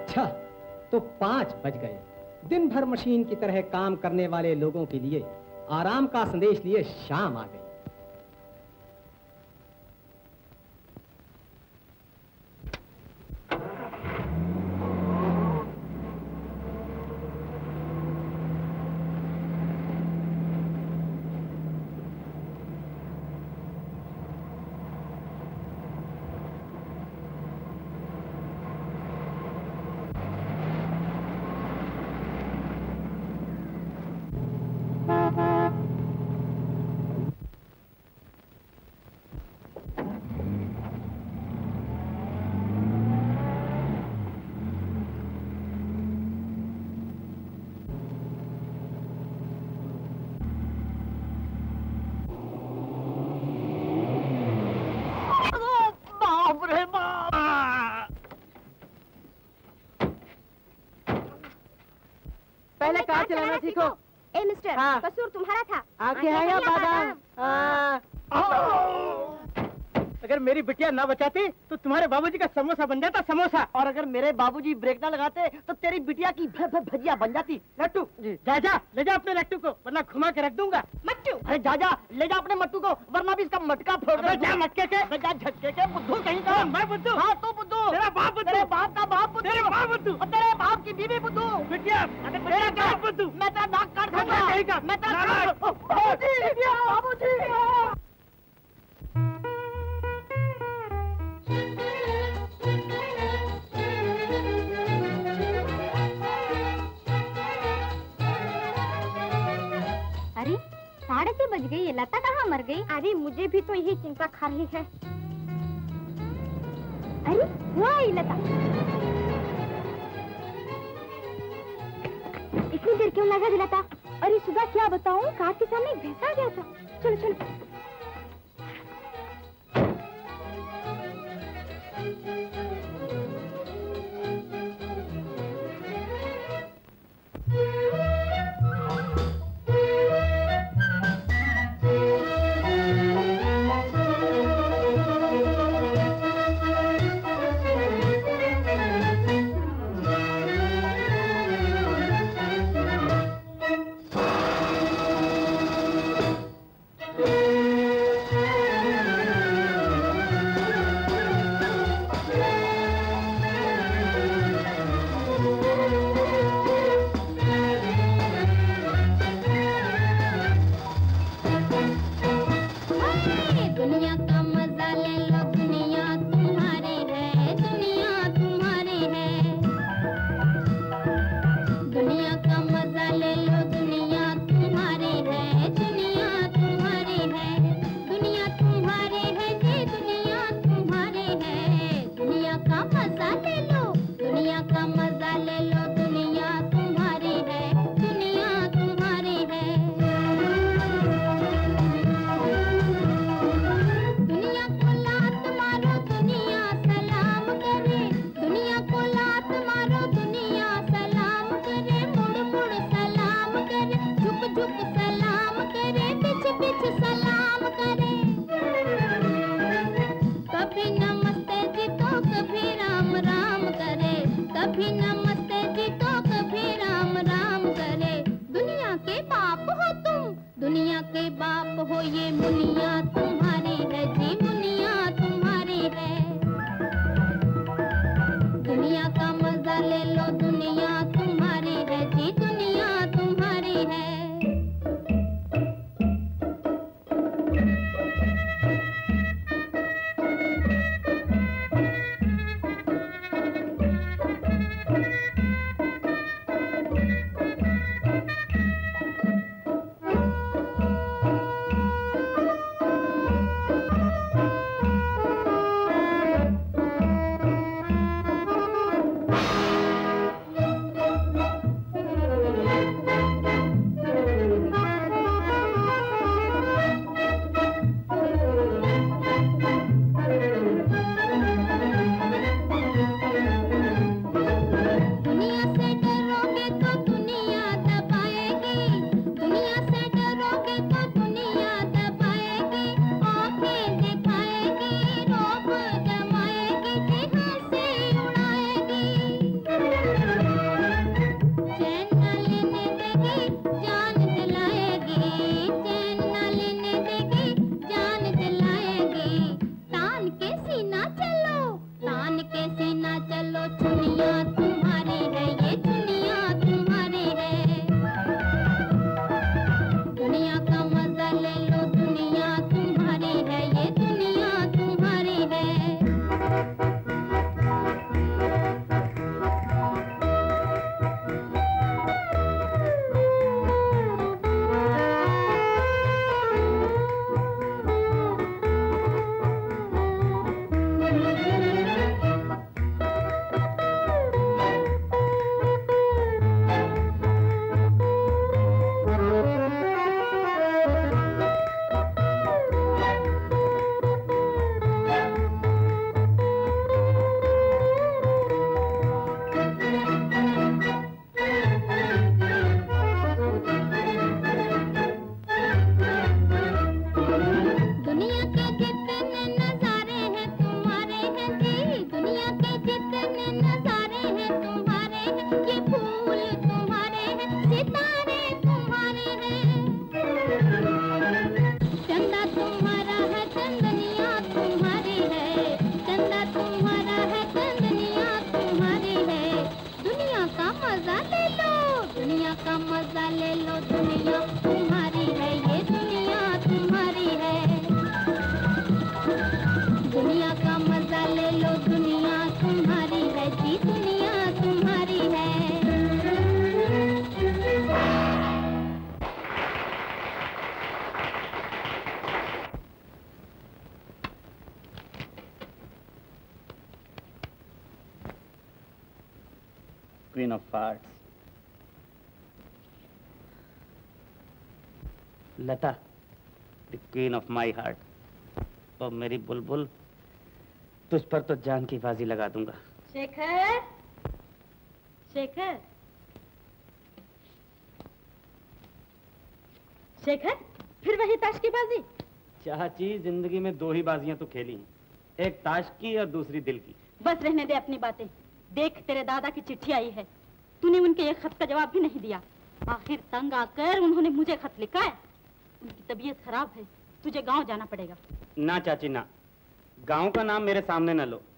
अच्छा, तो 5 बज गए। दिन भर मशीन की तरह काम करने वाले लोगों के लिए आराम का संदेश लिए शाम आ गई। पहले कार चलाना सीखो। ए मिस्टर, हाँ। कसूर तुम्हारा था। आगे है या बादाम? अगर मेरी बिटिया ना बचाती तो तुम्हारे बाबूजी का समोसा बन जाता, समोसा। और अगर मेरे बाबूजी ब्रेक ना लगाते तो तेरी बिटिया की भजिया बन जाती। लट्टू, जा ले जा अपने लट्टू को, वरना घुमा के रख दूंगा। मट्टू, अरे जा ले जा अपने मट्टू को, वरना भी इसका मटका फोड़ दे। जा मटके के, जा झटके के, बुद्धू कहीं का। मैं बुद्धू? हाँ तू बुद्धू। तेरा बाप बुद्धू। तेरे बाप का बाप बुद्धू। तेरे बाप बुद्धू। और तेरे बाप की बीवी बुद्धू। बिटिया, तेरा क्या बुद्धू? मैं तेरा नाक काट दूंगा। मैं तेरा बाबूजी। अरे 6:30 बज गई, ये लता कहाँ मर गई? अरे मुझे भी तो यही चिंता खा रही है। अरे वो आई लता। इतनी देर क्यों लगा दिलाता? अरे सुबह क्या बताऊं, कार के सामने एक भैंस आ गया था। चलो चलो। queen of hearts. Lata, the queen of my heart. और मेरी बुलबुल, तुझ पर तो जान की बाजी लगा दूंगा। शेखर, शेखर, शेखर, फिर वही ताश की बाजी? चाची, जिंदगी में 2 ही बाजियां तो खेली हैं, एक ताश की और दूसरी दिल की। बस रहने दे अपनी बातें। देख, तेरे दादा की चिट्ठी आई है, तूने उनके एक खत का जवाब भी नहीं दिया। आखिर तंग आकर उन्होंने मुझे खत लिखा है। उनकी तबीयत खराब है, तुझे गांव जाना पड़ेगा। ना चाची ना, गांव का नाम मेरे सामने न लो।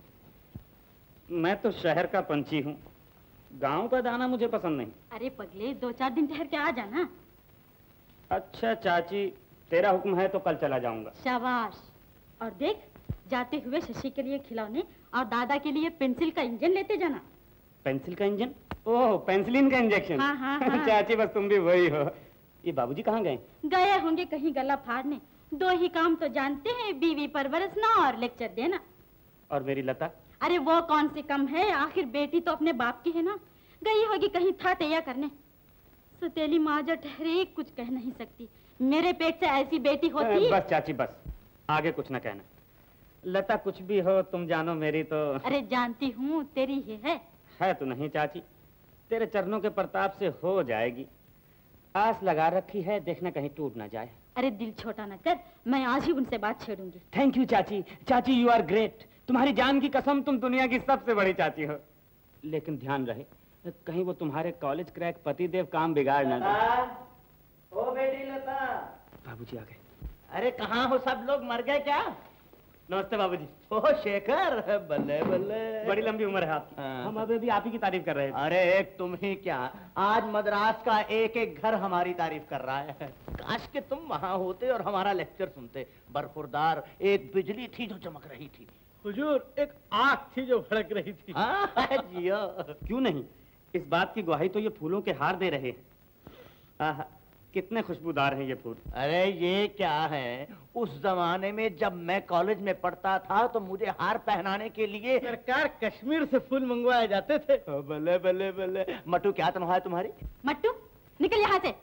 मैं तो शहर का पंछी हूँ, गांव का दाना मुझे पसंद नहीं। अरे पगले, 2-4 दिन ठहर के आ जाना। अच्छा चाची, तेरा हुक्म है तो कल चला जाऊंगा। शाबाश। और देख, जाते हुए शशि के लिए खिलौने और दादा के लिए पेंसिल का इंजन लेते जाना। पेंसिल का इंजन? ओह, पेंसिलिन का इंजेक्शन। हाँ, हाँ, हाँ। चाची, बस तुम भी वही हो। ये बाबूजी कहाँ गए? गए होंगे कहीं गला फाड़ने। 2 ही काम तो जानते हैं, बीवी परवरसना और लेक्चर देना। और मेरी लता? अरे वो कौन सी कम है, आखिर बेटी तो अपने बाप की है ना। गई होगी कहीं था तैयार करने। सतेली माँ जो ठहरे, कुछ कह नहीं सकती। मेरे पेट से ऐसी बेटी होती। बस चाची बस, आगे कुछ न कहना। लता, कुछ भी हो तुम जानो मेरी तो। अरे जानती हूँ, तेरी ही है तो नहीं चाची, तेरे चरणों के प्रताप से हो जाएगी। आस लगा रखी है, देखना कहीं टूट ना जाए। अरे दिल छोटा न कर, मैं आज ही उनसे बात छेड़ूंगी। थैंक यू चाची। चाची, यू आर ग्रेट। तुम्हारी जान की कसम, तुम दुनिया की सबसे बड़ी चाची हो। लेकिन ध्यान रहे, कहीं वो तुम्हारे कॉलेज क्रैक पतिदेव काम बिगाड़ ना दे। ओ बेटी लता। बाबूजी आ गए। अरे कहाँ हो सब लोग, मर गए क्या? नमस्ते बाबूजी। ओह शेखर, बल्ले बल्ले, बड़ी लंबी उम्र है आपकी। हाँ। हम अभी भी आप ही की तारीफ कर रहे थे। अरे एक तुम ही क्या, आज मद्रास का एक घर हमारी तारीफ कर रहा है। काश के तुम वहाँ होते और हमारा लेक्चर सुनते। बरखुरदार एक बिजली थी जो चमक रही थी। हुजूर, एक आग थी जो भड़क रही थी। जियो। क्यों नहीं, इस बात की गवाही तो ये फूलों के हार दे रहे हैं। कितने खुशबूदार हैं ये फूल। अरे ये क्या है, उस जमाने में जब मैं कॉलेज में पढ़ता था तो मुझे हार पहनाने के लिए सरकार कश्मीर से फूल मंगवाए जाते थे। बल्ले बल्ले बल्ले। मट्टू, क्या तनख्वाह है तुम्हारी? मट्टू, निकल यहाँ से।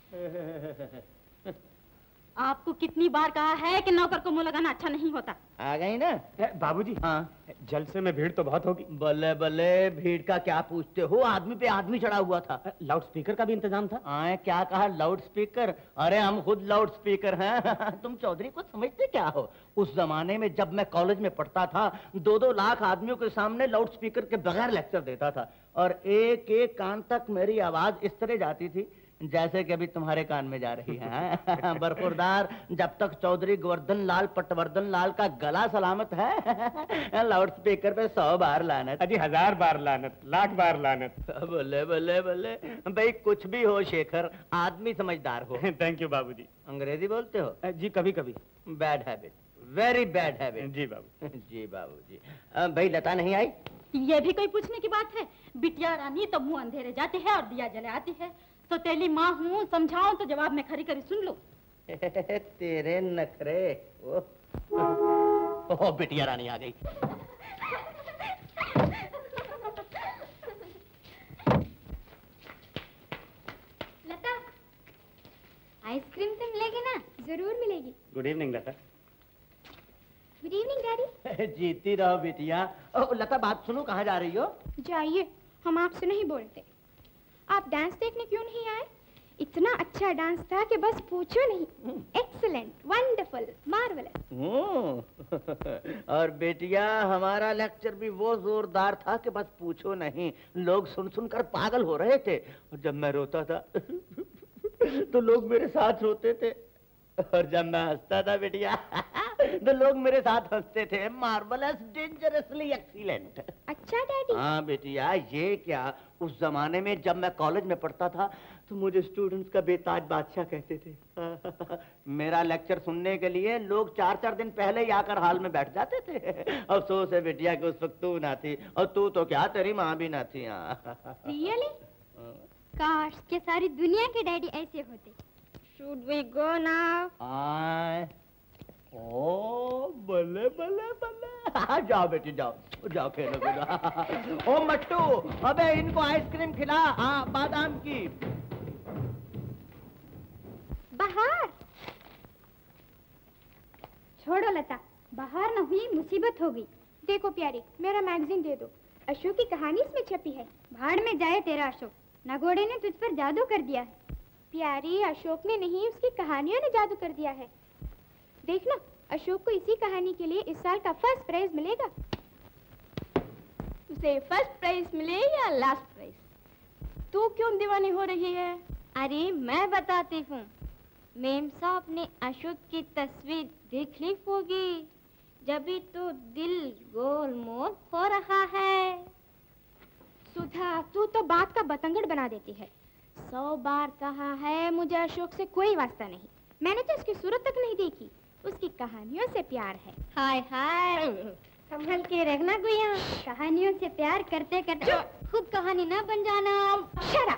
आपको कितनी बार कहा है कि नौकर को मुंह लगाना अच्छा नहीं होता। आ गई ना? बाबूजी, हाँ, जलसे में भीड़ तो बहुत होगी। बल्ले बल्ले, भीड़ का क्या पूछते हो, आदमी पे आदमी चढ़ा हुआ था। लाउड स्पीकर का भी इंतजाम था। क्या कहा, लाउड स्पीकर? अरे हम खुद लाउड स्पीकर हैं। तुम चौधरी को समझते क्या हो? उस जमाने में जब मैं कॉलेज में पढ़ता था, 2-2 लाख आदमियों के सामने लाउड स्पीकर के बगैर लेक्चर देता था। और एक एक कान तक मेरी आवाज इस तरह जाती थी जैसे कि अभी तुम्हारे कान में जा रही है। बरखुरदार, जब तक चौधरी गोवर्धन लाल पटवर्धन लाल का गला सलामत है, लाउड स्पीकर पे 100 बार लानत। अजी 1000 बार लानत, लाख बार लानत। बोले बोले बोले। भाई कुछ भी हो शेखर, आदमी समझदार हो। थैंक यू बाबूजी। अंग्रेजी बोलते हो? जी कभी कभी। Bad habit, very bad habit. जी बाबू। जी बाबूजी। भाई लता नहीं आई? ये भी कोई पूछने की बात है? बिटिया रानी तो मुंह अंधेरे जाती है और दिया जले आती है। तो तेली माँ हूँ, समझाऊं तो जवाब में खरी खरी सुन लो। तेरे नखरे। ओह बिटिया रानी आ गई। लता, आइसक्रीम तो मिलेगी ना? जरूर मिलेगी। Good evening Lata. Good evening daddy. जीती रहो बिटिया। लता बात सुनो, कहाँ जा रही हो? जाइए, हम आपसे नहीं बोलते। आप डांस देखने क्यों नहीं आए? इतना अच्छा डांस था कि बस पूछो नहीं। Excellent, wonderful, marvellous. और बेटिया, हमारा लेक्चर भी वो जोरदार था कि बस पूछो नहीं। लोग सुन सुनकर पागल हो रहे थे। और जब मैं रोता था तो लोग मेरे साथ रोते थे, और जब मैं हंसता था बेटिया तो लोग मेरे साथ हंसते थे। Marvellous, dangerously excellent. अच्छा डैडी। हाँ बेटिया, ये क्या, उस जमाने में जब मैं कॉलेज में पढ़ता था तो मुझे स्टूडेंट्स का बेताज बादशाह कहते थे। मेरा लेक्चर सुनने के लिए लोग 4-4 दिन पहले ही आकर हॉल में बैठ जाते थे। अफसोस है बेटिया कि उस वक्त तू ना थी, और तू तो क्या, तेरी माँ भी ना थी। रियली? काश के सारी दुनिया के डैडी ऐसे होते। Should we go now? ओ बल्ले बल्ले बल्ले। जाओ बेटी जाओ, जाओ खेलो खेलो। ओ मट्टू, अबे इनको आइसक्रीम खिला, हाँ बादाम की। बहार, छोड़ो लता, बहार न हुई मुसीबत हो गई। देखो प्यारी, मेरा मैगजीन दे दो, अशोक की कहानी इसमें छपी है। भाड़ में जाए तेरा अशोक, नगोड़े ने तुझ पर जादू कर दिया है। प्यारी, अशोक ने नहीं, उसकी कहानियों ने जादू कर दिया है। देखना, अशोक को इसी कहानी के लिए इस साल का फर्स्ट प्राइज मिलेगा। उसे फर्स्ट प्राइज मिले या लास्ट प्राइज? तू क्यों दीवानी हो रही है? अरे मैं बताती हूँ, मेम साहब ने अशोक की तस्वीर देख ली होगी, जभी तो दिल गोलमोल हो रहा है। सुधा, तू तो बात का बतंगड़ बना देती है। 100 बार कहा है मुझे अशोक से कोई वास्ता नहीं। मैंने तो उसकी सूरत तक नहीं देखी, उसकी कहानियों से प्यार है। हाय हाय, संभल के रखना गुइया, कहानियों से प्यार करते करते खुद कहानी ना बन जाना। शरा।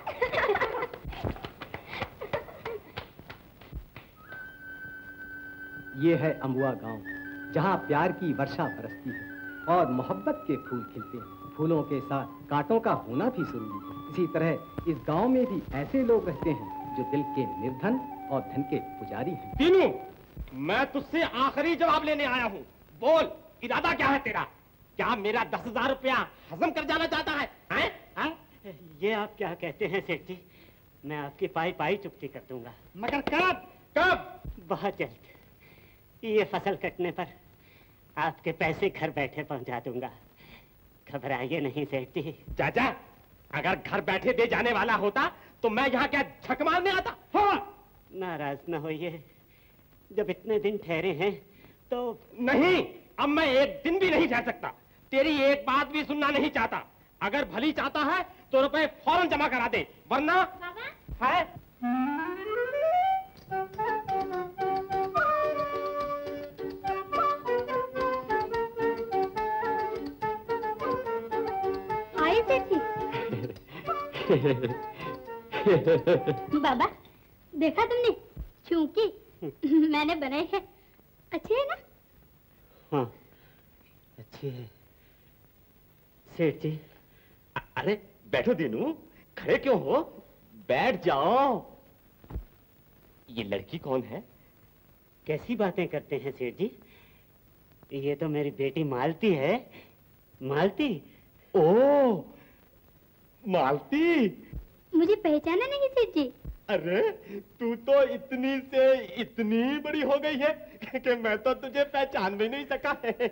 ये है अम्बुआ गांव, जहाँ प्यार की वर्षा बरसती है और मोहब्बत के फूल खिलते हैं। फूलों के साथ कांटों का होना भी जरूरी है। इसी तरह इस गांव में भी ऐसे लोग रहते हैं जो दिल के निर्धन और धन के पुजारी हैं। तीनों, मैं तुझसे आखिरी जवाब लेने आया हूँ। बोल, इरादा क्या है तेरा? क्या मेरा 10,000 रुपया हजम कर जाना चाहता है? हैं? ये आप क्या कहते हैं सेठ जी? मैं आपकी पाई पाई चुकती कर दूंगा। मगर कब? कब? बहुत जल्द। ये फसल कटने पर आपके पैसे घर बैठे पहुंचा दूंगा। घबराइए नहीं सेठ जी। चाचा, अगर घर बैठे दे जाने वाला होता तो मैं यहाँ क्या झक मारने आता? हाँ। नाराज न होइए, जब इतने दिन ठहरे हैं तो। नहीं, अब मैं एक दिन भी नहीं ठहर सकता। तेरी एक बात भी सुनना नहीं चाहता। अगर भली चाहता है तो रुपए फौरन जमा करा दे, वरना है। बाबा, देखा तुमने चूंकि मैंने बनाई है, अच्छी है ना? हाँ, अच्छी है सेठ जी। अरे बैठो दीनू, खड़े क्यों हो? बैठ जाओ। ये लड़की कौन है? कैसी बातें करते हैं सेठ जी? ये तो मेरी बेटी मालती है। मालती। ओह, मालती। मुझे पहचाना नहीं सेठ जी? अरे तू तो इतनी से इतनी बड़ी हो गई है कि मैं तो तुझे पहचान भी नहीं सका।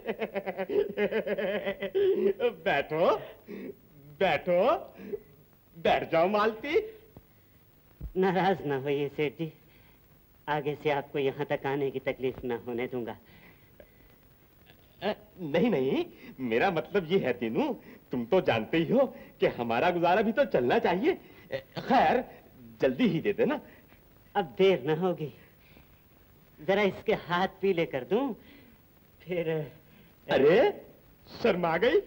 बैठो बैठो, बैठ जाओ मालती। नाराज ना होइए सेठ जी, आगे से आपको यहाँ तक आने की तकलीफ ना होने दूंगा। नहीं नहीं, मेरा मतलब ये है तीनू, तुम तो जानते ही हो कि हमारा गुजारा भी तो चलना चाहिए। खैर, जल्दी ही दे देना। अब देर न होगी, जरा इसके हाथ पीले कर दूं, फिर। अरे शर्मा गई।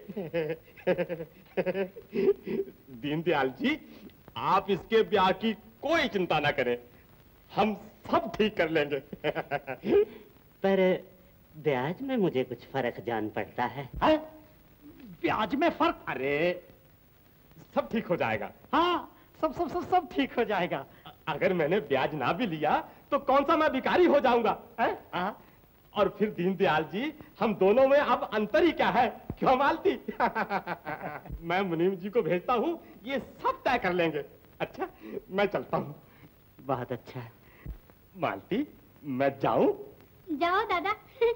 दीनदयाल जी, आप इसके ब्याह की कोई चिंता ना करें, हम सब ठीक कर लेंगे। पर ब्याज में मुझे कुछ फर्क जान पड़ता है। ब्याज में फर्क? अरे सब ठीक हो जाएगा। हाँ, सब ठीक हो जाएगा। अगर मैंने ब्याज ना भी लिया तो कौन सा मैं भिखारी हो जाऊंगा? और फिर दीनदयाल जी, हम दोनों में अब अंतर ही क्या है, क्यों मालती? मैं मुनीम जी को भेजता हूँ, ये सब तय कर लेंगे। अच्छा, मैं चलता हूँ। बहुत अच्छा। मालती, मैं जाऊं? जाओ दादा।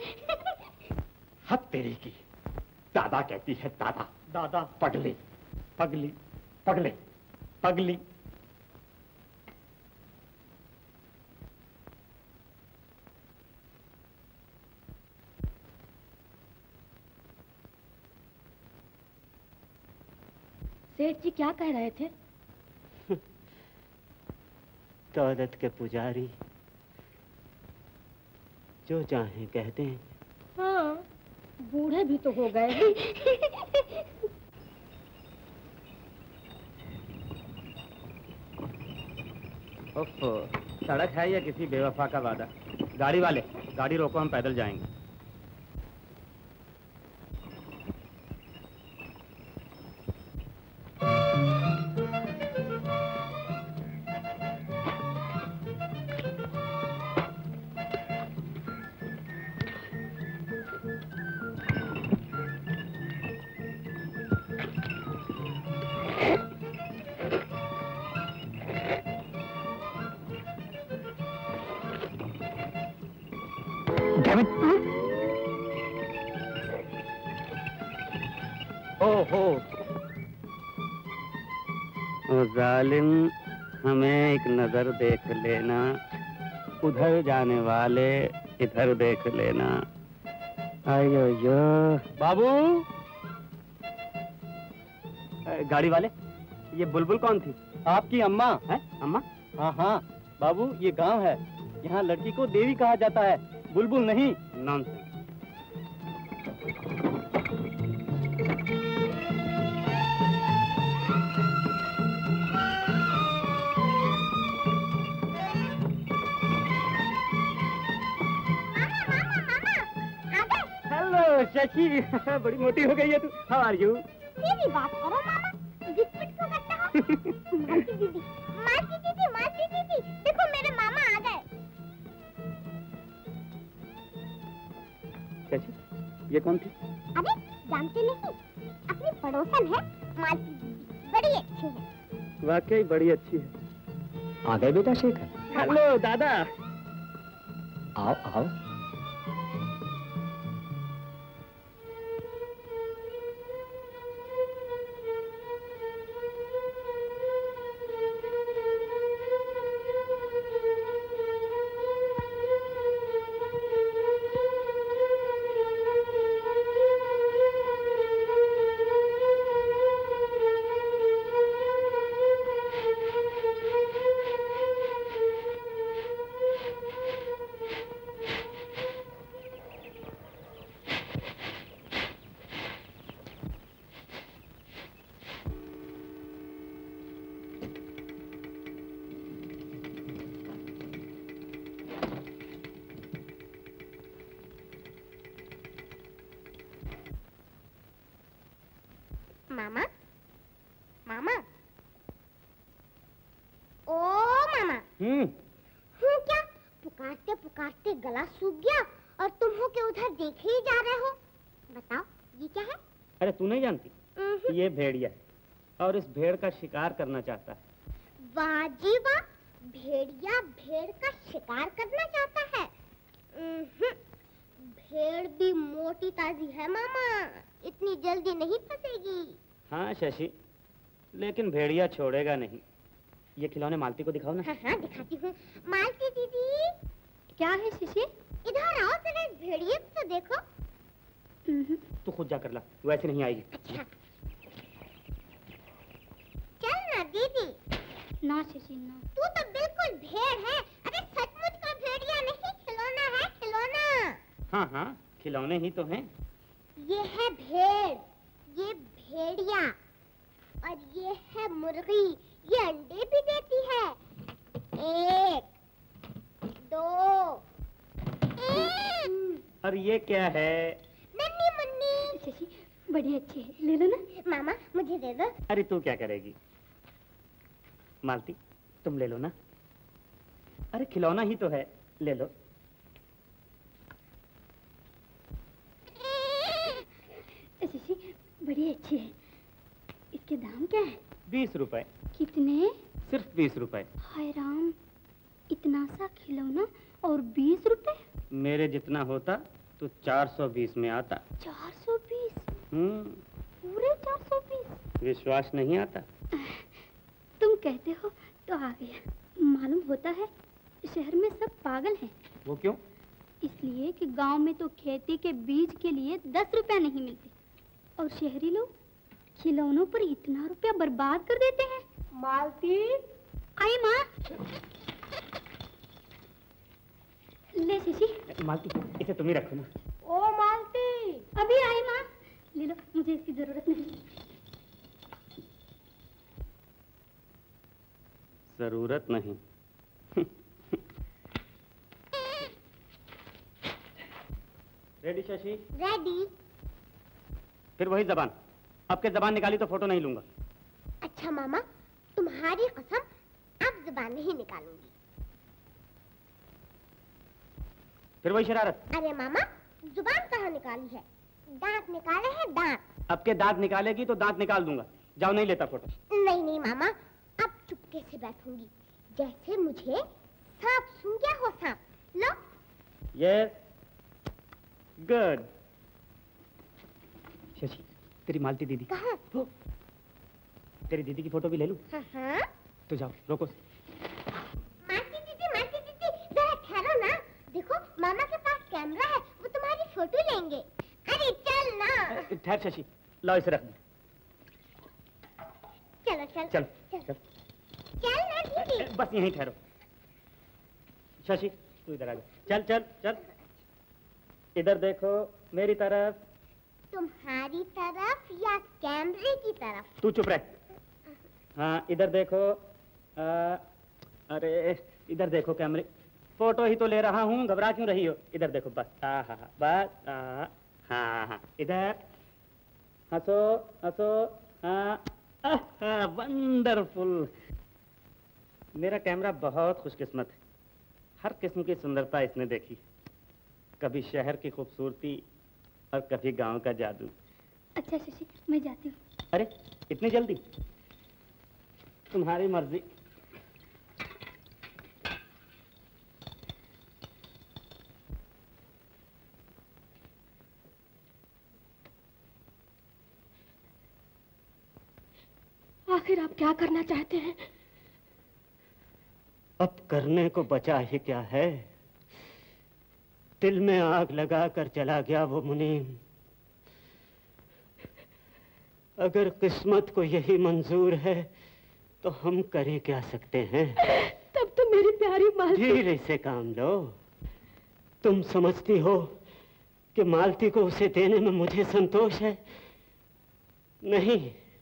हद तेरी की, दादा कहती है दादा। दादा। पगली पगली पगले पगली। सेठ जी क्या कह रहे थे? दौलत के पुजारी जो चाहें कहते हैं। हाँ, बूढ़े भी तो हो गए। ओफो, सड़क है या किसी बेवफा का वादा? गाड़ी वाले, गाड़ी रोको, हम पैदल जाएंगे। ओहो, जालिम, हमें एक नजर देख लेना, उधर जाने वाले इधर देख लेना। आयो यो बाबू। गाड़ी वाले, ये बुलबुल कौन थी? आपकी अम्मा है? अम्मा? हाँ हाँ बाबू, ये गांव है, यहाँ लड़की को देवी कहा जाता है, बुलबुल नहीं। नॉनसेंस। हेलो शशि, बड़ी मोटी हो गई है तू। How are you? मेरी बात करो मामा, बिस्कुट क्यों करते हो? मालती दीदी, मालती दीदी, मालती दीदी, देखो मेरे मामा आ गए। शशि, ये कौन थी? अरे जानते नहीं, अपनी पड़ोसन है मालती दीदी, बड़ी अच्छी है। वाकई बड़ी अच्छी है। आ गए बेटा शेखर? हेलो दादा। आओ आओ। मामा, मामा, ओ मामा। क्या पुकारते पुकारते गला सूख गया और तुम हो के उधर देखे ही जा रहे हो? बताओ ये क्या है? अरे तू नहीं जानती? ये भेड़िया है और इस भेड़ का शिकार करना चाहता है। वाह जी वाह, भेड़िया भेड़ का शिकार करना चाहता है। भेड़ भी मोटी ताजी है मामा, इतनी जल्दी नहीं फंसेगी। हाँ शशि, लेकिन भेड़िया छोड़ेगा नहीं। ये खिलौने मालती को दिखाओ ना। हाँ हाँ दिखाती हूँ। मालती दीदी। क्या है शशि? इधर आओ जरा, इस भेड़िए को तो देखो। तू खुद जा कर ला, वैसे नहीं आएगी। अच्छा चल ना दीदी। ना शशि ना। तू तो बिल्कुल भेड़ है। अरे सचमुच का भेड़िया नहीं, खिलौना है, खिलौना। हाँ हाँ खिलौने ही तो हैं। ये है भेड़, ये भेड़िया, और ये है मुर्गी, ये अंडे भी देती है। 1 2 और ये क्या है? नन्ही मुन्नी। शशि बड़ी अच्छी है, ले लो ना। मामा मुझे दे दो। अरे तू क्या करेगी? मालती तुम ले लो ना। अरे खिलौना ही तो है, ले लो। शशि बड़ी अच्छी है। इसके दाम क्या है? 20 रुपए। कितने? सिर्फ 20 रुपए। हाय राम, इतना सा खिलौना और 20 रुपए? मेरे जितना होता तो 420 में आता। 420? पूरे 420? विश्वास नहीं आता? तुम कहते हो तो आ गया। मालूम होता है शहर में सब पागल हैं। वो क्यों? इसलिए कि गांव में तो खेती के बीज के लिए 10 रुपया नहीं मिलते और शहरी लोग खिलौनों पर इतना रुपया बर्बाद कर देते हैं। मालती, आई माँ। ले शशि। मालती इसे तुम ही रखो ना। ओ मालती। अभी आई माँ, ले लो, मुझे इसकी जरूरत नहीं। जरूरत नहीं। रेडी शशि? रेडी। फिर वही जबान, अब के जबान निकाली तो फोटो नहीं लूंगा। अच्छा मामा, तुम्हारी कसम अब जुबान नहीं निकालूंगी। फिर वही शरारत। अरे मामा, जुबान कहाँ निकाली है? दांत निकाले हैं, दांत। अब के दांत निकालेगी तो दांत निकाल दूंगा। जाओ, नहीं लेता फोटो। नहीं नहीं मामा, अब चुपके से बैठूंगी, जैसे मुझे सांप सूंघ गया हो। सांप लो। यस। गुड। शशि, तेरी मालती दीदी कहाँ? वो तेरी दीदी की फोटो भी ले लूं? हाँ। तो जाओ, रोको। मालती दीदी, जरा ठहरो ना। देखो मामा के पास कैमरा है, वो तुम्हारी फोटो लेंगे। अरे चल ना। ठहर शशि, लाओ इसे रख दो। चलो चल चल चल चल ना दीदी। बस यहीं ठहरो। शशि तू इधर आ जा। चल चल चल, इधर देखो मेरी तरफ। तुम्हारी तरफ या कैमरे की तरफ? तू चुप रह। हाँ इधर देखो। अरे इधर देखो कैमरे। फोटो ही तो ले रहा हूँ, घबरा क्यों रही हो? इधर देखो बस। हाँ हाँ बस। हाँ हाँ इधर हंसो हंसो। हाँ वंडरफुल। मेरा कैमरा बहुत खुशकिस्मत है, हर किस्म की सुंदरता इसने देखी। कभी शहर की खूबसूरती और कभी गांव का जादू। अच्छा शशि, मैं जाती हूँ। अरे इतनी जल्दी? तुम्हारी मर्जी। आखिर आप क्या करना चाहते हैं? अब करने को बचा ही क्या है? दिल में आग लगा कर चला गया वो मुनीम। अगर किस्मत को यही मंजूर है तो हम करे क्या सकते हैं? तब तो मेरी प्यारी मालती। धीरे से काम लो। तुम समझती हो कि मालती को उसे देने में मुझे संतोष है? नहीं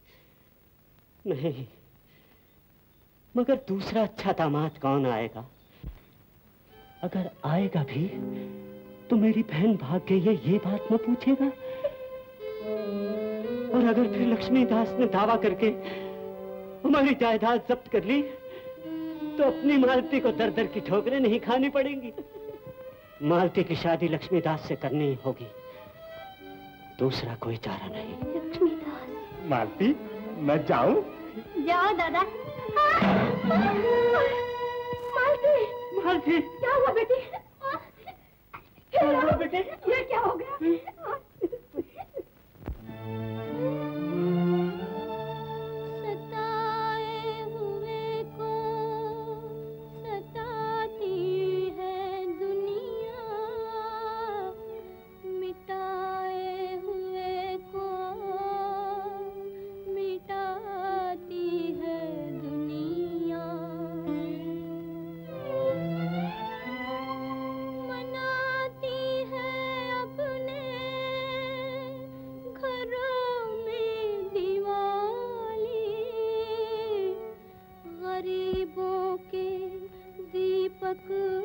नहीं, मगर दूसरा अच्छा दामाद कौन आएगा? अगर आएगा भी तो मेरी बहन भाग गई है ये बात न पूछेगा। और अगर फिर लक्ष्मीदास ने दावा करके हमारी जायदाद जब्त कर ली तो अपनी मालती को दर दर की ठोकरें नहीं खानी पड़ेंगी। मालती की शादी लक्ष्मीदास से करनी होगी, दूसरा कोई चारा नहीं। लक्ष्मीदास। मालती, मैं जाऊं? जाओ दादा। मालती, मालती, क्या हुआ बेटी? क्या हुआ बेटे? ये क्या हो गया? सताए हुए को सताती है दुनिया, मिटाए हुए को मिटाती है दुनिया, मनाती है अपने घरों में दिवाली, गरीबों के दीपक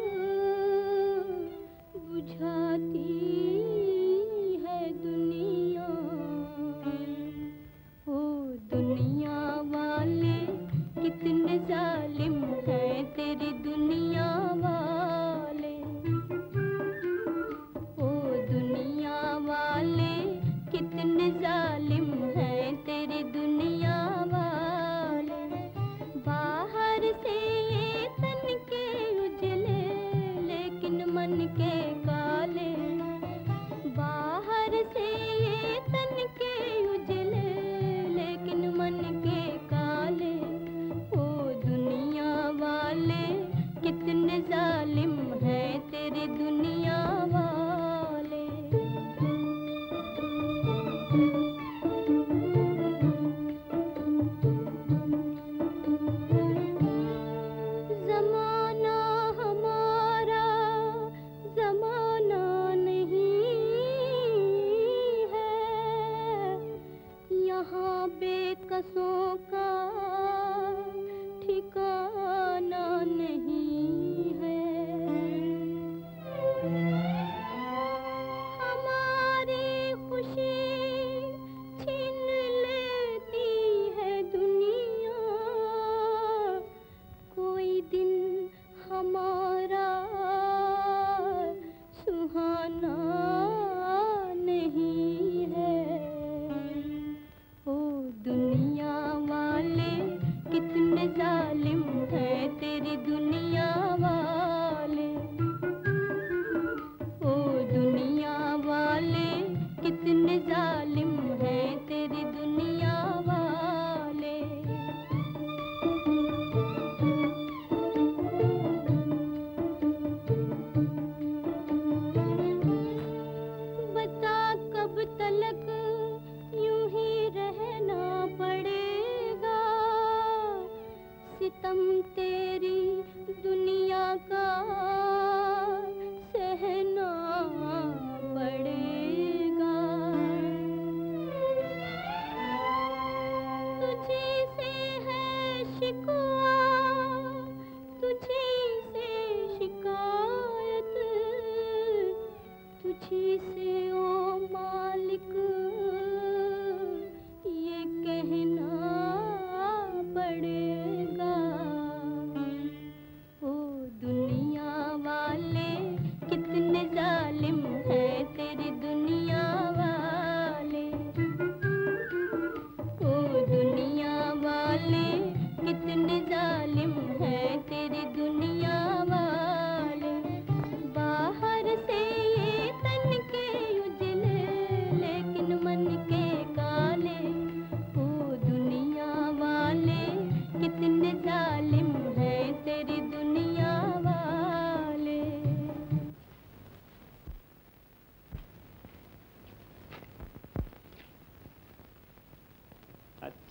बुझाती है दुनिया। ओ दुनिया वाले कितने जालिम हैं तेरी दुनिया वाले, ओ दुनिया वाले कितने जालिम हैं तेरी दुनिया वाले। बाहर से ये तन के उजले लेकिन मन के काले, बाहर से ये तन के उजले लेकिन मन के काले। ओ दुनिया वाले कितने जालिम हैं तेरी दुनिया वाले। जमाना हमारा जमाना नहीं है, यहाँ बेकसों का ठिकाना नहीं है। हमारी खुशी छीन लेती है दुनिया, कोई दिन हमारा सुहाना नहीं है। ओ दुनिया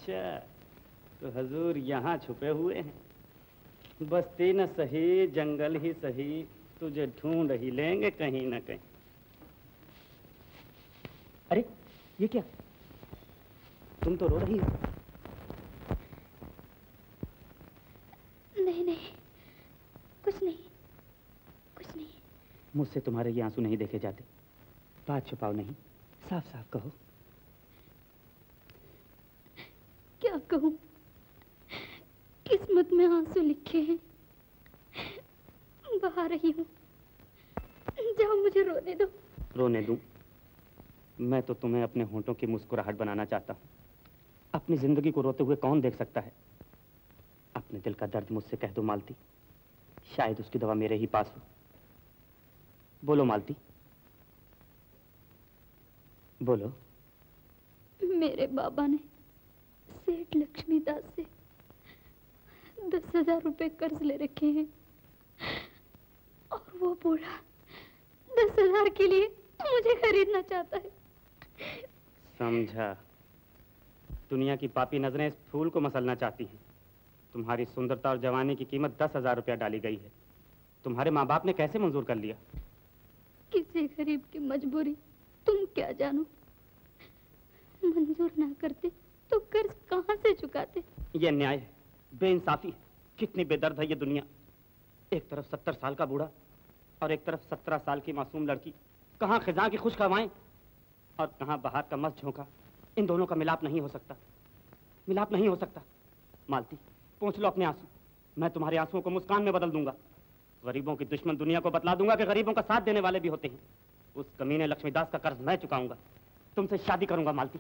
अच्छा, तो हजूर यहाँ छुपे हुए हैं। बस्ती न सही, जंगल ही सही, तुझे ढूंढ ही लेंगे कहीं न कहीं। अरे ये क्या, तुम तो रो रही हो। नहीं नहीं, कुछ नहीं, कुछ नहीं। मुझसे तुम्हारे ये आंसू नहीं देखे जाते। बात छुपाओ नहीं, साफ साफ कहो। क्या कहूँ, किस्मत में आंसू लिखे हैं, बहा रही हूँ। जाओ, मुझे रोने दो। रोने दूं? मैं तो तुम्हें अपने होंठों की मुस्कुराहट बनाना चाहता हूँ। अपनी जिंदगी को रोते हुए कौन देख सकता है? अपने दिल का दर्द मुझसे कह दो मालती, शायद उसकी दवा मेरे ही पास हो। बोलो मालती, बोलो। मेरे बाबा ने सेठ लक्ष्मीदास से 10,000 रुपए कर्ज ले रखे हैं और वो बूढ़ा 10,000 के लिए मुझे खरीदना चाहता है। समझा। दुनिया की पापी नजरें इस फूल को मसलना चाहती हैं। तुम्हारी सुंदरता और जवानी की कीमत 10,000 रुपया डाली गई है। तुम्हारे माँ बाप ने कैसे मंजूर कर लिया? किसी गरीब की मजबूरी तुम क्या जानो। मंजूर ना करते तो कर्ज कहाँ से चुकाते? ये अन्याय है, बेइंसाफी है। कितनी बेदर्द है ये दुनिया। एक तरफ 70 साल का बूढ़ा और एक तरफ 17 साल की मासूम लड़की। कहाँ खिजा की खुश हवाएं और कहाँ बहार का मस्त झोंका। इन दोनों का मिलाप नहीं हो सकता, मिलाप नहीं हो सकता। मालती, पोंछ लो अपने आंसू। मैं तुम्हारे आंसुओं को मुस्कान में बदल दूंगा। गरीबों की दुश्मन दुनिया को बतला दूंगा कि गरीबों का साथ देने वाले भी होते हैं। उस कमीने लक्ष्मीदास का कर्ज मैं चुकाऊंगा। तुमसे शादी करूंगा मालती।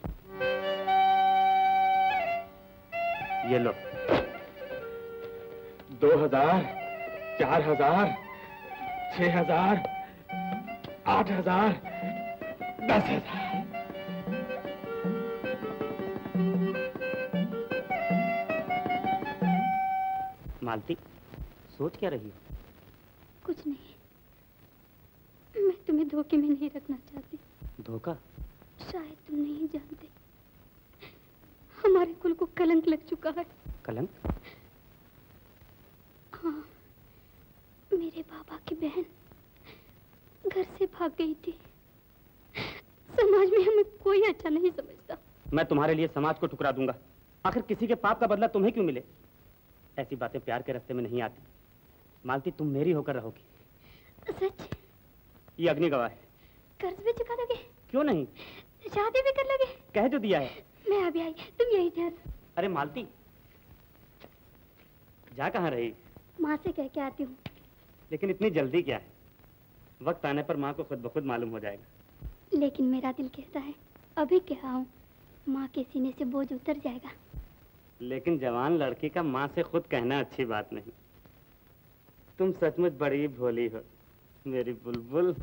ये लो। 2,000, 4,000, 6,000, 8,000, 10,000। मालती, सोच क्या रही हो? कुछ नहीं, मैं तुम्हें धोखे में नहीं रखना चाहती। धोखा? शायद तुम नहीं जानते, हमारे कुल को कलंक लग चुका है। कलंक? हाँ, मेरे बाबा की बहन घर से भाग गई थी। समाज में हमें कोई अच्छा नहीं समझता। मैं तुम्हारे लिए समाज को ठुकरा दूंगा। आखिर किसी के पाप का बदला तुम्हें क्यों मिले? ऐसी बातें प्यार के रास्ते में नहीं आती। मालती, तुम मेरी होकर रहोगी। सच? ये अग्नि गवाह है। कर्ज भी चुका दोगे? क्यों नहीं, शादी भी कर लोगे? कह जो दिया है। मैं अभी आई, तुम यही ठहरो। अरे मालती, जा कहाँ रही? माँ से कह के आती हूँ। लेकिन इतनी जल्दी क्या है? वक्त आने पर माँ को खुद ब खुद मालूम हो जाएगा। लेकिन मेरा दिल कहता है अभी क्या आऊं, माँ के सीने से बोझ उतर जाएगा। लेकिन जवान लड़की का माँ से खुद कहना अच्छी बात नहीं। तुम सचमुच बड़ी भोली हो मेरी बुलबुल।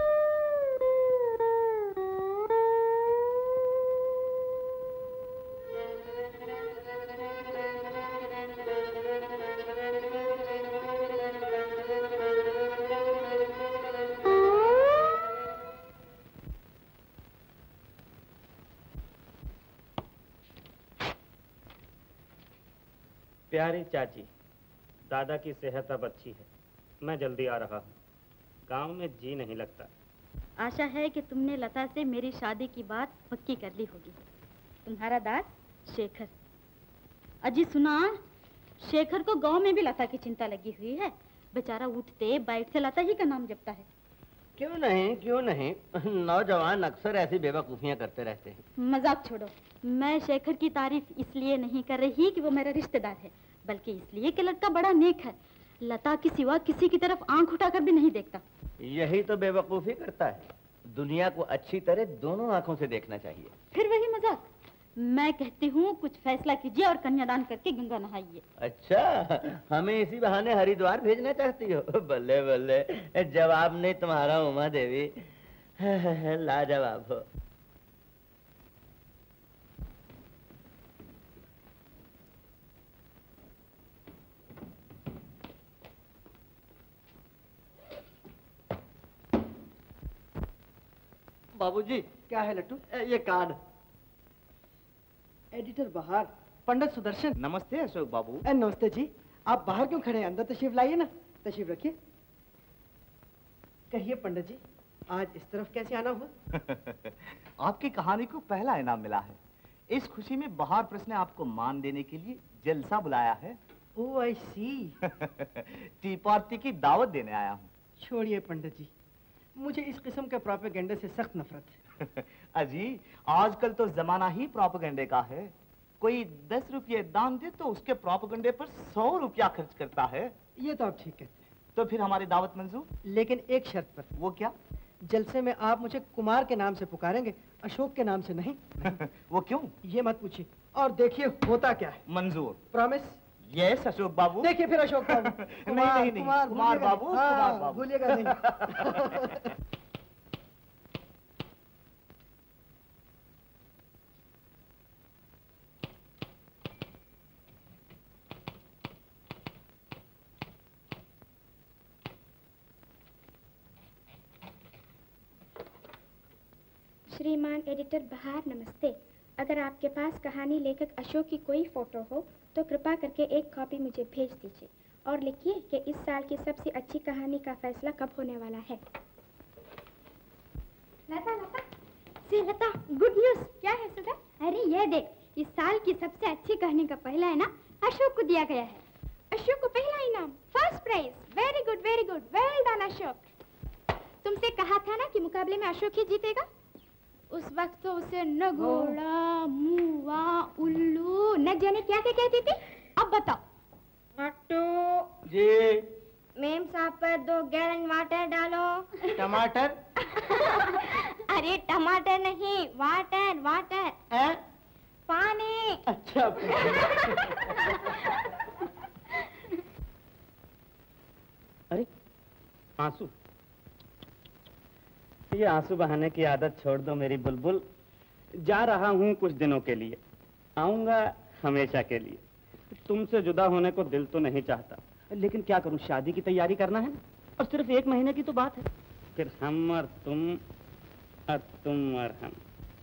प्यारी चाची, दादा की सेहत अब अच्छी है। मैं जल्दी आ रहा हूँ। गांव में जी नहीं लगता। आशा है कि तुमने लता से मेरी शादी की बात पक्की कर ली होगी। तुम्हारा दास शेखर। अजी सुना, शेखर को गांव में भी लता की चिंता लगी हुई है। बेचारा उठते बैठते लता ही का नाम जपता है। क्यों नहीं, क्यों नहीं। नौजवान अक्सर ऐसी बेवकूफियां करते रहते हैं। मजाक छोड़ो। मैं शेखर की तारीफ इसलिए नहीं कर रही कि वो मेरा रिश्तेदार है, बल्कि इसलिए कि लड़का बड़ा नेक है। लता के सिवा किसी की तरफ आंख उठाकर भी नहीं देखता। यही तो बेवकूफी करता है। दुनिया को अच्छी तरह दोनों आंखों से देखना चाहिए। फिर वही मजाक। मैं कहती हूँ कुछ फैसला कीजिए और कन्यादान करके गंगा नहाइए। अच्छा, हमें इसी बहाने हरिद्वार भेजना चाहती हो? बल्ले बल्ले, जवाब नहीं तुम्हारा उमा देवी। लाजवाब हो। बाबूजी। क्या है लट्टू? ये कार्ड। एडिटर बहार, पंडित सुदर्शन। नमस्ते अशोक बाबू। नमस्ते जी। आप बाहर क्यों खड़े हैं? अंदर तशरीफ लाइए ना। तशरीफ रखिए। कहिए पंडित जी, आज इस तरफ कैसे आना हुआ? आपकी कहानी को पहला इनाम मिला है। इस खुशी में बहार प्रेस ने आपको मान देने के लिए जलसा बुलाया है। ओह आई सी। टी पार्टी की दावत देने आया हूँ। छोड़िए पंडित जी, मुझे इस किस्म के प्रोपेगेंडे से सख्त नफरत है। अजी, आजकल तो जमाना ही प्रोपेगेंडे का है। कोई 10 रुपये दान दे तो उसके प्रोपेगेंडे पर 100 रुपया खर्च करता है। ये तो आप ठीक कहते हैं। तो फिर हमारी दावत मंजूर, लेकिन एक शर्त पर। वो क्या? जलसे में आप मुझे कुमार के नाम से पुकारेंगे, अशोक के नाम से नहीं। वो क्यों? ये मत पूछिए, और देखिए होता क्या है। मंजूर। प्रॉमिस? यस अशोक बाबू। देखिए फिर अशोक बाबू। नहीं, कुमार बाबू, भूलिएगा नहीं। श्रीमान एडिटर बहार, नमस्ते। अगर आपके पास कहानी लेखक अशोक की कोई फोटो हो तो कृपा करके एक कॉपी मुझे भेज दीजिए और लिखिए कि इस साल की सबसे अच्छी कहानी का फैसला कब होने वाला है। Lata, Lata, good news. क्या है सुधा? अरे ये देख, इस साल की सबसे अच्छी कहानी का पहला इनाम अशोक को दिया गया है। अशोक को पहला इनाम, first prize. Very good, well done Ashok. तुमसे कहा था ना कि मुकाबले में अशोक ही जीतेगा। उस वक्त तो उसे न घोड़ा, मुआ, उल्लू न जाने क्या क्या कहती थी। अब बताओ। ऑटो जी। मेम साहब पर 2 गैलन वाटर डालो। टमाटर? अरे टमाटर नहीं, वाटर वाटर। पानी। अच्छा। अरे आंसू, ये आंसू बहाने की आदत छोड़ दो मेरी बुलबुल। जा रहा हूँ कुछ दिनों के लिए, आऊंगा हमेशा के लिए। तुमसे जुदा होने को दिल तो नहीं चाहता, लेकिन क्या करूं, शादी की तैयारी करना है और सिर्फ 1 महीने की तो बात है। फिर हम और तुम और तुम और हम।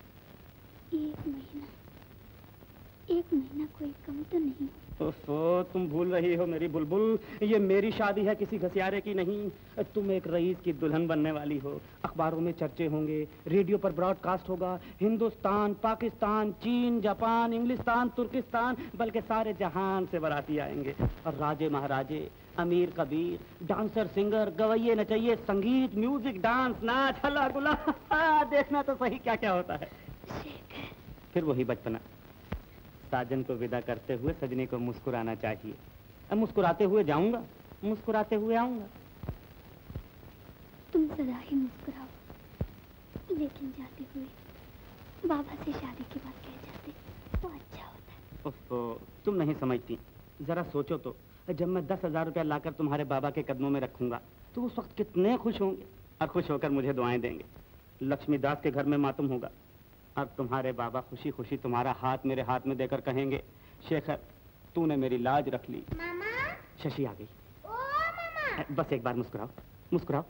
1 महीना कोई कम तो नहीं। ओफो, तुम भूल रही हो मेरी बुलबुल, ये मेरी शादी है, किसी घसियारे की नहीं। तुम एक रईस की दुल्हन बनने वाली हो। अखबारों में चर्चे होंगे, रेडियो पर ब्रॉडकास्ट होगा। हिंदुस्तान, पाकिस्तान, चीन, जापान, इंग्लिस्तान, तुर्किस्तान, बल्कि सारे जहान से बाराती आएंगे। और राजे महाराजे, अमीर कबीर, डांसर सिंगर, गवैये नचैये, संगीत, म्यूजिक, डांस, नाच, हल्ला गुल्ला। देखना तो सही क्या क्या होता है। फिर वही बचपना, साजन को विदा करते हुए सजनी को मुस्कुराना चाहिए। अब मुस्कुराते हुए जाऊंगा, मुस्कुराते हुए आऊंगा। तुम सदा ही मुस्कुराओ, लेकिन जाते हुए बाबा से शादी की बात कह जाते तो अच्छा होता है। ओफो, तुम नहीं समझती। जरा सोचो तो, जब मैं 10,000 रुपया लाकर तुम्हारे बाबा के कदमों में रखूंगा तो उस वक्त कितने खुश होंगे और खुश होकर मुझे दुआएं देंगे। लक्ष्मीदास के घर में मातम होगा और तुम्हारे बाबा खुशी खुशी तुम्हारा हाथ मेरे हाथ में देकर कहेंगे, शेखर तूने मेरी लाज रख ली। मामा। शशि आ गई। ओ मामा। बस एक बार मुस्कुराओ, मुस्कुराओ।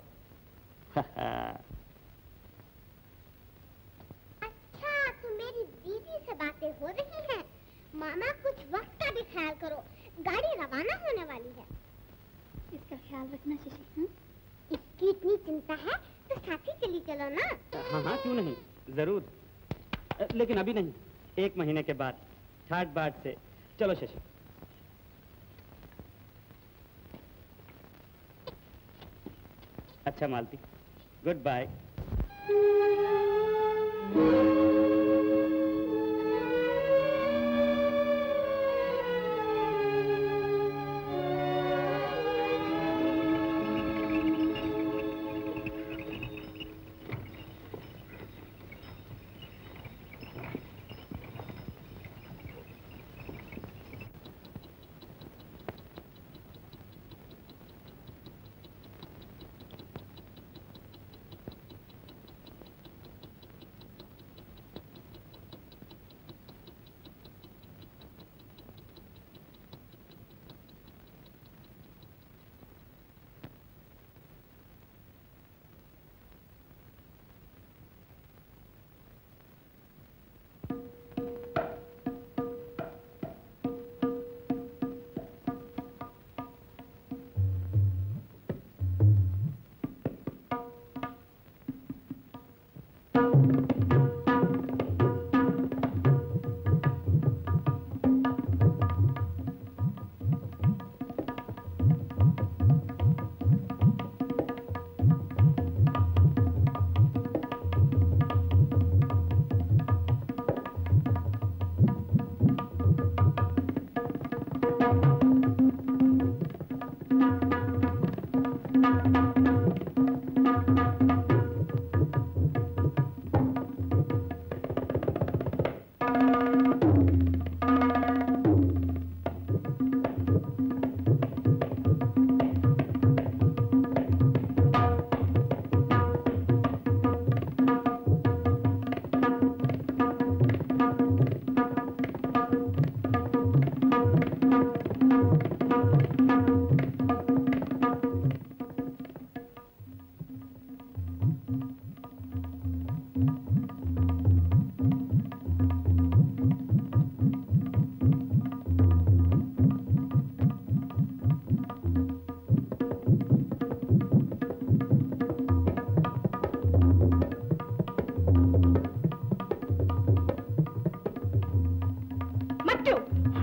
अच्छा, तो मेरी दीदी से बातें हो रही हैं। मामा कुछ वक्त का भी ख्याल करो, गाड़ी रवाना होने वाली है। इसका ख्याल रखना शशि। इसकी इतनी चिंता है तो साथ ही चली चलो ना। हाँ हाँ, क्यों नहीं, जरूर, लेकिन अभी नहीं, 1 महीने के बाद, ठाट बाट से। चलो शशि। अच्छा मालती, गुड बाय।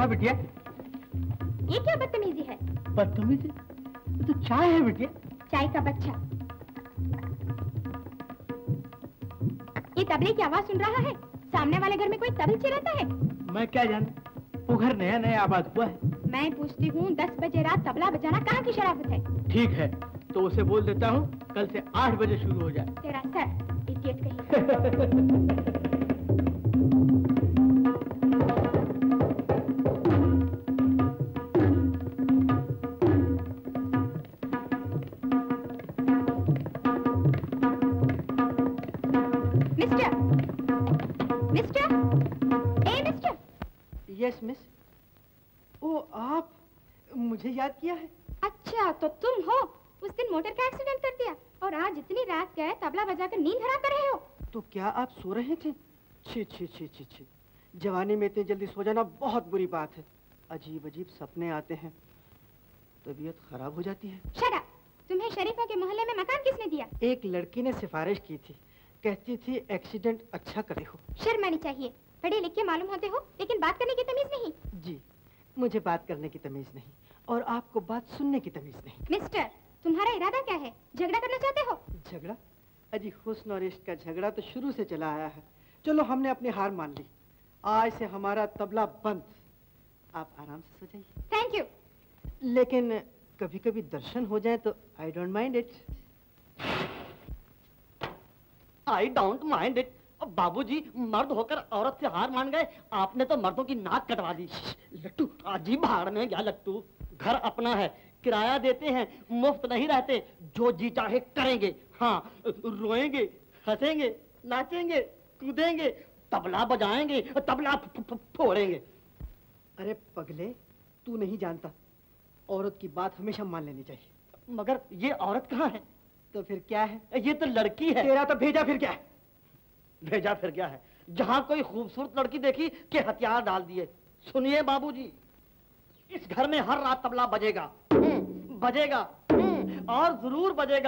हाँ बिटिया। ये क्या बदतमीजी है? बदतमीजी? तो चाय है बिटिया। चाय का बच्चा। ये तबले की आवाज सुन रहा है? सामने वाले घर में कोई तबल चिल्लाता है? मैं क्या जानूं, वो घर नया नया आबाद हुआ है। मैं पूछती हूँ 10 बजे रात तबला बजाना कहाँ की शराफत है? ठीक है, तो उसे बोल देता हूँ कल से 8 बजे शुरू हो जाए। तेरा सर, इडियट कहीं। Yes miss. ओ आप, मुझे याद किया है? अच्छा तो तुम हो। उस दिन मोटर का एक्सीडेंट कर दिया और आज इतनी रात गए तबला बजाकर नींद हराम कर रहे हो। तो क्या आप सो रहे थे? छी छी छी छी छी, जवानी में इतनी जल्दी सो जाना बहुत बुरी बात है। अजीब अजीब सपने आते हैं, तबीयत खराब हो जाती है। Shut up. तुम्हें शरीफों के मोहल्ले में मकान किसने दिया? एक लड़की ने सिफारिश की थी, कहती थी एक्सीडेंट अच्छा करे हो। शर्म आनी चाहिए। पढ़े लिखे मालूम होते हो लेकिन बात करने की तमीज नहीं। जी, मुझे बात करने की तमीज नहीं और आपको बात सुनने की तमीज नहीं। मिस्टर, तुम्हारा इरादा क्या है? झगड़ा करना चाहते हो? झगड़ा? अजी हुस्न और इश्क का झगड़ा तो शुरू से चला आया है। चलो हमने अपनी हार मान ली, आज से हमारा तबला बंद। आप आराम से सो जाइए। Thank you. लेकिन कभी कभी दर्शन हो जाए तो I don't mind it. I don't mind it. बाबूजी, मर्द होकर औरत से हार मान गए। आपने तो मर्दों की नाक कटवा दी। लट्टू, अजीब भाड़ में गया लट्टू। घर अपना है, किराया देते हैं, मुफ्त नहीं रहते। जो जी चाहे करेंगे। हाँ, रोएंगे, हंसेंगे, नाचेंगे, कूदेंगे, तबला बजाएंगे, तबला फोड़ेंगे। अरे पगले, तू नहीं जानता, औरत की बात हमेशा मान लेनी चाहिए। मगर ये औरत कहाँ है? तो फिर क्या है? ये तो लड़की है। तेरा तो भेजा फिर क्या है? भेजा फिर क्या है? जहां कोई खूबसूरत लड़की देखी कि हथियार डाल दिए। सुनिए बाबूजी, इस घर में हर रात तबला बजेगा, बजेगा और जरूर बजेगा।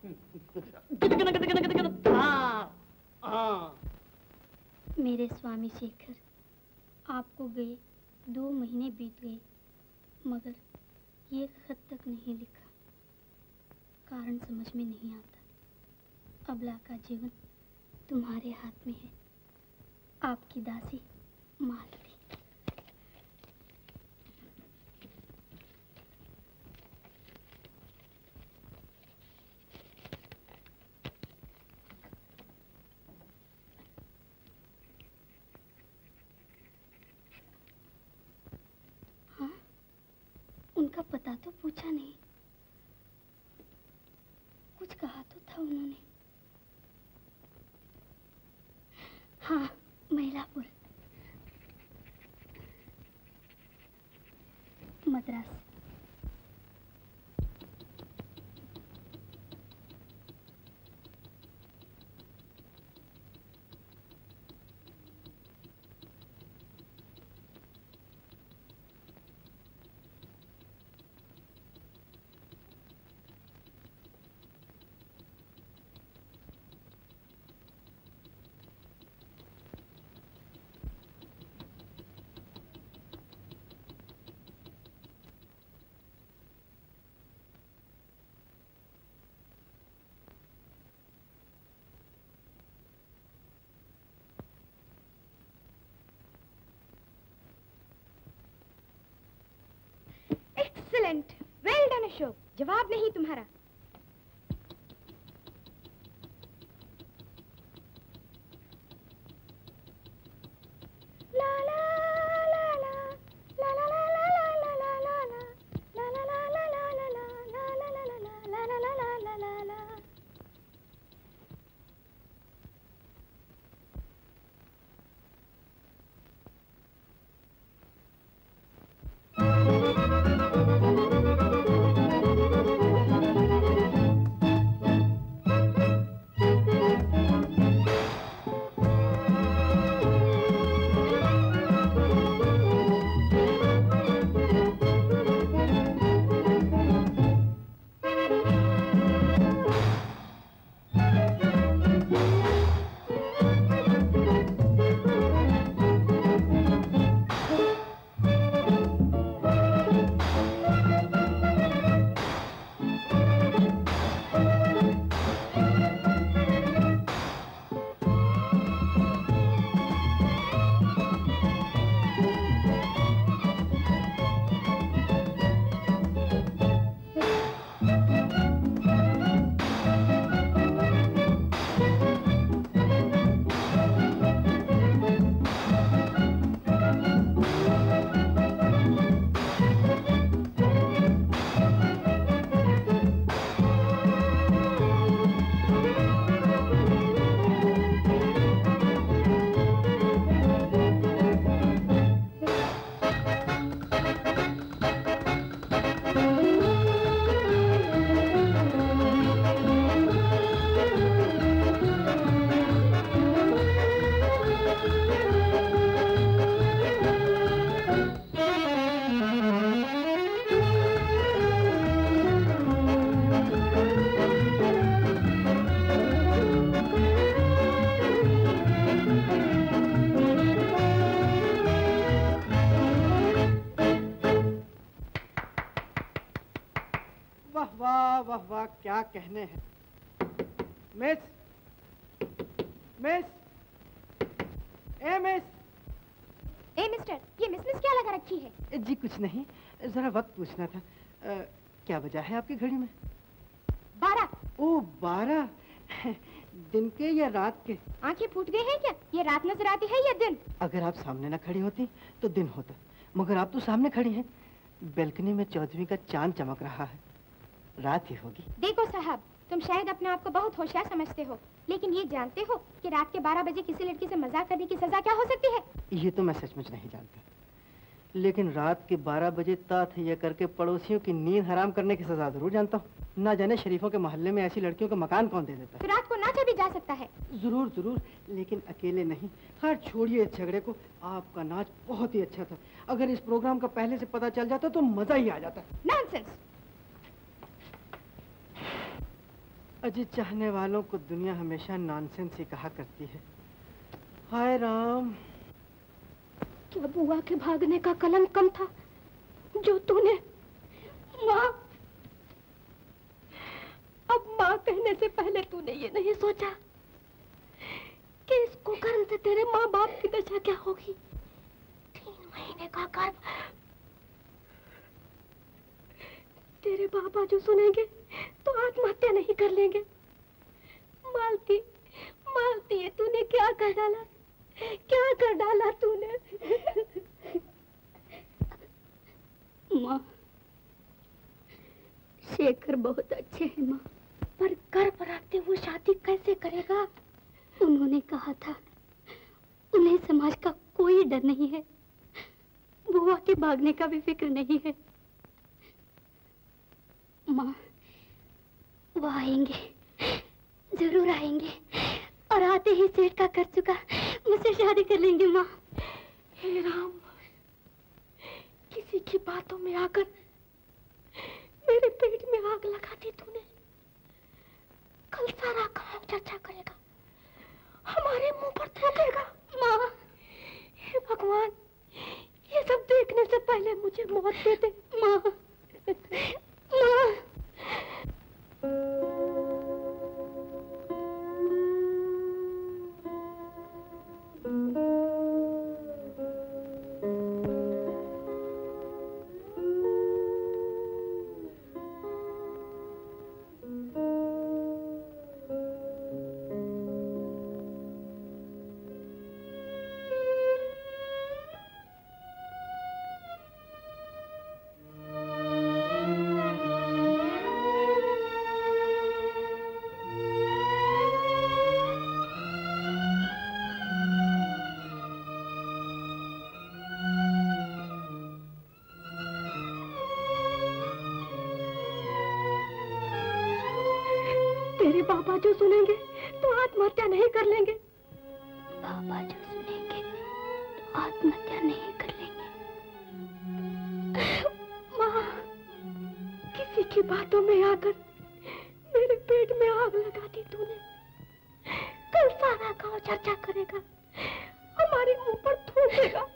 हाँ। मेरे स्वामी शेखर, आपको गए 2 महीने बीत गए मगर ये खत तक नहीं लिखा। कारण समझ में नहीं आता। अबला का जीवन तुम्हारे हाथ में है। आपकी दासी मालती। हाँ, उनका पता तो पूछा नहीं। कुछ कहा तो था उन्होंने। हाँ, Mahilapur, Madras. Excellent, well done Ashok. जवाब नहीं तुम्हारा। क्या कहने हैं। मिस, मिस, ए मिस, ए मिस्टर, ये मिस क्या लगा रखी है? जी कुछ नहीं, जरा वक्त पूछना था। क्या वजह है आपकी घड़ी में? 12। ओ 12, दिन के या रात के? आंखें फूट गई हैं क्या? ये रात नजर आती है या दिन? अगर आप सामने न खड़ी होती तो दिन होता, मगर आप तो सामने खड़ी हैं। बेलकनी में 14वीं का चांद चमक रहा है, रात ही होगी। देखो साहब, तुम शायद अपने आप को बहुत होशियार समझते हो, लेकिन ये जानते हो कि रात के 12 बजे किसी लड़की से मजाक करने की सजा क्या हो सकती है? ये तो मैं सचमुच नहीं जानता, लेकिन रात के 12 बजे ताथैया करके पड़ोसियों की नींद हराम करने की सजा जरूर जानता हूँ। ना जाने शरीफों के मोहल्ले में ऐसी लड़कियों को मकान कौन दे देता है। तो रात को नाचा भी जा सकता है। जरूर जरूर, लेकिन अकेले नहीं। खैर छोड़िए इस झगड़े को, आपका नाच बहुत ही अच्छा था। अगर इस प्रोग्राम का पहले से पता चल जाता तो मजा ही आ जाता। नॉनसेंस। अजी, चाहने वालों को दुनिया हमेशा नॉनसेंस ही कहा करती है। हाय राम, क्या बुआ के भागने का कलंक कम था जो तूने माँ, अब माँ कहने से पहले तूने ये नहीं सोचा कि इस कुकर्म से तेरे माँ बाप की दशा क्या होगी। 3 महीने का गर्भ, तेरे बाबा जो सुनेंगे तो आत्महत्या नहीं कर लेंगे। मालती, मालती, ये तूने क्या कर डाला, क्या कर डाला तूने। माँ, शेखर बहुत अच्छे हैं माँ, पर गर्भ रखते वो शादी कैसे करेगा? उन्होंने कहा था उन्हें समाज का कोई डर नहीं है, बुआ के भागने का भी फिक्र नहीं है। माँ, वो आएंगे, जरूर आएंगे, और आते ही सेठ का कर चुका मुझसे शादी कर लेंगे। माँ, हे राम, किसी की बातों में आकर मेरे पेट में आग लगा दी तूने। कल सारा गांव चर्चा करेगा, हमारे मुंह पर थूकेगा। माँ, हे भगवान, ये सब देखने से पहले मुझे मौत दे दे। माँ, माँ। बाबा जो सुनेंगे तो आत्महत्या नहीं कर लेंगे। बाबा जो सुनेंगे तो आत्महत्या नहीं कर लेंगे। माँ, किसी की बातों में आकर मेरे पेट में आग लगा दी तूने। कल सारा गांव चर्चा करेगा, हमारे मुंह पर थूकेगा।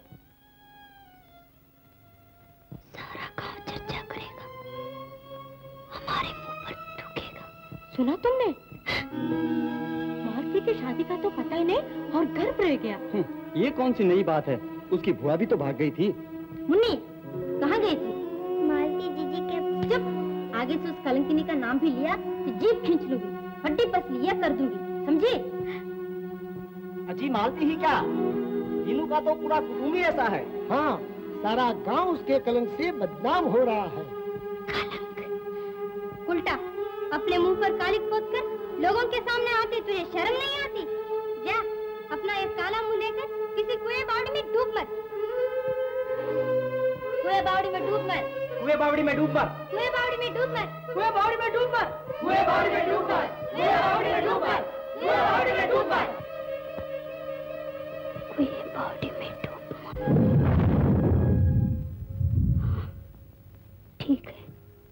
सारा गांव चर्चा करेगा, हमारे मुंह पर थूकेगा। सुना तुमने? मालती की शादी का तो पता ही नहीं और गर्भ रह गया। ये कौन सी नई बात है? उसकी बुआ भी तो भाग गई थी। मुन्नी, कहाँ गई थी? मालती जीजी के। चुप! आगे से उस कलंकिनी का नाम भी लिया तो जीभ खींच लूंगी, हड्डी पसलिया कर दूंगी, समझे? अजी मालती ही क्या, तीनों का तो पूरा कुटुंब ही ऐसा है। हाँ, सारा गांव उसके कलंक से बदनाम हो रहा है। कलंक? उल्टा अपने मुंह पर कालिक पोतकर लोगों के सामने आती, तुझे शर्म नहीं आती? जा, अपना ये काला मुंह लेकर किसी कुएं बावड़ी में डूब मत। कुएं बावड़ी में डूब मत। कुएं बावड़ी में डूब मत। कुएं बावड़ी में डूब मत। कुएं बावड़ी में डूब मत। कुएं बावड़ी में डूब मत। कुएं बावड़ी में डूब मत। कुएं बावड़ी में डूब मत। कुएं बावड़ी में डूब मत। ठीक है।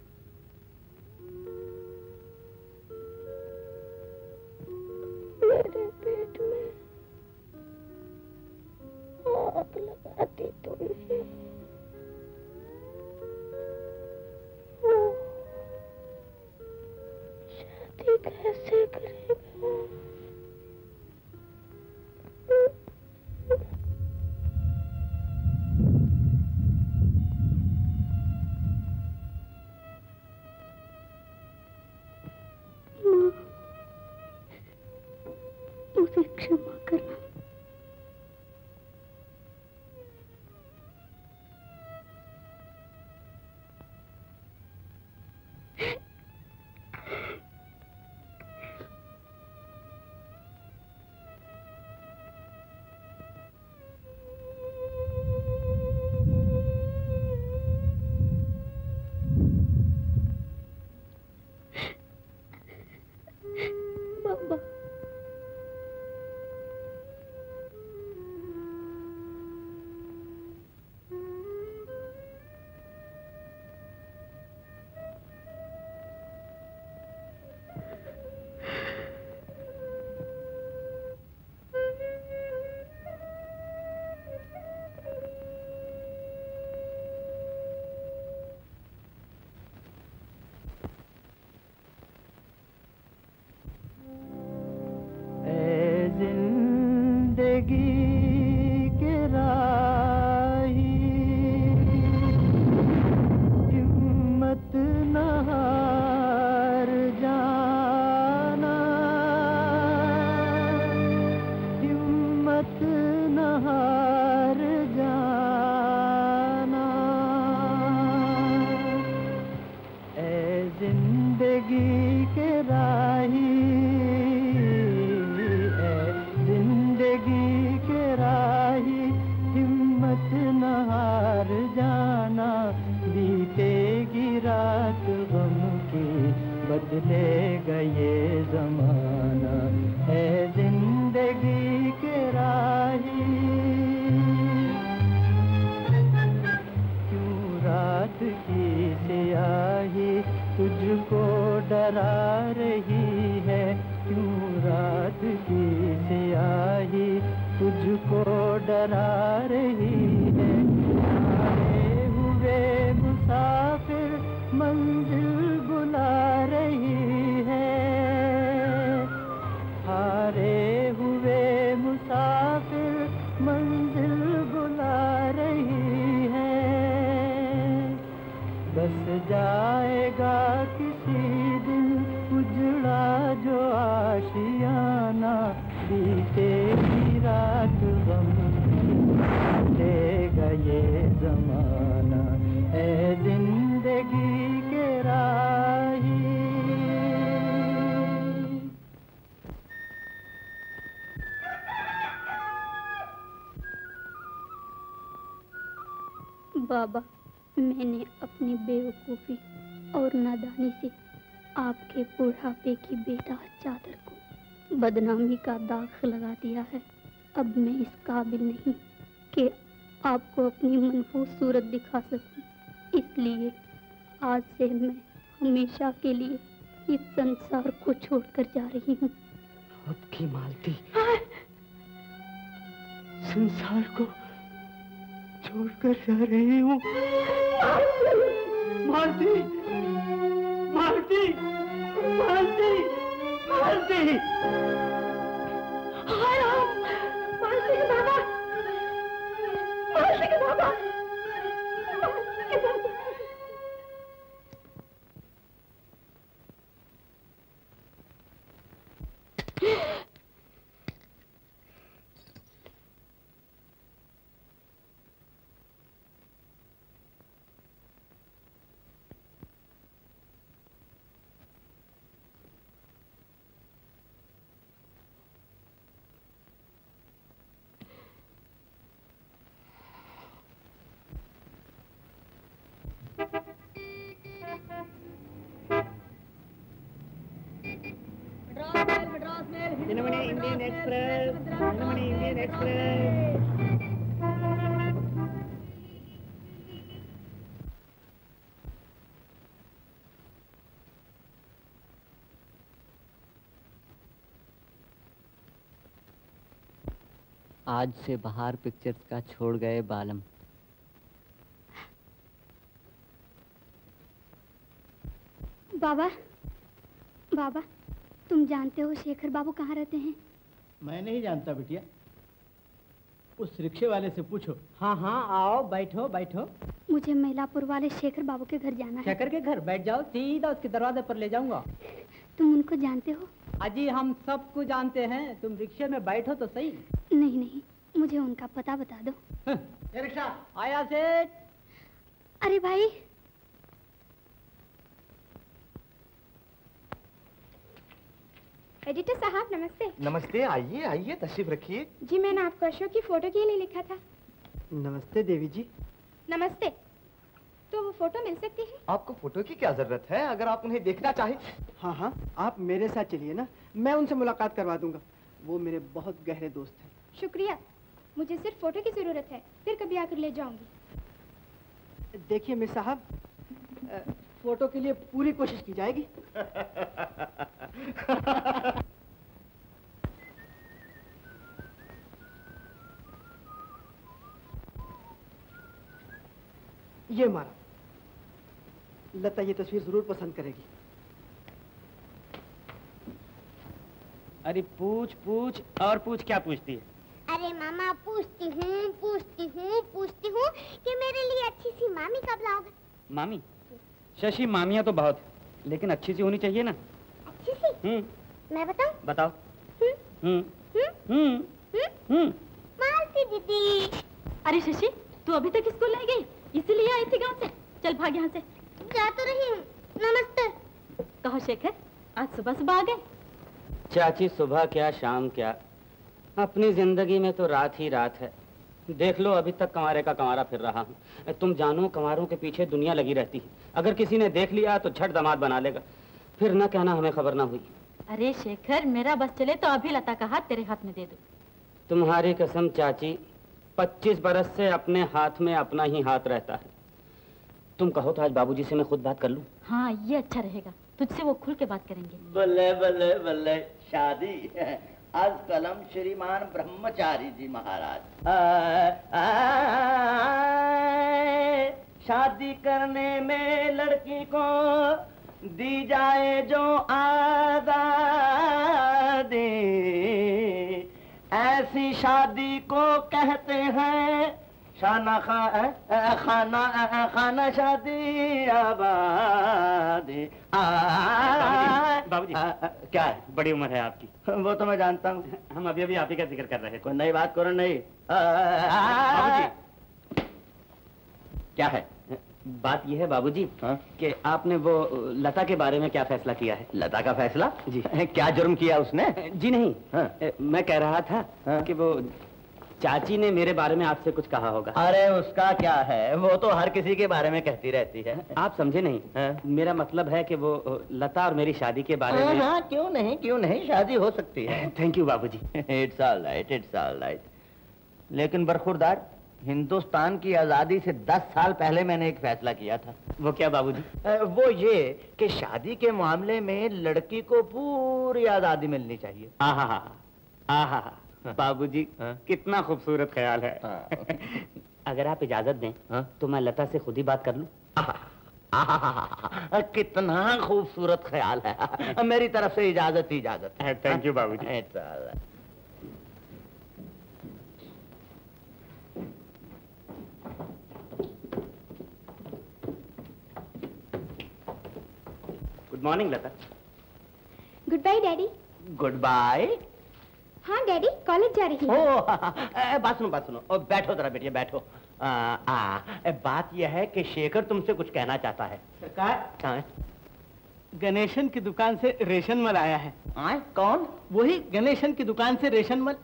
मेरे पेट में आग लगा दी तुमने। मुझे क्षमा करना। बाबा, मैंने अपनी बेवकूफ़ी और नादानी से आपके बुढ़ापे की बेदाग चादर को बदनामी का दाग लगा दिया है। अब मैं इस काबिल नहीं कि आपको अपनी मनहूस सूरत दिखा सकूं। इसलिए आज से मैं हमेशा के लिए इस संसार को छोड़कर जा रही हूँ। आपकी मालती संसार को छोड़कर जा रही हूँ। मालती, मालती, मालती, मालती। हाय राम, मालती के बाबा, मालती के बाबा, मालती के बाबा। Indian Express, Indian Express. आज से बहार पिक्चर्स का छोड़ गए बालम। बाबा, बाबा, तुम जानते हो शेखर बाबू कहाँ रहते हैं? मैं नहीं जानता बिटिया, उस रिक्शे वाले से पूछो। हाँ हाँ, आओ, बैठो बैठो। मुझे मैलापुर वाले शेखर बाबू के घर जाना है। शेखर के घर? बैठ जाओ, सीधा उसके दरवाजे पर ले जाऊंगा। तुम उनको जानते हो? अजी हम सबको जानते हैं, तुम रिक्शे में बैठो तो सही। नहीं नहीं, मुझे उनका पता बता दो। ये रिक्शा आया सेठ। अरे भाई, एडिटर साहब नमस्ते। नमस्ते, आइए आइए, तशरीफ रखिए। जी मैंने आपको अशोक की फोटो के लिए लिखा था। नमस्ते देवी जी। नमस्ते। तो वो फोटो मिल सकती है? आपको फोटो की क्या जरूरत है, अगर आप उन्हें देखना चाहें। हाँ हाँ, आप मेरे साथ चलिए ना, मैं उनसे मुलाकात करवा दूंगा। वो मेरे बहुत गहरे दोस्त हैं। शुक्रिया, मुझे सिर्फ फोटो की जरूरत है, फिर कभी आकर ले जाऊंगी। देखिए मिस साहब, फोटो के लिए पूरी कोशिश की जाएगी। ये मारा, लता ये तस्वीर जरूर पसंद करेगी। अरे पूछ पूछ और पूछ, क्या पूछती है? अरे मामा पूछती हूँ कि मेरे लिए अच्छी सी मामी कब लाओगे? मामी? शशि, मामियाँ तो बहुत, लेकिन अच्छी सी होनी चाहिए ना। अच्छी सी? मैं बताऊं? बताओ। मालती दीदी। अरे शशि, तू अभी तक स्कूल नहीं गई, इसीलिए आई थी गांव से। चल भाग यहाँ से। जा तो रही हूँ। नमस्ते। कहो शेखर, आज सुबह सुबह आ गए? चाची सुबह क्या शाम क्या, अपनी जिंदगी में तो रात ही रात है। देख लो, अभी तक कंवारे का कंवारा फिर रहा हूँ। तुम जानो, कंवारों के पीछे दुनिया लगी रहती है। अगर किसी ने देख लिया तो झट दामाद बना लेगा, फिर न कहना हमें खबर ना हुई। अरे शेखर, मेरा बस चले तो अभी लता का हाथ तेरे हाथ में दे दो। तुम्हारी कसम चाची, 25 बरस से अपने हाथ में अपना ही हाथ रहता है। तुम कहो तो आज बाबूजी से मैं खुद बात कर लूं? हाँ, ये अच्छा रहेगा, तुझसे वो खुल के बात करेंगे। बल्ले बल्ले बल्ले, शादी आज कलम श्रीमान ब्रह्मचारी जी महाराज। शादी करने में लड़की को दी जाए जो आज़ादी, ऐसी शादी को कहते हैं खाना खाना शादी आबादी। बाबूजी, क्या है? बड़ी उम्र है आपकी। वो तो मैं जानता हूँ। हम अभी अभी आप ही का जिक्र कर रहे थे। कोई नई बात करो। नहीं बाबूजी, क्या है? बात यह है बाबूजी कि आपने वो लता के बारे में क्या फैसला किया है? लता का फैसला? जी। क्या जुर्म किया उसने? जी नहीं, मैं कह रहा था कि वो चाची ने मेरे बारे में आपसे कुछ कहा होगा। अरे उसका क्या है, वो तो हर किसी के बारे में कहती रहती है। आप समझे नहीं। मेरा मतलब है कि वो लता और मेरी शादी के बारे में। हाँ, क्यों नहीं, शादी हो सकती है। थैंक यू बाबूजी। It's all right. लेकिन बरखुरदार, हिंदुस्तान की आजादी से 10 साल पहले मैंने एक फैसला किया था। वो क्या बाबूजी? वो ये कि शादी के मामले में लड़की को पूरी आजादी मिलनी चाहिए। आहा बाबूजी, कितना खूबसूरत ख्याल है। अगर आप इजाजत दें तो मैं लता से खुद ही बात कर लूं। कितना खूबसूरत ख्याल है। मेरी तरफ से इजाजत ही इजाजत है। थैंक यू बाबूजी। Good morning Lata. Goodbye daddy. Goodbye. हाँ डैडी, कॉलेज जा रही हूँ। बात सुनो। और बैठो जरा बेटिया, बैठो। बात यह है कि शेखर तुमसे कुछ कहना चाहता है। सरकार, गणेशन की दुकान से रेशन मल आया है। कौन? वही गणेशन की दुकान से रेशन मल।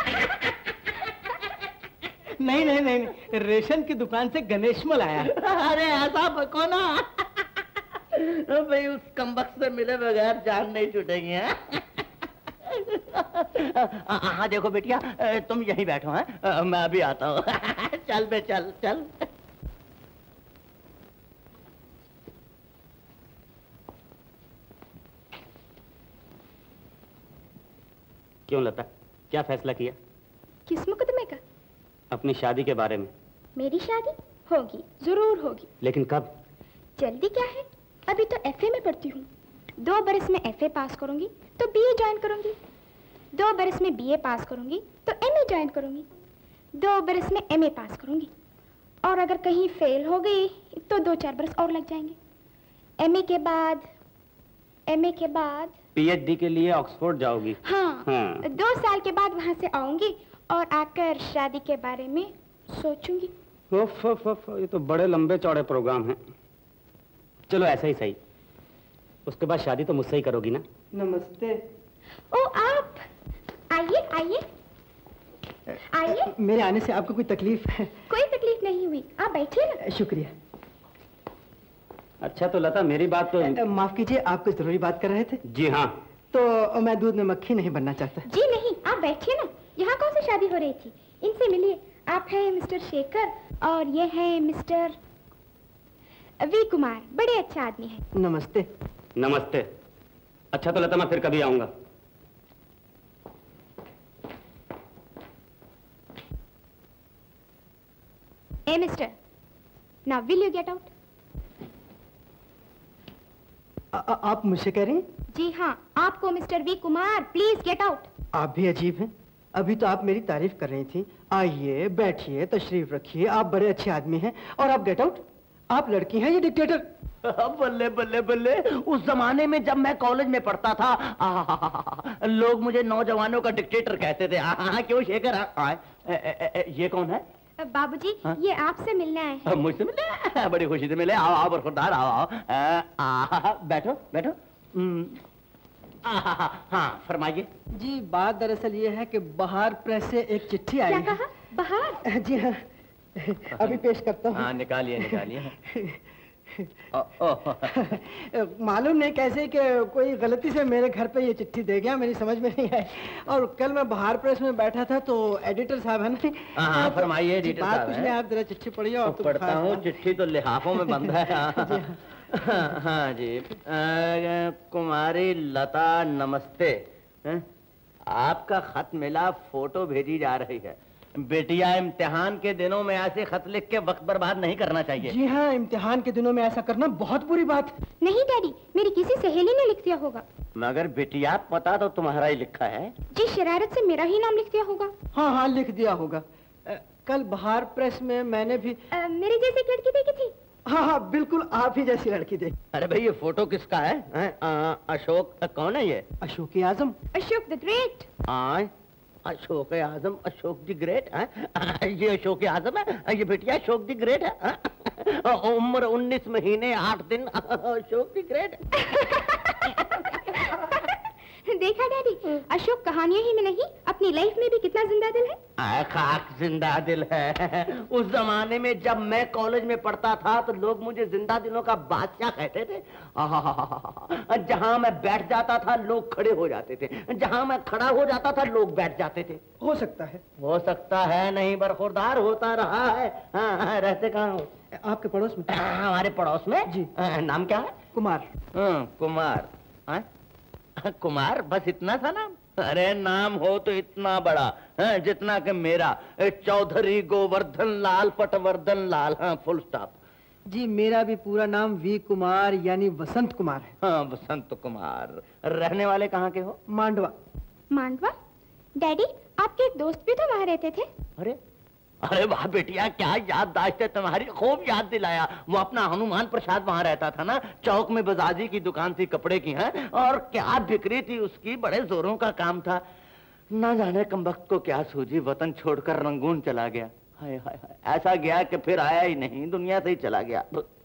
नहीं, रेशन की दुकान से गणेश मल आया है। अरे ऐसा बको ना भाई, उस कमबख्त से मिले बगैर जान नहीं छूटेगी। हाँ देखो बेटिया, तुम यहीं बैठो हैं, मैं अभी आता हूँ। चल बे, चल। क्यों लता, क्या फैसला किया? किस मुकदमे का? अपनी शादी के बारे में। मेरी शादी होगी, जरूर होगी। लेकिन कब? जल्दी क्या है, अभी तो एफए में पढ़ती हूँ। 2 बरस में एफए पास करूंगी तो बीए ज्वाइन करूंगी। 2 बरस में बीए पास करूंगी तो एमए ज्वाइन करूंगी। 2 बरस में एमए पास करूंगी, और अगर कहीं फेल हो गई तो 2-4 बरस और लग जाएंगे। एमए के बाद एमए के बाद पीएचडी के लिए ऑक्सफोर्ड जाओगी? हाँ, 2 साल के बाद वहाँ से आऊंगी और आकर शादी के बारे में सोचूंगी। ये तो बड़े लंबे चौड़े प्रोग्राम हैं। चलो ऐसा ही सही। उसके बाद शादी तो मुझसे ही करोगी ना? नमस्ते। ओ आप आइए आइए आइए। मेरे आने से आपको कोई तकलीफ है? कोई तकलीफ नहीं हुई, आप बैठिए ना। शुक्रिया। अच्छा तो लता मेरी बात तो माफ कीजिए, आप कुछ जरूरी बात कर रहे थे? जी हाँ। तो मैं दूध में मक्खी नहीं बनना चाहता। जी नहीं, आप बैठिए ना। यहाँ कौन सी शादी हो रही थी? इनसे मिलिए। आप हैं मिस्टर शेखर और ये है मिस्टर वी कुमार, बड़े अच्छे आदमी हैं। नमस्ते। नमस्ते। अच्छा तो लता मैं फिर कभी आऊंगा। ए mister, now will you get out? आप मुझसे कह रही हैं? जी हाँ, आपको mister V Kumar, please get out. आप भी अजीब हैं। अभी तो आप मेरी तारीफ कर रही थी। आइए बैठिए, तशरीफ रखिए, आप बड़े अच्छे आदमी हैं, और आप गेट आउट? आप लड़की हैं, ये डिक्टेटर। बल्ले बल्ले बल्ले, उस जमाने में जब मैं कॉलेज में पढ़ता था लोग मुझे नौजवानों का डिक्टेटर कहते थे। क्यों शेखर? ये कौन है? बाबूजी, ये आपसे मिलने आए हैं। मुझसे मिलने? बड़ी खुशी से मिले। आओ आओ बरखुरदार, आओ आओ। बैठो बैठो। हाँ फरमाइए। जी बात दरअसल ये है कि बहार प्रेस से एक चिट्ठी आई है। क्या कहा? बहार? जी हाँ, अभी पेश करता हूँ। हाँ निकालिए निकालिए। मालूम नहीं कैसे कि कोई गलती से मेरे घर पे ये चिट्ठी दे गया, मेरी समझ में नहीं आई। और कल मैं बाहर प्रेस में बैठा था तो एडिटर साहब है ना। हाँ फरमाइए एडिटर साहब। कुछ नहीं, आप जरा चिट्ठी पढ़िए। और पढ़ता हूँ। चिट्ठी तो लिहाफों में बंद है। हाँ जी। कुमारी लता नमस्ते। आपका खत मिला, फोटो भेजी जा रही है। बेटिया, इम्तिहान के दिनों में ऐसे खत लिख के वक्त बर्बाद नहीं करना चाहिए। जी हाँ, इम्तिहान के दिनों में ऐसा करना बहुत बुरी बात। नहीं डैडी, मेरी किसी सहेली ने लिख दिया होगा। मगर बेटिया पता तो तुम्हारा ही लिखा है। जी शरारत से मेरा ही नाम लिख दिया होगा। हाँ हाँ लिख दिया होगा। कल बाहर प्रेस में मैंने भी मेरी जैसी एक लड़की देखी थी। हाँ हाँ बिल्कुल आप ही जैसी लड़की देखी। अरे भाई ये फोटो किसका है? अशोक। कौन है ये? Ashok Azam. Ashok the great. Ashok Azam, Ashok the great है? ये अशोक आजम है? ये बेटिया अशोक द ग्रेट है? उम्र 19 महीने 8 दिन, अशोक द ग्रेट। देखा डैडी, अशोक कहानियों ही में नहीं अपनी लाइफ में भी कितना जिंदा दिल है। खाक जिंदा दिल है। उस जमाने में जब मैं कॉलेज में पढ़ता था तो लोग मुझे जिंदा दिलों का बादशाह कहते थे। जहां मैं बैठ जाता था लोग खड़े हो जाते थे, जहां मैं खड़ा हो जाता था लोग बैठ जाते थे। हो सकता है। हो सकता है नहीं, बरखुरदार होता रहा है। रहते कहाँ हो? आपके पड़ोस में। हमारे पड़ोस में? जी। नाम क्या है? कुमार। कुमार। कुमार, बस इतना सा नाम? अरे नाम हो तो इतना बड़ा है जितना कि मेरा, चौधरी गोवर्धन लाल पटवर्धन लाल। Full stop. जी मेरा भी पूरा नाम वी कुमार यानी वसंत कुमार है। वसंत कुमार। रहने वाले कहाँ के हो? मांडवा। मांडवा? डैडी आपके एक दोस्त भी तो वहाँ रहते थे। अरे अरे वाह बेटिया, क्या याददाश्त है तुम्हारी, खूब याद दिलाया। वो अपना हनुमान प्रसाद वहाँ रहता था ना, चौक में बजाजी की दुकान थी कपड़े की है, और क्या बिक्री थी उसकी, बड़े जोरों का काम था। ना जाने कमबख्त को क्या सूझी, वतन छोड़कर रंगून चला गया। हाय हाय हाय, ऐसा गया कि फिर आया ही नहीं, दुनिया से ही चला गया।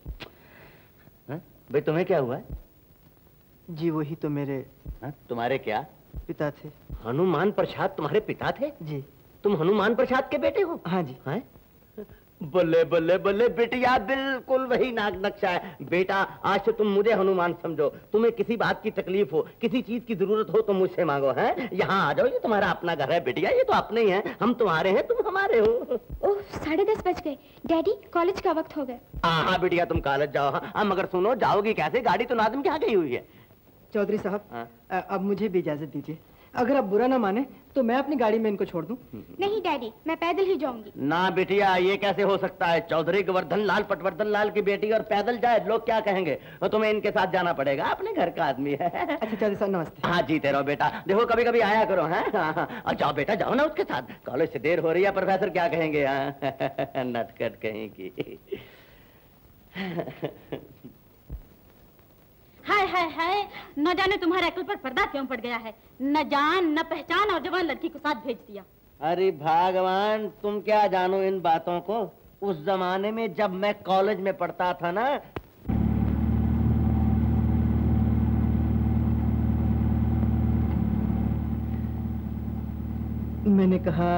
भाई तुम्हें क्या हुआ? जी वही तो मेरे। तुम्हारे क्या पिता थे। हनुमान प्रसाद तुम्हारे पिता थे? जी। तुम हनुमान प्रसाद के बेटे हो? हाँ जी। हैं? बल्ले बल्ले बल्ले बेटिया, बिल्कुल वही नाग नक्शा है। बेटा आज से तुम मुझे हनुमान समझो। तुम्हें किसी बात की तकलीफ हो, किसी चीज की जरूरत हो तो मुझसे मांगो। हैं? यहाँ आ जाओ, ये तुम्हारा अपना घर है बेटिया, ये तो अपने ही हैं। हम तुम्हारे हैं, तुम हमारे हो। ओह 10:30 बज गए डैडी, कॉलेज का वक्त हो गया। हाँ बेटिया तुम कॉलेज जाओ। हाँ मगर सुनो, जाओगी कैसे? गाड़ी तो नादिम के यहाँ गई हुई है। चौधरी साहब अब मुझे भी इजाजत दीजिए। अगर आप बुरा ना माने तो मैं अपनी गाड़ी में इनको छोड़ दूं। नहीं डैडी, मैं पैदल ही जाऊंगी। ना बेटिया, ये कैसे हो सकता है? चौधरी गोवर्धन लाल पटवर्धन लाल की बेटी और पैदल जाए, लोग क्या कहेंगे? तो तुम्हें इनके साथ जाना पड़ेगा, अपने घर का आदमी है। अच्छा चौधरी साहब नमस्ते। हाँ जीते रहो बेटा, देखो कभी कभी आया करो। है जाओ बेटा, जाओ ना उसके साथ, कॉलेज से देर हो रही है, प्रोफेसर क्या कहेंगे? नटखट कहीं की। हाय हाय हाय हाय, न जाने तुम्हारे अकल पर पर्दा क्यों पड़ गया है। न जान न पहचान और जवान लड़की को साथ भेज दिया। अरे भगवान, तुम क्या जानो इन बातों को। उस जमाने में जब मैं कॉलेज में पढ़ता था ना, मैंने कहा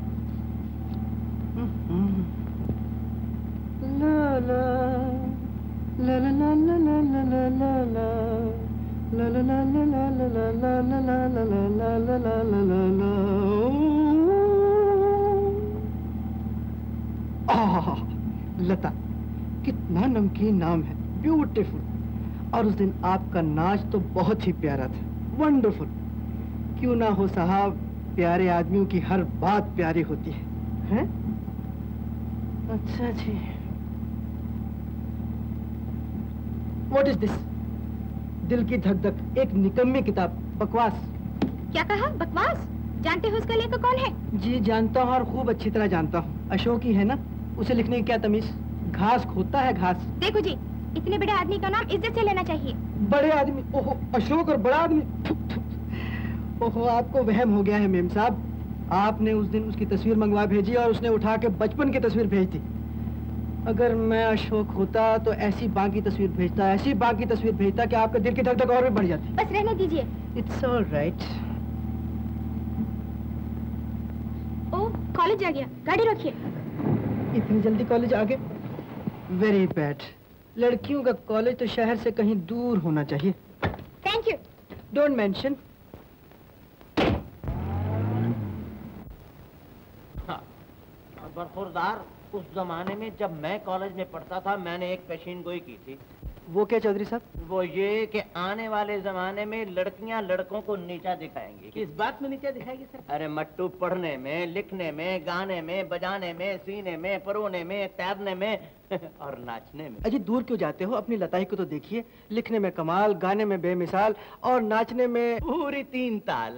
ला ला ला ला ला ला ला ला ला ला ला ला ला ला ला ला ला ला ला। लता, कितना नमकीन नाम है, ब्यूटीफुल। और उस दिन आपका नाच तो बहुत ही प्यारा था, वंडरफुल। क्यों ना हो साहब, प्यारे आदमियों की हर बात प्यारी होती है, हैं? अच्छा जी। What is this? दिल की धक धक, एक निकम्मी किताब, बकवास। क्या कहा? बकवास? जानते हो उसका लेखक कौन है? जी जानता हूँ, और खूब अच्छी तरह जानता हूँ। अशोक ही है ना? उसे लिखने की क्या तमीज? घास खोदता है घास। देखो जी, इतने बड़े आदमी का नाम इज्जत से लेना चाहिए। बड़े आदमी? ओहो, अशोक और बड़ा आदमी। ओहो, आपको वहम हो गया है मेम साहब। आपने उस दिन उसकी तस्वीर मंगवा भेजी और उसने उठा के बचपन की तस्वीर भेज दी। अगर मैं अशोक होता तो ऐसी बाकी तस्वीर भेजता, ऐसी बाकी तस्वीर भेजता कि आपके दिल की धक धक और भी बढ़ जाती। बस रहने दीजिए। It's all right. Oh, college आ गया, गाड़ी रखिए। इतनी जल्दी कॉलेज आ गए? Very bad. लड़कियों का कॉलेज तो शहर से कहीं दूर होना चाहिए। Thank you. Don't mention. बरखुरदार, उस जमाने में जब मैं कॉलेज में पढ़ता था, मैंने एक पेशीन गोई की थी। वो क्या चौधरी साहब? वो ये कि आने वाले जमाने में लड़कियां लड़कों को नीचा दिखाएंगी। किस बात में नीचा दिखाएगी सर? अरे मट्टू, पढ़ने में, लिखने में, गाने में, बजाने में, सीने में, परोने में, तैरने में और नाचने में। अजी दूर क्यों जाते हो, अपनी लताई को तो देखिए। लिखने में कमाल, गाने में बेमिसाल और नाचने में पूरी 3 ताल।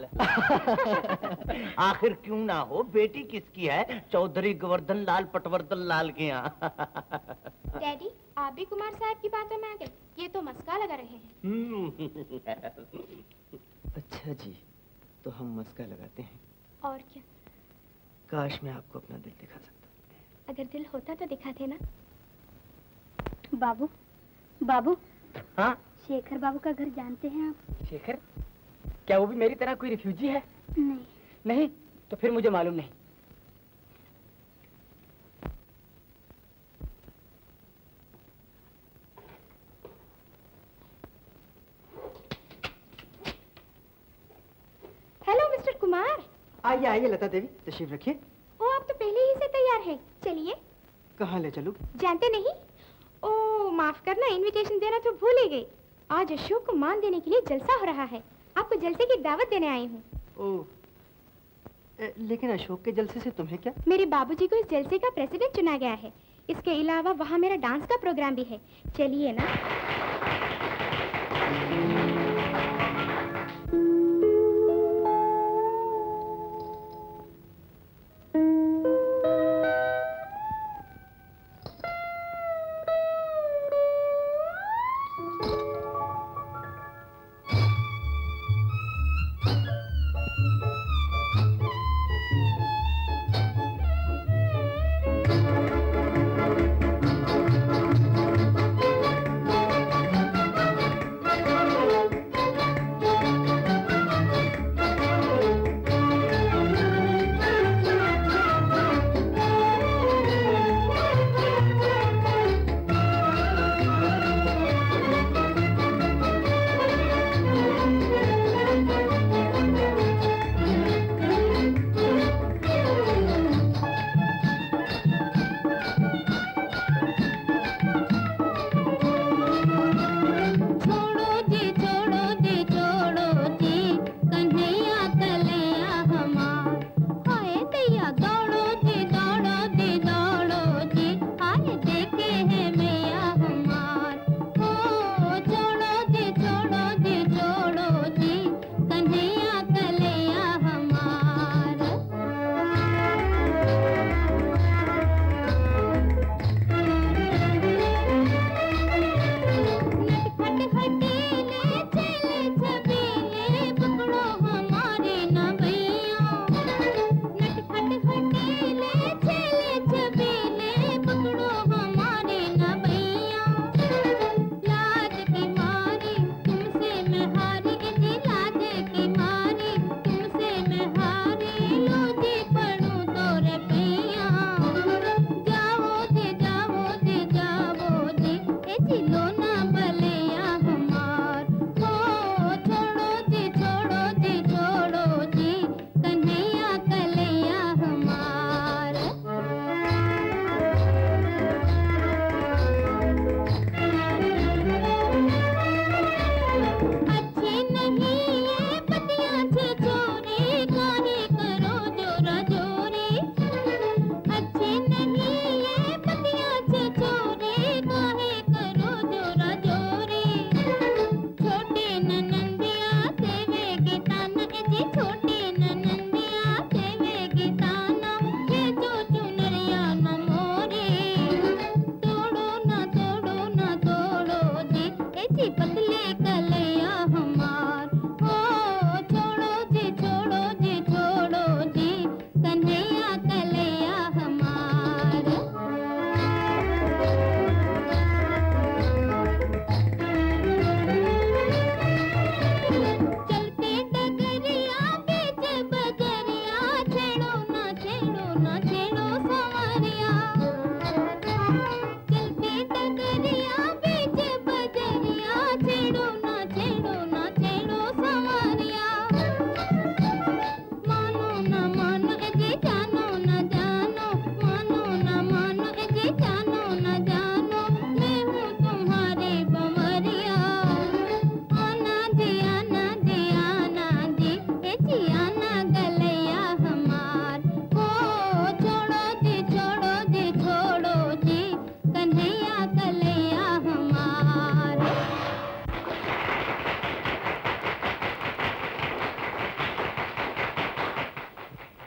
आखिर क्यों ना हो, बेटी किसकी है? चौधरी गोवर्धन लाल पटवर्धन लाल के यहाँ। डैडी, आप भी कुमार साहब की बातों में आ गए। ये तो मस्का लगा रहे हैं। अच्छा जी, तो हम मस्का लगाते हैं। और क्या? काश मैं आपको अपना दिल दिखा सकता। अगर दिल होता तो दिखाते ना। बाबू, बाबू। हाँ? शेखर बाबू का घर जानते हैं आप? शेखर? क्या वो भी मेरी तरह कोई रिफ्यूजी है? नहीं। नहीं? तो फिर मुझे मालूम नहीं। Hello mister Kumar. आइए आइए लता देवी, तशरीफ रखिए। ओ, आप तो पहले ही से तैयार हैं। चलिए। कहाँ ले चलूं? जानते नहीं? ओ, माफ करना, इनविटेशन देना तो भूल ही गई। आज अशोक को मान देने के लिए जलसा हो रहा है। आपको जलसे की दावत देने आई हूँ। ओह, लेकिन अशोक के जलसे से तुम्हें क्या? मेरे बाबूजी को इस जलसे का प्रेसिडेंट चुना गया है। इसके अलावा वहाँ मेरा डांस का प्रोग्राम भी है। चलिए ना।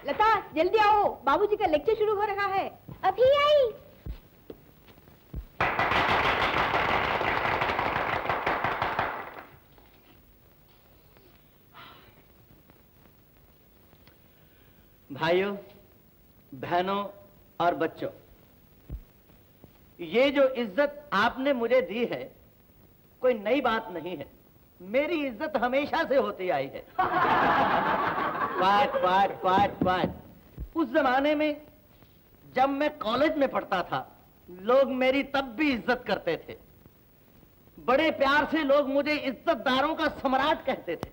लता जल्दी आओ, बाबूजी का लेक्चर शुरू हो रहा है। अभी आई। भाइयों, बहनों और बच्चों, ये जो इज्जत आपने मुझे दी है कोई नई बात नहीं है। मेरी इज्जत हमेशा से होती आई है। क्वाट। उस जमाने में जब मैं कॉलेज में पढ़ता था, लोग मेरी तब भी इज्जत करते थे। बड़े प्यार से लोग मुझे इज्जतदारों का सम्राट कहते थे।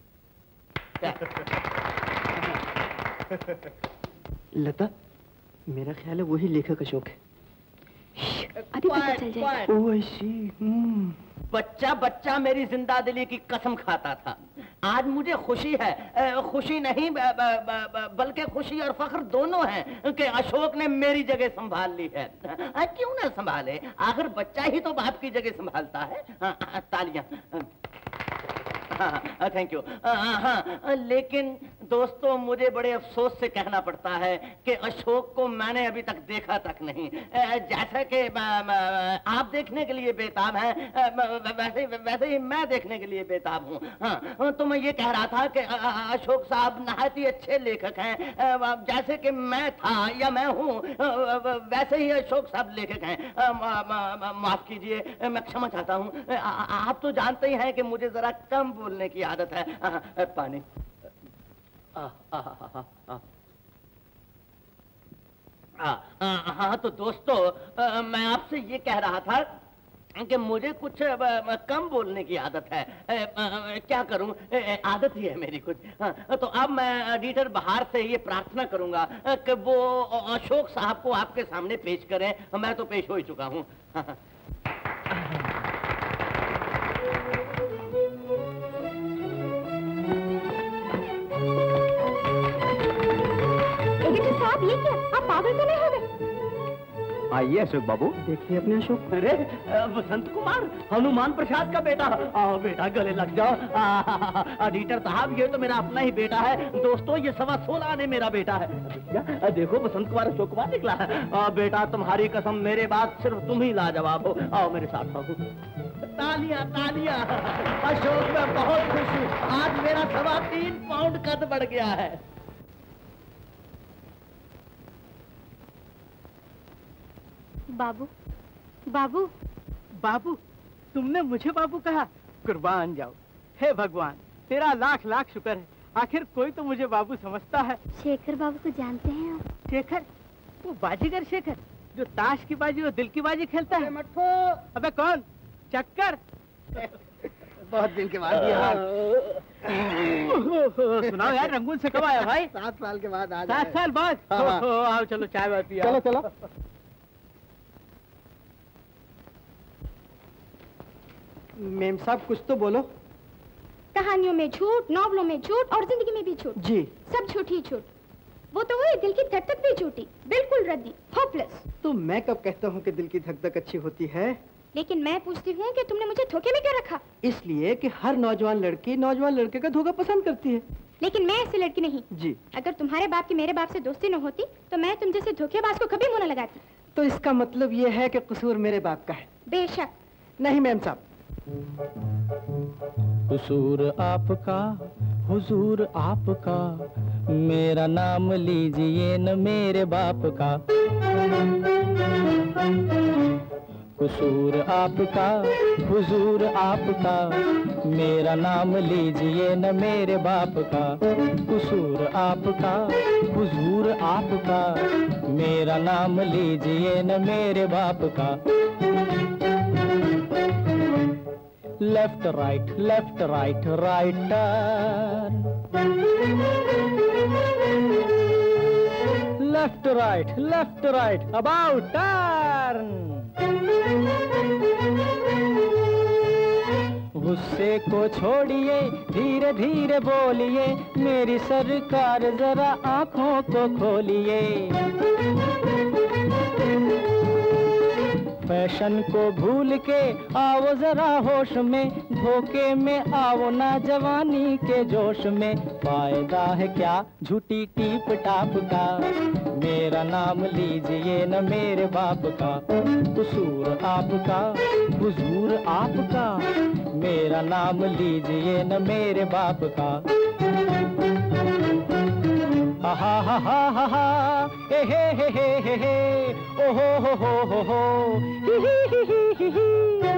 लता, मेरा ख्याल है वही लेखक अशोक है। अभी पता चल जाएगा। ओह आई सी। बच्चा बच्चा मेरी जिंदा दिली की कसम खाता था। आज मुझे खुशी है, खुशी नहीं बल्कि खुशी और फख्र दोनों है कि अशोक ने मेरी जगह संभाल ली है। क्यों ना संभाले, आखिर बच्चा ही तो बाप की जगह संभालता है। तालियां। हाँ, थैंक यू। हाँ, लेकिन दोस्तों मुझे बड़े अफसोस से कहना पड़ता है कि अशोक को मैंने अभी तक देखा तक नहीं। जैसा कि आप देखने के लिए बेताब हैं, वैसे ही मैं देखने के लिए बेताब हूँ। हाँ, तो मैं ये कह रहा था कि अशोक साहब नहायत ही अच्छे लेखक हैं। जैसे कि मैं था या मैं हूँ, वैसे ही अशोक साहब लेखक हैं। माफ कीजिए, मैं क्षमा चाहता हूँ। आप तो जानते ही हैं कि मुझे जरा कम बोलने की आदत है। पानी। हाँ, तो दोस्तों मैं आपसे ये कह रहा था कि मुझे कुछ कम बोलने की आदत है। क्या करूं, आदत ही है मेरी कुछ। तो अब मैं एडिटर बहार से ये प्रार्थना करूंगा कि वो अशोक साहब को आपके सामने पेश करें। मैं तो पेश हो ही चुका हूं। आप ये क्या, आप पागल तो नहीं हो गए? आइए अशोक बाबू, देखिए अपने अशोक। अरे वसंत कुमार, हनुमान प्रसाद का बेटा। आओ बेटा, गले लग जाओ। एडिटर साहब, ये तो मेरा अपना ही बेटा है। दोस्तों, ये 16.25 आने मेरा बेटा है। देखो वसंत कुमार अशोक कुमार निकला है। बेटा, तुम्हारी कसम, मेरे बाद सिर्फ तुम ही लाजवाब हो। आओ मेरे साथ आओ। तालियां तालियां। अशोक, मैं बहुत खुश हूँ। आज मेरा 3.25 पाउंड कद बढ़ गया है। बाबू, बाबू, बाबू, तुमने मुझे बाबू कहा? कुर्बान जाओ। हे भगवान, तेरा लाख लाख शुक्र है, आखिर कोई तो मुझे बाबू समझता है। शेखर बाबू को जानते हैं आप? शेखर? वो बाजीगर शेखर, जो ताश की बाजी और दिल की बाजी खेलता है। अबे कौन? चक्कर। बहुत दिन के बाद सुनाओ यार, रंगून से कब आया भाई? 7 साल के बाद। 7 साल बाद? आओ चलो चाय वाय पिया। चलो चलो। मेम साहब, कुछ तो बोलो। कहानियों में झूठ, नॉवलों में झूठ और जिंदगी में भी झूठ। जी, सब झूठ ही झूठ। वो तो वही दिल की धक धक भी झूठी, बिल्कुल रद्दी, होपलेस। तो मैं कब कहता हूँ कि दिल की धक धक अच्छी होती है? लेकिन मैं पूछती हूँ कि तुमने मुझे धोखे में क्यों रखा? इसलिए कि हर नौजवान लड़की नौजवान लड़के का धोखा पसंद करती है। लेकिन मैं ऐसी लड़की नहीं। जी। अगर तुम्हारे बाप की मेरे बाप से दोस्ती न होती तो मैं तुम जैसे धोखेबाज को कभी मुंह न लगाती। तो इसका मतलब ये है कि कसूर मेरे बाप का है? बेशक नहीं मैम साहब। कुसूर आपका, हुजूर आपका, मेरा नाम लीजिए न मेरे बाप का। कुसूर आपका, हुजूर आपका, मेरा नाम लीजिए न मेरे बाप का। कुसूर आपका, हुजूर आपका, मेरा नाम लीजिए न मेरे बाप का। Left right, right turn. Left right, about turn. गुस्से को छोड़िए, धीरे धीरे बोलिए, मेरी सरकार जरा आंखों को खोलिए। फैशन को भूल के आओ जरा होश में, धोखे में आओ ना जवानी के जोश में। फायदा है क्या झूठी टीप टाप का, मेरा नाम लीजिए न मेरे बाप का। कसूर आपका हुजूर आपका, मेरा नाम लीजिए न मेरे बाप का। हा हा हा हा हा, ए हे, ओ हो, ही ही ही।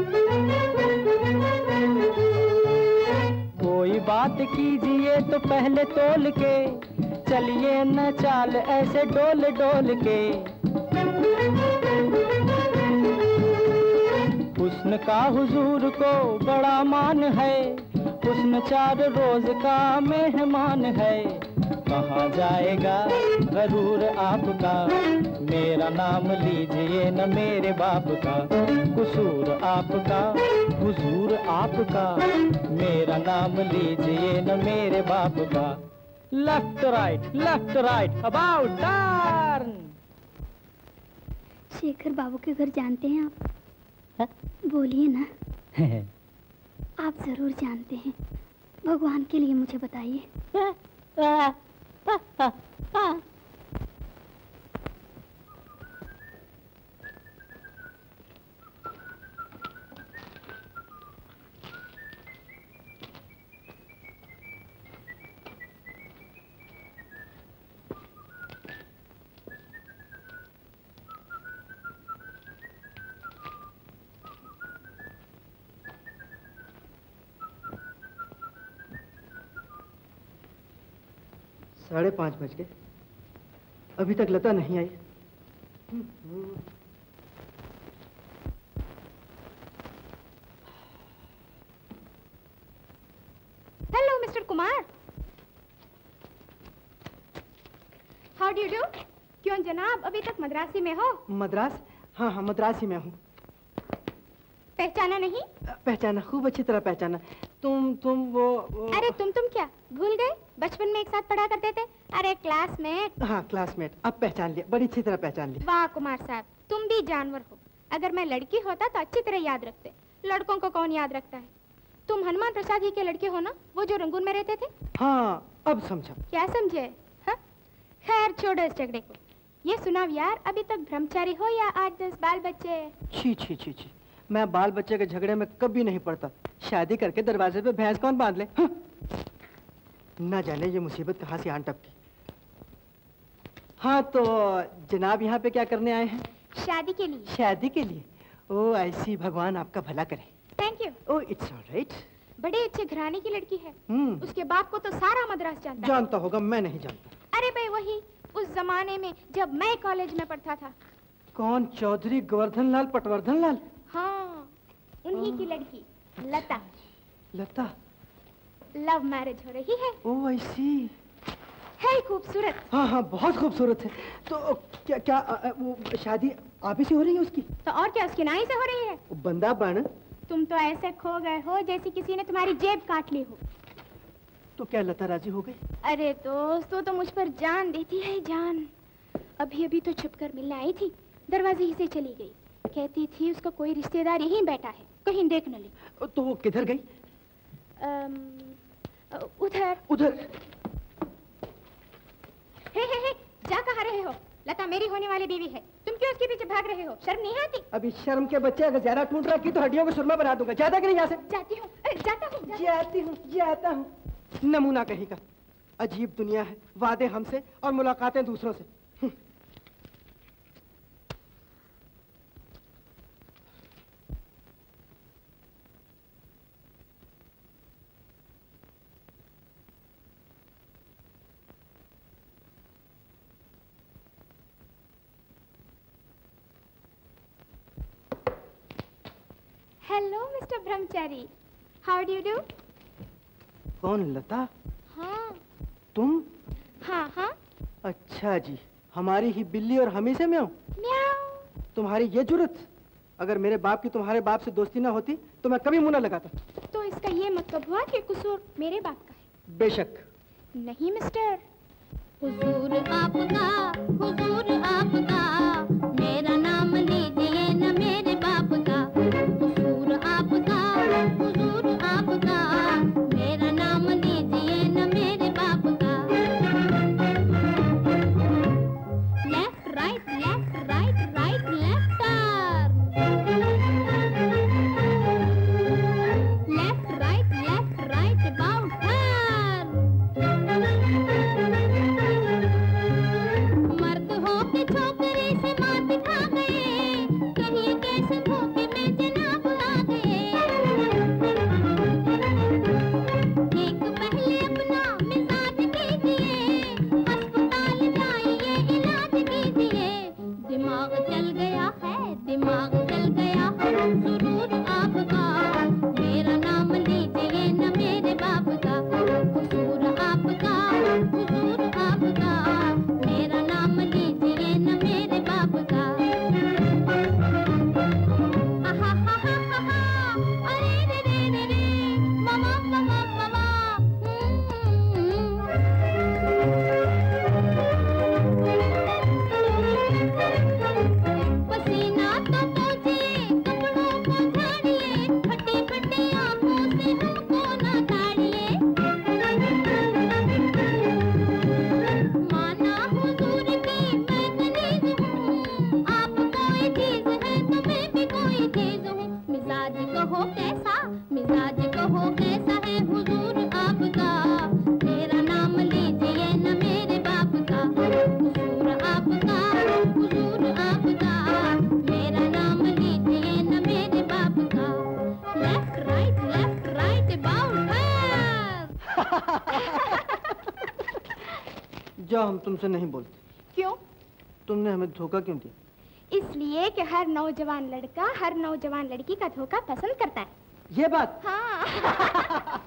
कोई बात कीजिए तो पहले तोल के, चलिए न चाल ऐसे डोल डोल के। हुस्न का हुजूर को बड़ा मान है, हुस्न 4 रोज का मेहमान है। कहाँ जाएगा गरूर आपका, मेरा नाम लीजिए न मेरे बाप का। कसूर आपका हुजूर आपका, मेरा नाम लीजिए न मेरे बाप का। Left right about turn. Shekhar बाबू के घर जानते हैं आप? बोलिए ना। आप जरूर जानते हैं, भगवान के लिए मुझे बताइए। साढ़े 5 बज गए, अभी तक लता नहीं आई। Hello mister Kumar, how do do? क्यों जनाब अभी तक मद्रासी में हो? मद्रास? हाँ मद्रासी में हूँ। पहचाना नहीं? पहचाना, खूब अच्छी तरह पहचाना। तुम वो अरे तुम क्या भूल गए? बचपन में एक साथ पढ़ा करते थे। अरे क्लासमेट। हाँ क्लासमेट, अब पहचान लिया, बड़ी अच्छी तरह पहचान लिया। वाह कुमार साहब, तुम भी जानवर हो। अगर मैं लड़की होता तो अच्छी तरह याद रखते, लड़कों को कौन याद रखता है। तुम हनुमान प्रसाद जी के लड़के हो ना, वो जो रंगून में रहते थे? हाँ अब समझा। क्या समझे? खैर छोड़ो इस झगड़े को। ये सुनाओ यार, अभी तक ब्रह्मचारी हो या 8-10 बाल बच्चे? छी, मैं बाल बच्चे के झगड़े में कभी नहीं पड़ता। शादी करके दरवाजे पे भैंस कौन बांध ले? ना जाने ये मुसीबत कहाँ से आन टपकी। हाँ तो जनाब यहाँ पे क्या करने आए हैं? शादी के लिए। शादी के लिए? ओ ऐसी, भगवान आपका भला करे। Thank you. Oh it's alright. बड़े अच्छे घराने की लड़की है। उसके बाप को तो सारा मद्रास जानता है। जानता होगा, मैं नहीं जानता। अरे भाई वही उस जमाने में जब मैं कॉलेज में पढ़ता था। कौन? चौधरी गोवर्धन लाल पटवर्धन लाल? हाँ उन्हीं की लड़की लता। लता? लव मैरिज हो रही है। ओ ऐसी है खूबसूरत। हाँ बहुत खूबसूरत है। तो क्या वो शादी आप ही से हो रही है उसकी? तो और क्या, उसकी नाई से हो रही है। बंदा बन, तुम तो ऐसे खो गए हो जैसे किसी ने तुम्हारी जेब काट ली हो। तो क्या लता राजी हो गई? अरे दोस्त, तो मुझ पर जान देती है जान। अभी तो छुपकर मिलने आई थी, दरवाजे ही से चली गई। कहती थी उसका कोई रिश्तेदार यहीं बैठा है, कहीं देख न ले। तो वो किधर गई? उधर। हे, जा कहाँ रहे हो? लता मेरी होने वाली बीवी है, तुम क्यों उसके पीछे भाग रहे हो? शर्म नहीं आती? अभी शर्म के बच्चे, अगर ज्यादा टूट रखी तो हड्डियों को सुरमा बना दूंगा। जाता कि नहीं यहाँ से? जाता हूँ। नमूना कहीं का। अजीब दुनिया है, वादे हमसे और मुलाकातें दूसरों से। Hello mister Brahmachari, how do do? कौन? लता? हाँ। तुम? हाँ। अच्छा जी, हमारी ही बिल्ली और हम ही से म्याऊं? म्याऊं। तुम्हारी ये जुर्रत? अगर मेरे बाप की तुम्हारे बाप से दोस्ती ना होती तो मैं कभी मुंह न लगाता। तो इसका ये मतलब हुआ कि कुसूर मेरे बाप का है? बेशक नहीं मिस्टर। हुजूर आपका, मेरा नाम लीजिए न मेरे छोकरे से मात खा गए, कहिए कैसे धोखे में जनाब आ गए। एक पहले अपना मिजाज कीजिए, अस्पताल जाइए इलाज कीजिए। दिमाग चल गया है, दिमाग चल गया है, सुरूर आपका, मेरा नाम लीजिए न मेरे बाप का। कुसूर आपका, कुसूर आपका, मेरा नाम लीजिए न मेरे बाप का। आहा हा हा हा हा, अरे रे रे रे रे, मामा मामा मामा। पसीना तो पोंछिए, कपड़ों को झाड़िए, फटी फटी आंखों से हमको ना ताड़िए। माना हुजूर की मैं कनीज हूँ, आप कोई चीज है तो मैं भी कोई चीज हूँ। मिजाज कहो कैसा, मिजाज कहो कैसा है हुजूर आपका, मेरा नाम लीजिए न मेरे बाप का। हुजूर आपका, हुजूर आपका, मेरा नाम लीजिए न मेरे बाप का। लेफ्ट राइट अबाउट जाओ, हम तुमसे नहीं बोलते। क्यों? तुमने हमें धोखा क्यों दिया? इसलिए कि हर नौजवान लड़का हर नौजवान लड़की का धोखा पसंद करता है। ये बात हाँ।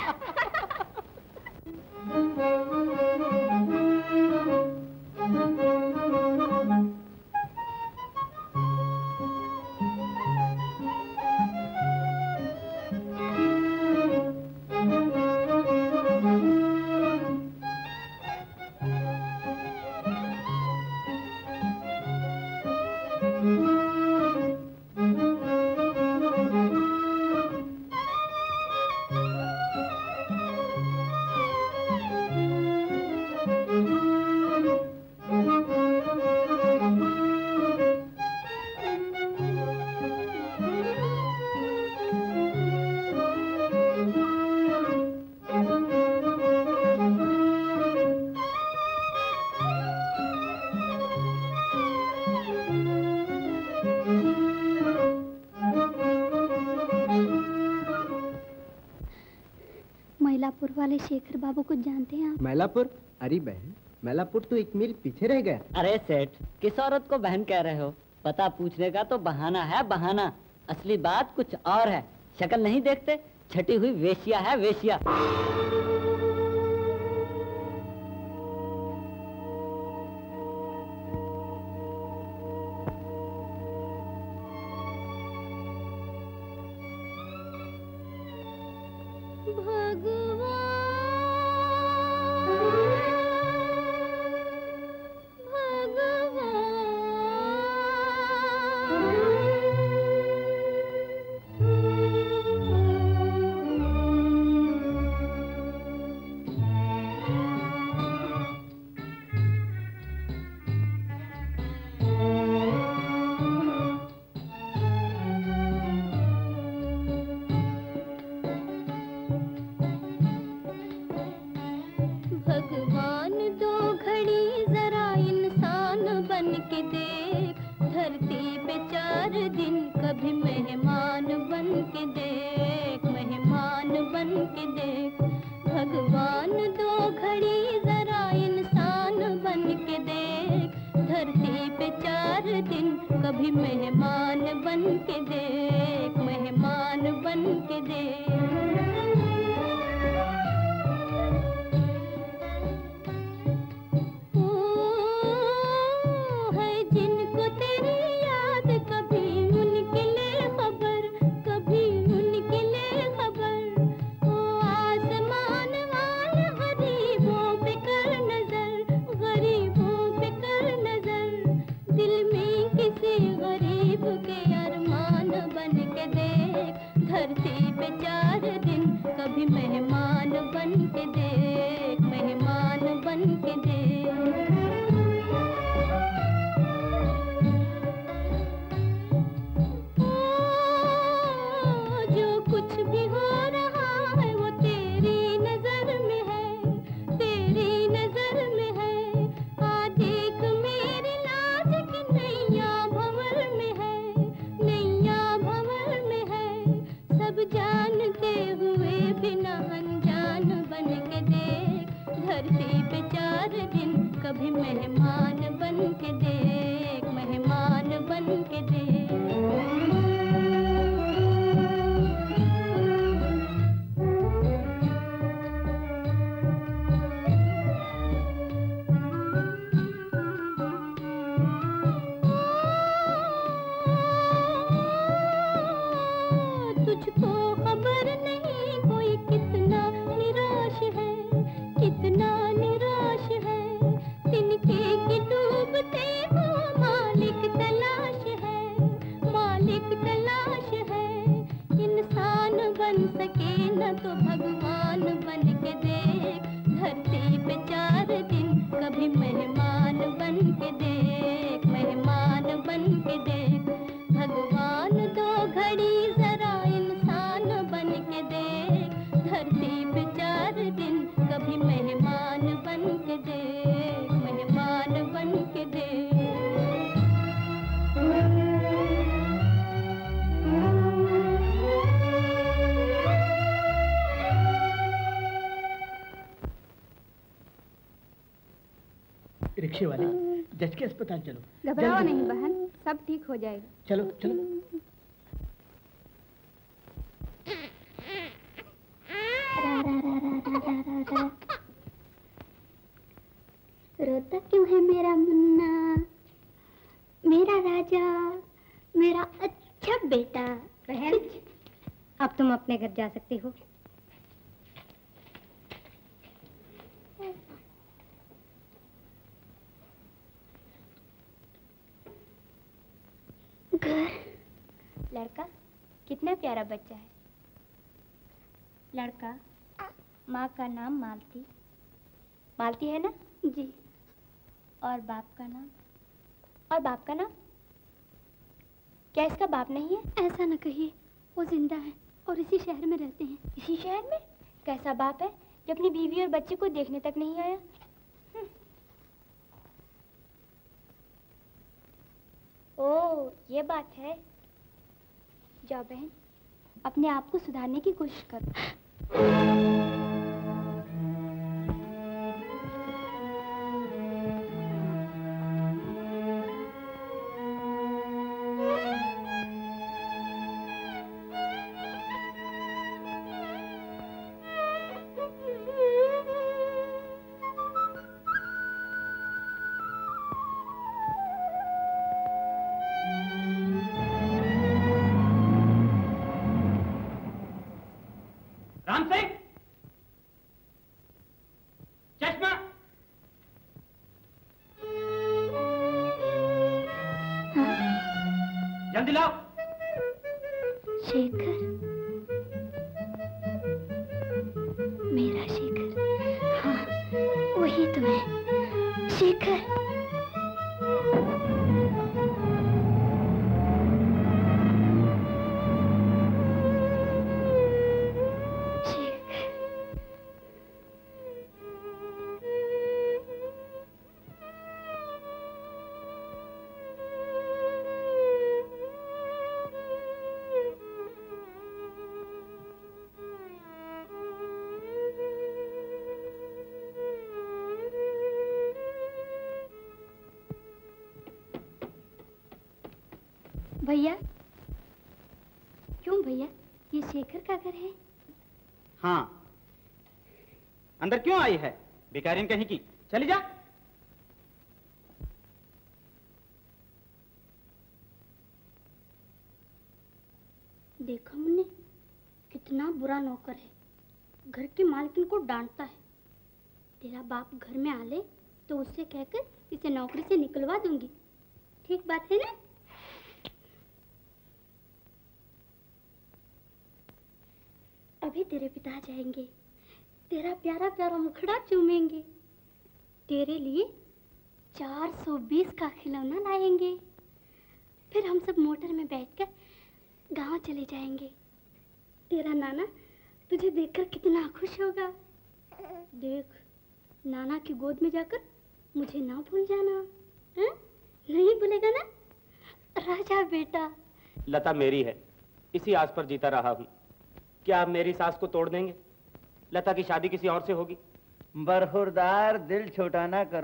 मैलापुर वाले शेखर बाबू को जानते हैं आप? मैलापुर? अरे बहन, मैलापुर तो 1 मील पीछे रह गया। अरे सेठ, किस औरत को बहन कह रहे हो? पता पूछने का तो बहाना है बहाना, असली बात कुछ और है। शक्ल नहीं देखते? छटी हुई वेश्या है वेश्या। दिल में किसी गरीब के अरमान के देख, मेहमान बन के देख। तुझको खबर नहीं कोई कितना निराश है, कितना निराश है। तिनके की डूबते हो मालिक तलाश है, मालिक तलाश है। इंसान बन सके न तो भगवान बन के देख, धरती पे 4 दिन कभी मेहमान बन के देख, मेहमान बन के देख। भगवान 2 घड़ी जरा इंसान बन के देख, धरती पे 4 दिन कभी मेहमान बन के देख, मेहमान बन के देख। रिक्शे वाले, जज के अस्पताल चलो। घबराओ नहीं बहन, सब ठीक हो जाएगा। चलो चलो। रोता क्यों है मेरा मुन्ना, मेरा राजा, मेरा अच्छा बेटा। बहन, अब तुम अपने घर जा सकती हो। घर, लड़का कितना प्यारा बच्चा है। लड़का, माँ का नाम मालती, मालती है ना? जी। और बाप का नाम? और बाप का नाम? क्या इसका बाप नहीं है? ऐसा न कहिए, वो जिंदा है और इसी शहर में रहते हैं। इसी शहर में? कैसा बाप है जो अपनी बीवी और बच्चे को देखने तक नहीं आया? ओह, ये बात है। जाओ बहन, अपने आप को सुधारने की कोशिश करो। शेखर, मेरा शेखर। हाँ, वही तो है, शेखर। भैया, क्यों भैया, ये शेखर का घर है? हाँ। अंदर क्यों आई है भिखारिन कहीं की? चली जा। देखा मुन्ने, कितना बुरा नौकर है, घर के मालकिन को डांटता है। तेरा बाप घर में आ ले तो उससे कहकर इसे नौकरी से निकलवा दूंगी। ठीक बात है ना? अभी तेरे पिता जाएंगे, तेरा प्यारा प्यारा मुखड़ा चूमेंगे, तेरे लिए 420 का खिलौना लाएंगे। फिर हम सब मोटर में बैठकर गांव चले जाएंगे। तेरा नाना तुझे देखकर कितना खुश होगा। देख, नाना की गोद में जाकर मुझे ना भूल जाना। है? नहीं भूलेगा ना? राजा बेटा। लता मेरी है, इसी आस पर जीता रहा हूँ। क्या आप मेरी सास को तोड़ देंगे? लता की शादी किसी और से होगी। बरखुरदार, दिल छोटा ना करो।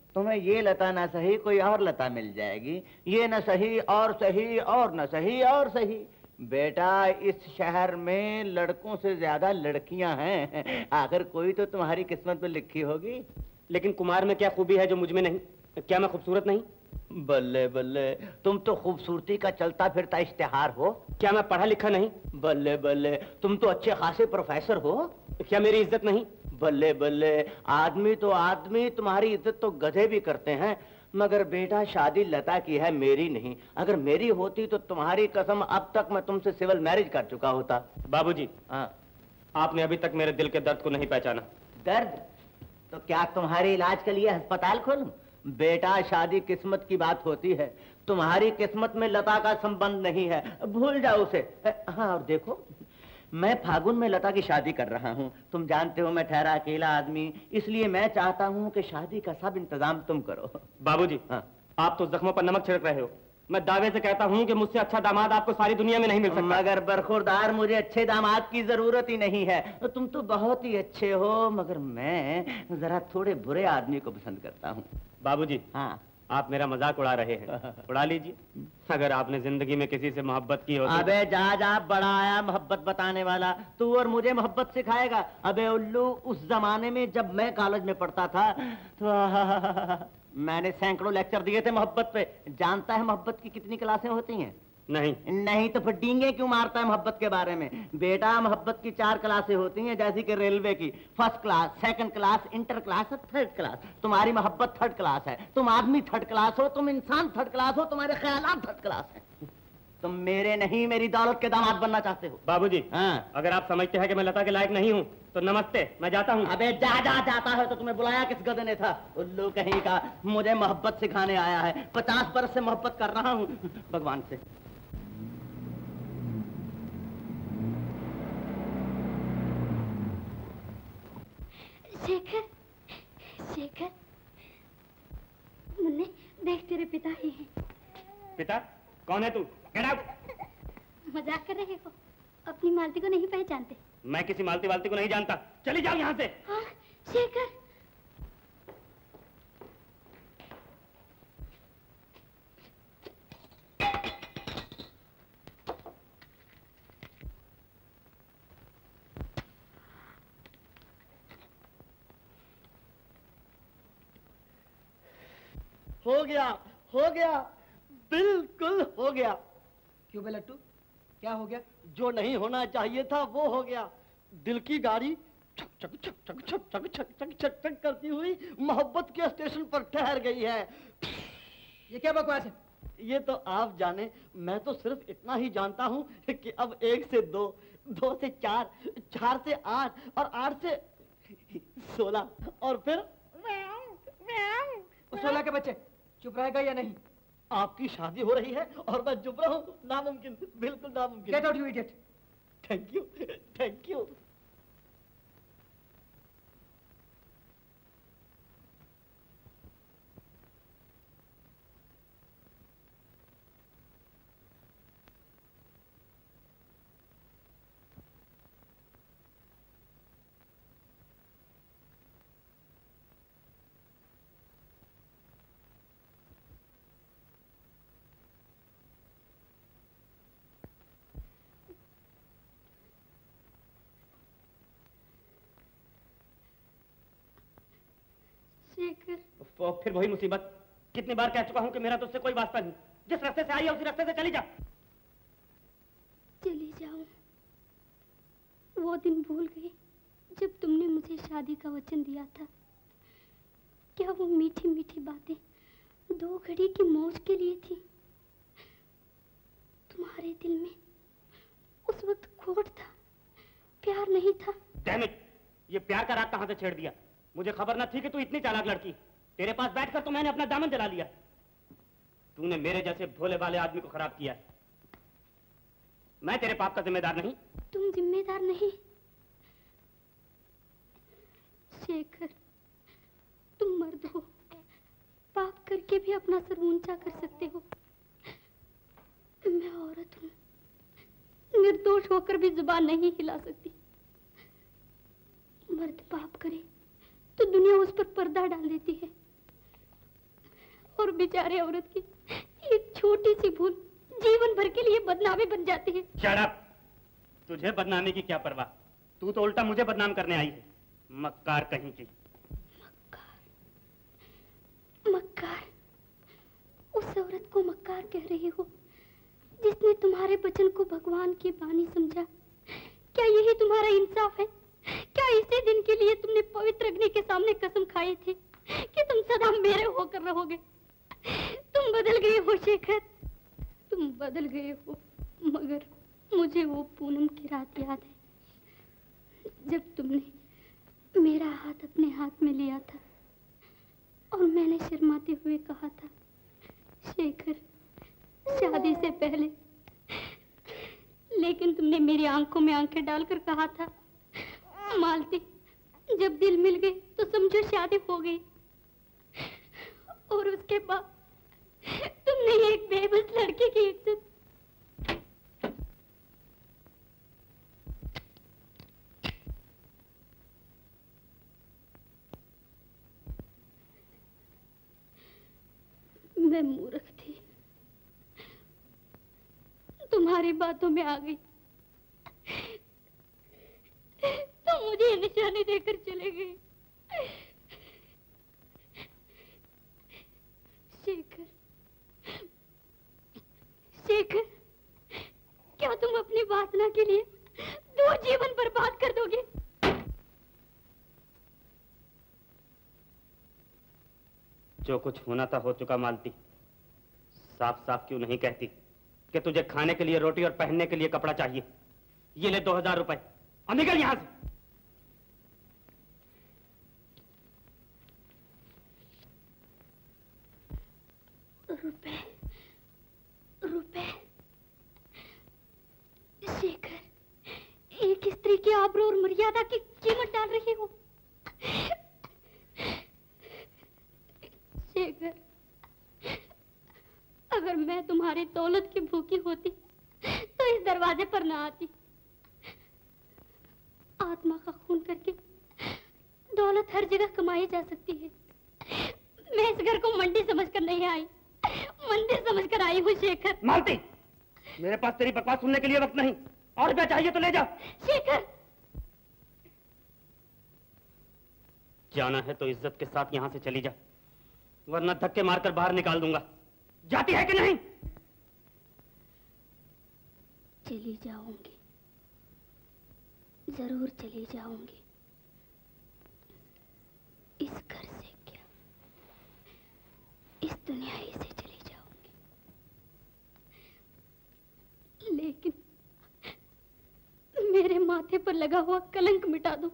तुम्हें ये लता ना सही कोई और लता मिल जाएगी, ये न सही और सही और न सही और सही। बेटा इस शहर में लड़कों से ज्यादा लड़कियां हैं, आखिर कोई तो तुम्हारी किस्मत में लिखी होगी। लेकिन कुमार में क्या खूबी है जो मुझ में नहीं? क्या मैं खूबसूरत नहीं? बल्ले बल्ले, तुम तो खूबसूरती का चलता फिरता इश्तिहार हो। क्या मैं पढ़ा लिखा नहीं? बल्ले बल्ले, तुम तो अच्छे खासे प्रोफेसर हो। क्या मेरी इज्जत नहीं? बल्ले बल्ले, आदमी तो आदमी, तुम्हारी इज्जत तो गधे भी करते हैं। मगर बेटा शादी लता की है, मेरी नहीं। अगर मेरी होती तो तुम्हारी कसम अब तक मैं तुमसे सिविल मैरिज कर चुका होता। बाबूजी, हाँ, आपने अभी तक मेरे दिल के दर्द को नहीं पहचाना। दर्द? तो क्या तुम्हारे इलाज के लिए अस्पताल खोलूं? बेटा शादी किस्मत की बात होती है, तुम्हारी किस्मत में लता का संबंध नहीं है, भूल जाओ उसे। हाँ, और देखो मैं फागुन में लता की शादी कर रहा हूँ। तुम जानते हो मैं ठहरा अकेला आदमी, इसलिए मैं चाहता हूँ कि शादी का सब इंतजाम तुम करो। बाबूजी, हाँ, आप तो जख्मों पर नमक छिड़क रहे हो। मैं दावे से कहता हूँ कि मुझसे अच्छा दामाद आपको सारी दुनिया में नहीं मिल सकता। मगर बरखुरदार, मुझे अच्छे दामाद की जरूरत ही नहीं है। तुम तो बहुत ही अच्छे हो, मगर मैं जरा थोड़े बुरे आदमी को पसंद करता हूँ। बाबूजी, हाँ, आप मेरा मजाक उड़ा रहे हैं। उड़ा लीजिए। अगर आपने जिंदगी में किसी से मोहब्बत की होती। अबे जा जा, बड़ा आया मोहब्बत बताने वाला। तू और मुझे मोहब्बत सिखाएगा? अबे उल्लू, उस जमाने में जब मैं कॉलेज में पढ़ता था तो मैंने सैकड़ों लेक्चर दिए थे मोहब्बत पे। जानता है मोहब्बत की कितनी क्लासें होती हैं? नहीं तो फिर डींगे क्यों मारता है मोहब्बत के बारे में? बेटा मोहब्बत की 4 क्लासें होती हैं, जैसे कि रेलवे की, first class, second class, inter class और थर्ड क्लास। तुम्हारी मोहब्बत थर्ड क्लास है। तुम आदमी थर्ड क्लास हो, तुम इंसान थर्ड क्लास हो, तुम्हारे ख्यालात थर्ड क्लास है। तुम मेरे नहीं, मेरी दौलत के दामाद बनना चाहते हो। बाबूजी, हाँ, अगर आप समझते हैं कि मैं लता के लायक नहीं हूँ तो नमस्ते, मैं जाता हूँ। अबे जा जा, जाता है तो तुम्हें बुलाया किस गधे ने था? उल्लू कहीं का, मुझे मोहब्बत सिखाने आया है। 50 बरस से मोहब्बत कर रहा हूँ भगवान से। शेखर, शेखर, मुन्ने देख तेरे पिता ही हैं। पिता? कौन है तू? Get out. मजाक कर रहे हो? अपनी मालती को नहीं पहचानते? मैं किसी मालती वालती को नहीं जानता। चली जाओ यहाँ से। हाँ, शेखर। हो गया, हो गया, बिल्कुल हो गया। क्यों बे लट्टू, क्या हो गया? जो नहीं होना चाहिए था वो हो गया। दिल की गाड़ी छक छक छक छक छक छक छक छक छक छक करती हुई मोहब्बत के स्टेशन पर ठहर गई है। ये क्या बकवास है? ये तो आप जाने, मैं तो सिर्फ इतना ही जानता हूँ कि अब 1 से 2, 2 से 4, 4 से 8 और 8 से 16 और फिर 16 के बच्चे। चुप रहेगा या नहीं? आपकी शादी हो रही है और मैं चुप रहूं? नामुमकिन, बिल्कुल नामुमकिन। Get out you idiot. Thank you, thank you. फिर वही मुसीबत। कितनी बार कह चुका हूं कि मेरा तुझसे कोई वास्ता नहीं। जिस रास्ते से आई है उसी रास्ते से चली जा। चली जाऊं? वो दिन भूल गई जब तुमने मुझे शादी का वचन दिया था। क्या वो मीठी मीठी बातें 2 घड़ी की मौज के लिए थी? तुम्हारे दिल में उस वक्त खोट था, प्यार नहीं था। डैम इट, ये प्यार का राग कहां से छेड़ दिया? मुझे खबर न थी कि तू इतनी चालाक लड़की। तेरे पास बैठकर तो मैंने अपना दामन जला लिया। तूने मेरे जैसे भोले भाले आदमी को खराब किया। मैं तेरे पाप का जिम्मेदार नहीं। तुम जिम्मेदार नहीं शेखर, तुम मर्द हो, पाप करके भी अपना सर ऊंचा कर सकते हो। मैं औरत हूं, निर्दोष होकर भी जुबान नहीं हिला सकती। मर्द पाप करे तो दुनिया उस पर पर्दा डाल देती है, और बेचारे औरत की एक छोटी सी भूल जीवन भर के लिए बदनामी बन जाती है। Shut up! तुझे बदनामी की क्या परवाह? तू तो उल्टा मुझे बदनाम करने आई है, मक्कार कहीं की। मक्कार? उस औरत को मक्कार कह रही हो जिसने तुम्हारे वचन को भगवान की बानी समझा? क्या यही तुम्हारा इंसाफ है? क्या इसी दिन के लिए तुमने पवित्र अग्नि के सामने कसम खाई थी कि तुम सदा मेरे होकर रहोगे? तुम बदल गए हो शेखर, तुम बदल गए हो। मगर मुझे वो पूनम की रात याद है जब तुमने मेरा हाथ अपने हाथ में लिया था और मैंने शर्माते हुए कहा था, शेखर शादी से पहले। लेकिन तुमने मेरी आंखों में आंखें डालकर कहा था, मालती जब दिल मिल गए तो समझो शादी हो गई। और उसके बाद तुमने एक बेबस लड़की की इज्जत। मैं मूर्ख थी, तुम्हारी बातों में आ गई तो मुझे निशानी देकर चले गए। शेखर, शेखर, क्या तुम अपनी वासना के लिए दो जीवन बर्बाद कर दोगे? जो कुछ होना था हो चुका मालती। साफ साफ क्यों नहीं कहती कि तुझे खाने के लिए रोटी और पहनने के लिए कपड़ा चाहिए? ये ले 2000 रुपए और निकल यहां से। रुपए, रुपए? शेखर, एक स्त्री की आबरू और मर्यादा की कीमत डाल रही हो। शेखर, अगर मैं तुम्हारी दौलत की भूखी होती तो इस दरवाजे पर ना आती। आत्मा का खून करके दौलत हर जगह कमाई जा सकती है। मैं इस घर को मंडी समझकर नहीं आई, मंदिर समझकर आई हूँ। शेखर, मालती, मेरे पास तेरी बकवास सुनने के लिए वक्त नहीं। और क्या चाहिए तो ले जा। शेखर, जाना है तो इज्जत के साथ यहां से चली जा, वरना धक्के मारकर बाहर निकाल दूंगा। जाती है कि नहीं? चली जाऊंगी, जरूर चली जाऊंगी। इस घर से क्या, इस दुनिया ही से चली जाऊंगी। लेकिन मेरे माथे पर लगा हुआ कलंक मिटा दो।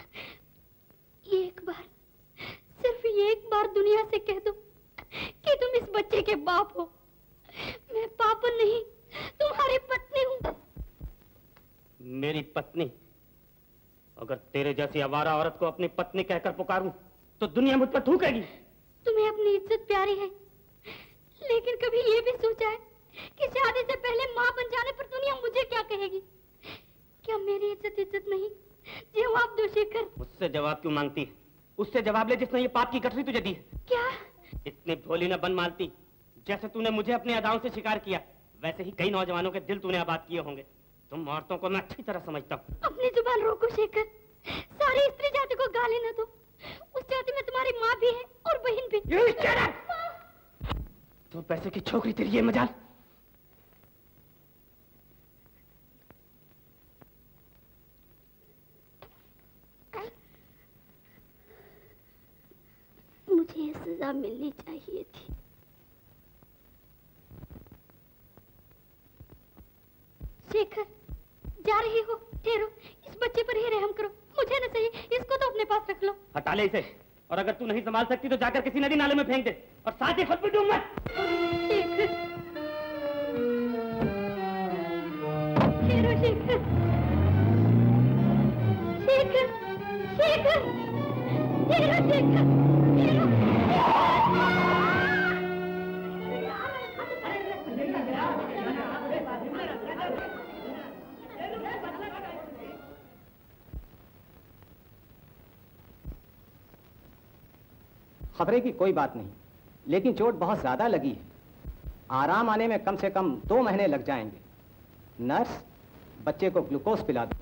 एक बार, सिर्फ एक बार दुनिया से कह दो कि तुम इस बच्चे के बाप हो। मैं पापन नहीं, तुम्हारी पत्नी हूँ। मेरी पत्नी? अगर तेरे जैसी आवारा औरत को अपनी पत्नी कहकर पुकारूं तो दुनिया मुझ पर थूकेगी। तुम्हें अपनी इज्जत प्यारी है, लेकिन कभी ये भी सोचा है कि शादी से पहले माँ बन जाने पर दुनिया मुझे क्या कहेगी? क्या मेरी इज्जत नहीं? जवाब दो शेखर। उससे जवाब क्यों मांगती है? उससे जवाब ले जिसने ये पाप की गठरी तुझे दी है। क्या? इतनी भोली न बन मालती। जैसे तूने मुझे अपनी अदाओं से शिकार किया, वैसे ही कई नौजवानों के दिल तूने आबाद किए होंगे। तुम औरतों को मैं अच्छी तरह समझता हूँ। अपनी जुबान रोको शेखर, सारी स्त्री जाति को गाली न दो। उस जाति में तुम्हारी माँ भी है और बहन भी। तो पैसे की छोकरी तेरी ये मजाल। मुझे ये सजा मिलनी चाहिए थी। शेखर, जा रही हो? ठहरो, इस बच्चे पर ही रहम करो। मुझे न चाहिए, इसको तो अपने पास रख लो। हटा ले इसे, और अगर तू नहीं संभाल सकती तो जाकर किसी नदी नाले में फेंक दे, और साथ ही खुद भी डूब मत। शेखर, ठहरो शेखर, शेखर, शेखर, ठहरो शेखर, खबरे की कोई बात नहीं, लेकिन चोट बहुत ज्यादा लगी है। आराम आने में कम से कम 2 महीने लग जाएंगे। नर्स, बच्चे को ग्लूकोज पिला दो।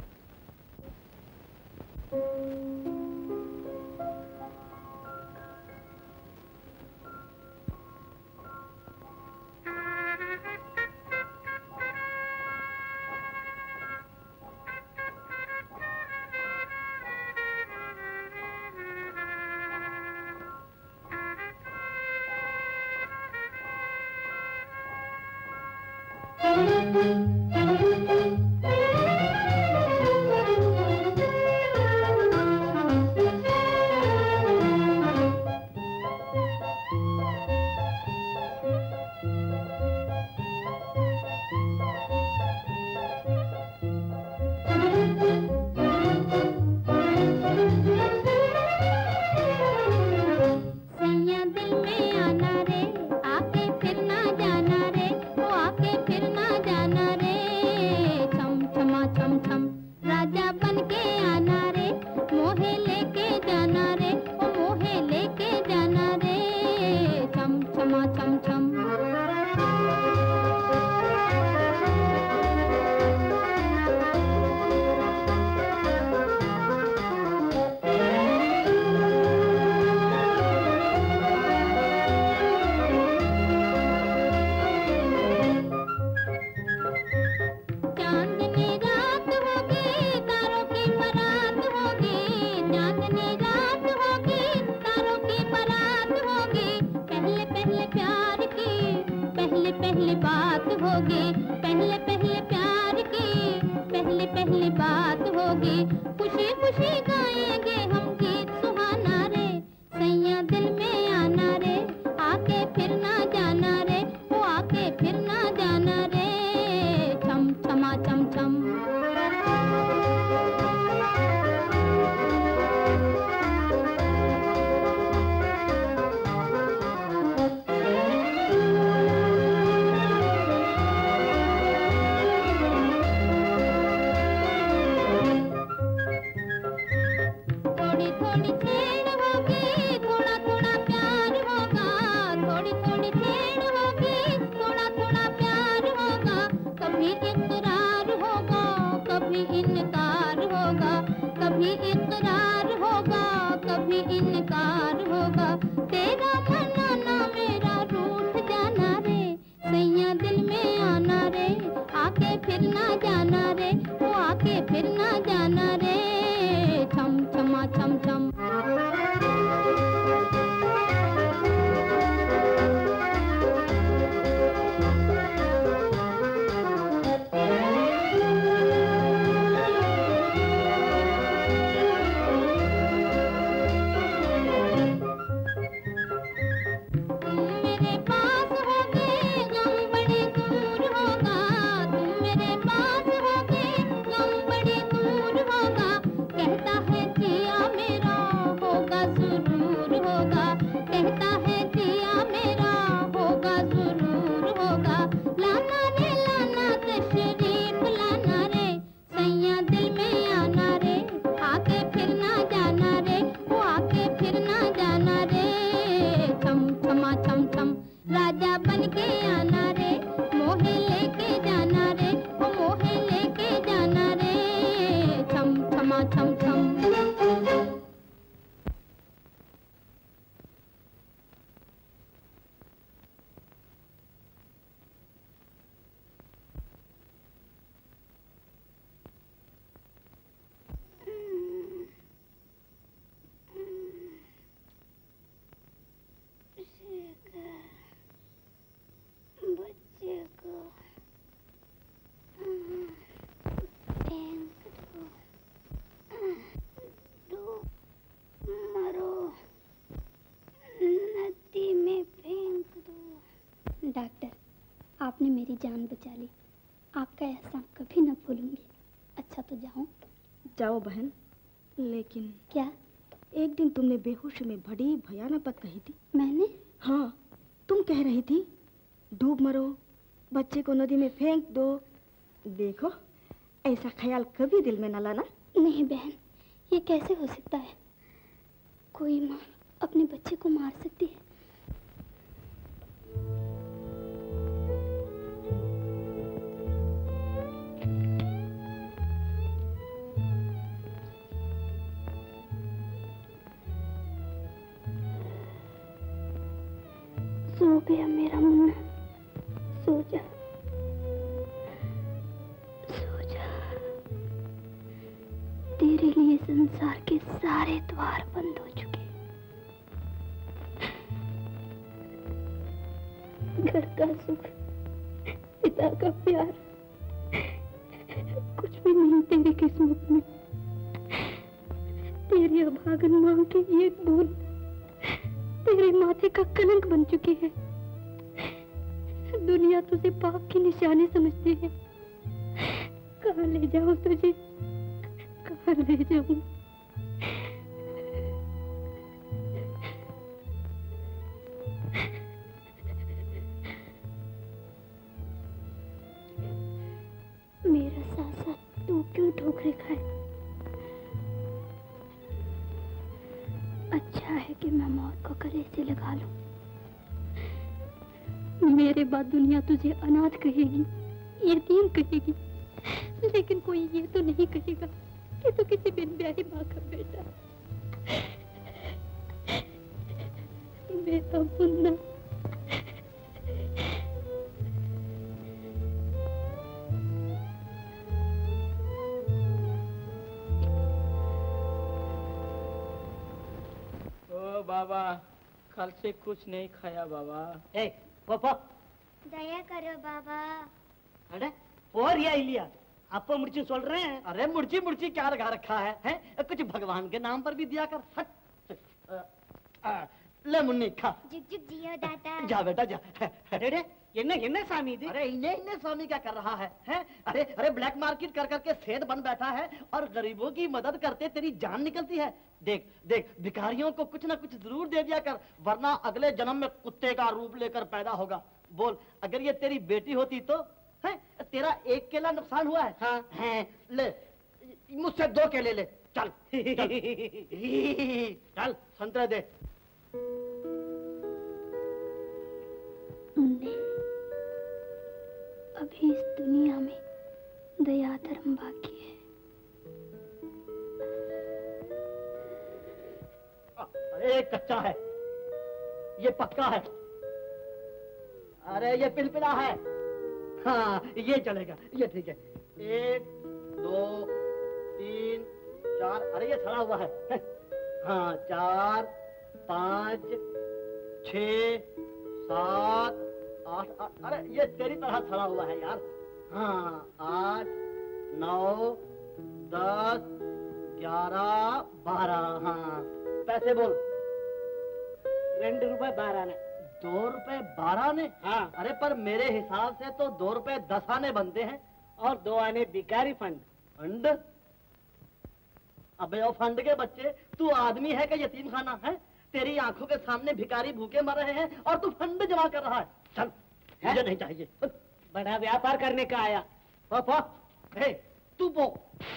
डॉक्टर, आपने मेरी जान बचा ली। आपका एहसान कभी न भूलूंगी। अच्छा तो जाऊं? जाओ बहन, लेकिन क्या? एक दिन तुमने बेहोशी में बड़ी भयानक बात कही थी। मैंने? हाँ, तुम कह रही थी डूब मरो, बच्चे को नदी में फेंक दो। देखो, ऐसा ख्याल कभी दिल में न लाना। नहीं बहन, ये कैसे हो सकता है? कोई माँ अपने बच्चे को मार सकती है? गया मेरा मुन्ना, सो जा, सो जा। तेरे लिए संसार के सारे द्वार बंद हो चुके। घर का सुख, पिता का प्यार, कुछ भी नहीं तेरी किस्मत में। तेरी अभागन मां की एक बूंद तेरे माथे का कलंक बन चुकी है। दुनिया तुझे पाप की निशानी समझती है। कहाँ ले जाऊं तुझे, कहाँ ले जाऊं? मेरा साथ साथ तू क्यों ठोकरे खाए? अच्छा है कि मैं मौत को गले से लगा लूं। मेरे बाद दुनिया तुझे अनाथ कहेगी, यतीम कहेगी, लेकिन कोई ये तो नहीं कहेगा कि तू किसी बिन ब्याही माँ का बेटा। मेरा मुन्ना, बाबा कल से कुछ नहीं खाया बाबा। ए पापा दया करो बाबा। अरे और ये लिया आपको मुर्ची सोल रहे हैं। अरे मुर्ची मुर्ची क्या लगा रखा है, हैं? कुछ भगवान के नाम पर भी दिया कर। हट ले मुन्नी खा। जुग जुग जियो दादा। जा बेटा जा। अरे इन्हें स्वामी दी। अरे इन्हें स्वामी क्या कर रहा है, हैं? अरे अरे ब्लैक मार्केट कर करके सेठ बन बैठा है और गरीबों की मदद करते तेरी जान निकलती है। देख देख भिखारियों को कुछ ना कुछ जरूर दे दिया कर, वरना अगले जन्म में कुत्ते का रूप लेकर पैदा होगा। बोल अगर ये तेरी बेटी होती तो है? तेरा एक केला नुकसान हुआ है। हाँ है, ले मुझसे 2 केले ले। चल चल, चल संतरे दे। मुन्ने, अभी इस दुनिया में दया धर्म बाकी है। अरे कच्चा है, ये पक्का है। अरे ये पिलपिला है। हाँ ये चलेगा, ये ठीक है। 1 2 3 4, अरे ये सड़ा हुआ है। हाँ 4 5 6 7 8, अरे ये तेरी तरह सड़ा हुआ है यार। हाँ 8 9 10 11 12। हाँ पैसे बोल। 2 रुपए 12 आने। 2 रुपए 12 आने? हाँ। अरे पर मेरे हिसाब से तो 2 रुपए 10 आने बनते हैं। और 2 आने भिखारी फंड। फंड? अबे ओ फंड के बच्चे, तू आदमी है कि यतीम खाना है? तेरी आंखों के सामने भिखारी भूखे मर रहे हैं और तू फंड जमा कर रहा है। चल मुझे नहीं चाहिए। बड़ा व्यापार करने का आया। पापा तू पो।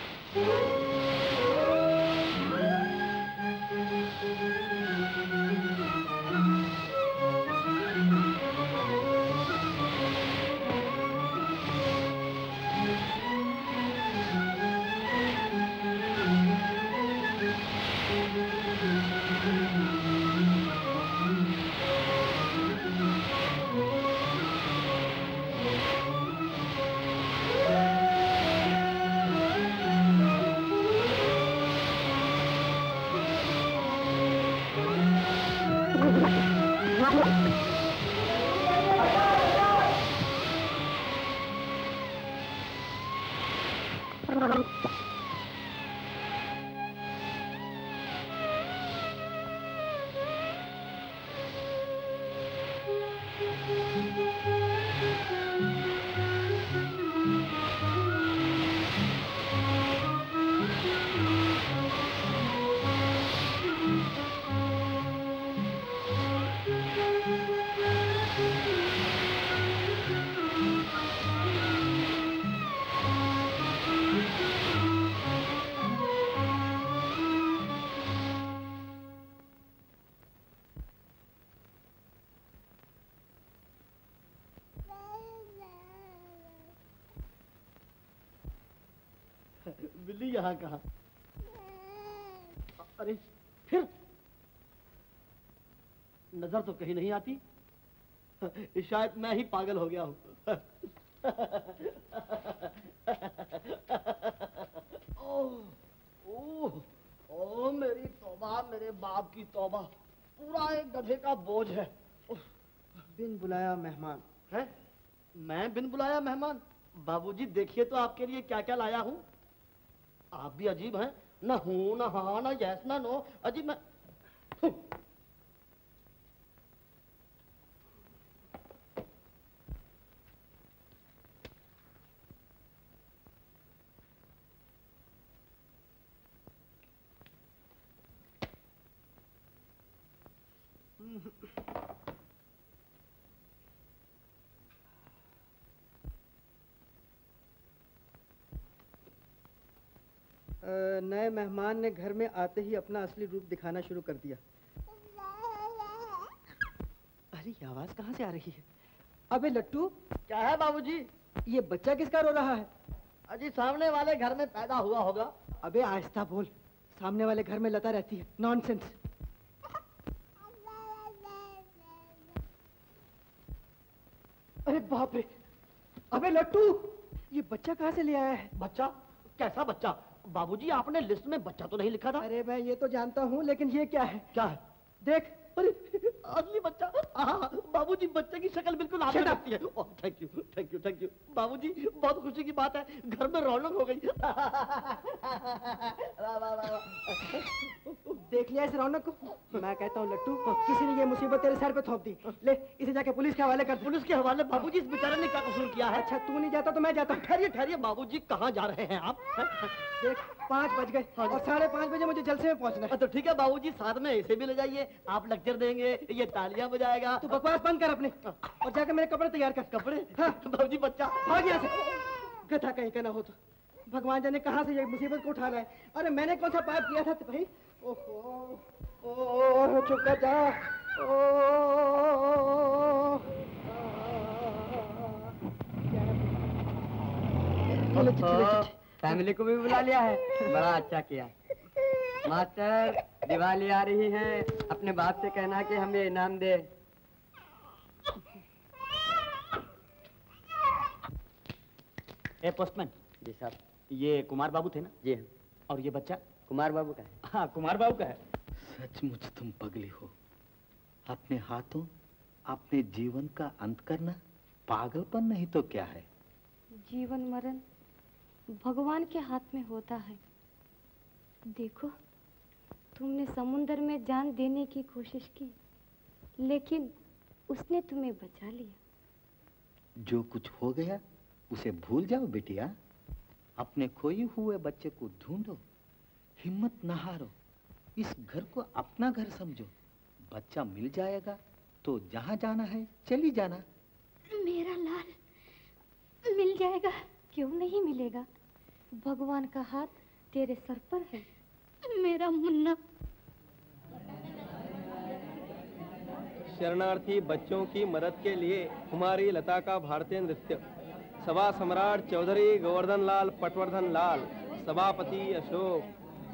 बिल्ली यहाँ कहाँ? अरे फिर नजर तो कहीं नहीं आती। शायद मैं ही पागल हो गया हूँ। ओह मेरी तौबा, मेरे बाप की तौबा, पूरा एक गधे का बोझ है। बिन बुलाया मेहमान है? मैं बिन बुलाया मेहमान? बाबूजी देखिए तो आपके लिए क्या क्या लाया हूँ। आप भी अजीब हैं, ना हूँ ना हाँ ना यस ना नो, अजीब। मैं नए मेहमान ने घर में आते ही अपना असली रूप दिखाना शुरू कर दिया। अरे ये आवाज कहाँ से आ रही है? अबे लट्टू, क्या है बाबूजी? ये बच्चा किसका रो रहा है? अजी सामने वाले घर में पैदा हुआ होगा। अबे आहिस्ता बोल, सामने वाले घर में लता रहती है। नॉनसेंस। अरे बाप रे, अबे लट्टू, ये बच्चा कहाँ से ले आया है? बच्चा? कैसा बच्चा? बाबूजी आपने लिस्ट में बच्चा तो नहीं लिखा था। अरे मैं ये तो जानता हूँ, लेकिन ये क्या है? क्या है? देख। अरे असली बच्चा। बाबूजी बच्चे की शक्ल बिल्कुल आपने लगती है। Thank you thank you thank you बाबूजी, बहुत खुशी की बात है, घर में रौनक हो गई। देख लिया इस रौनक को? मैं कहता हूँ लट्टू, किसी ने ये मुसीबत तेरे सर पे थोप दी। ले इसे जाके पुलिस के हवाले कर दे। पुलिस के हवाले? बाबूजी इस बेचारे ने क्या कसूर किया है? अच्छा तू नहीं जाता तो मैं जाता हूँ। ठहरिए ठहरिए बाबूजी, कहाँ जा रहे हैं आप? देख 5 बज गए और 5:30 बजे मुझे जलसे में पहुँचना है। तो ठीक है बाबूजी, साथ में इसे भी ले जाइए, आप लेक्चर देंगे, ये तालियां बजाएगा। तू बकवास बंद कर अपने और जाकर मेरे कपड़े तैयार कर। कपड़े? हाँ। बाबूजी बच्चा भाग यहाँ से। गधा कहीं का ना हो तो। भगवान जाने कहाँ से ये मुसीबत को उठा रहा है। अरे मैंने कौन सा पाप किया था भाई? ओहो, ओ चुप कर जा। फैमिली को भी बुला लिया है, बड़ा अच्छा किया। मास्टर, दिवाली आ रही है, अपने बाप से कहना कि हमें इनाम दे। ए पोस्टमैन। जी साहब। ये कुमार बाबू थे ना? जी हाँ। और ये बच्चा? कुमार बाबू का है। हाँ कुमार बाबू का है। सचमुच तुम पगली हो। अपने हाथों अपने जीवन का अंत करना पागलपन नहीं तो क्या है? जीवन मरण भगवान के हाथ में होता है। देखो, तुमने समुंदर में जान देने की कोशिश की, लेकिन उसने तुम्हें बचा लिया। जो कुछ हो गया उसे भूल जाओ बिटिया। अपने खोए हुए बच्चे को ढूंढो, हिम्मत न हारो, इस घर को अपना घर समझो। बच्चा मिल जाएगा तो जहाँ जाना है चली जाना। मेरा लाल मिल जाएगा, क्यों नहीं मिलेगा? भगवान का हाथ तेरे सर पर है। मेरा मुन्ना। शरणार्थी बच्चों की मदद के लिए कुमारी लता का भारतीय नृत्य। सभा सम्राट चौधरी गोवर्धन लाल पटवर्धन लाल, सभापति अशोक।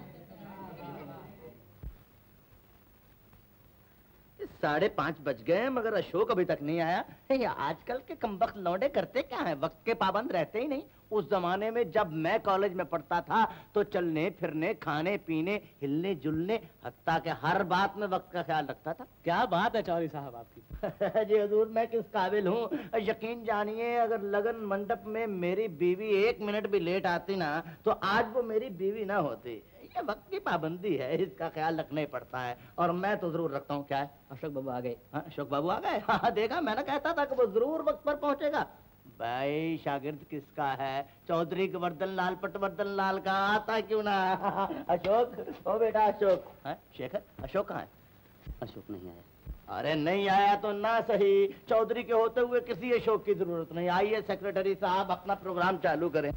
5:30 बज गए मगर अशोक अभी तक नहीं आया। ये आजकल के कमबख्त लौंडे करते क्या है, वक्त के पाबंद रहते ही नहीं। उस जमाने में जब मैं कॉलेज में पढ़ता था तो चलने फिरने, खाने पीने, हिलने जुलने, हत्ता के हर बात में वक्त का ख्याल रखता था। क्या बात है चौधरी साहब आपकी। जी हजूर, मैं किस काबिल हूँ यकीन जानिए, अगर लगन मंडप में मेरी बीवी 1 मिनट भी लेट आती ना तो आज वो मेरी बीवी ना होती। ये वक्त की पाबंदी है, इसका ख्याल रखना ही पड़ता है और मैं तो जरूर रखता हूँ। क्या है? अशोक बाबू आ गए। हाँ अशोक बाबू आ गए। हाँ देखा, मैंने कहता था कि वो जरूर वक्त पर पहुंचेगा। भाई शागिर्द किसका है? चौधरी गोवर्धन लाल पटवर्धन लाल का, आता क्यों ना। अशोक, ओ बेटा अशोक। है शेखर, अशोक कहाँ है? अशोक नहीं आया। अरे नहीं आया तो ना सही, चौधरी के होते हुए किसी अशोक की जरूरत नहीं। आइए सेक्रेटरी साहब अपना प्रोग्राम चालू करें।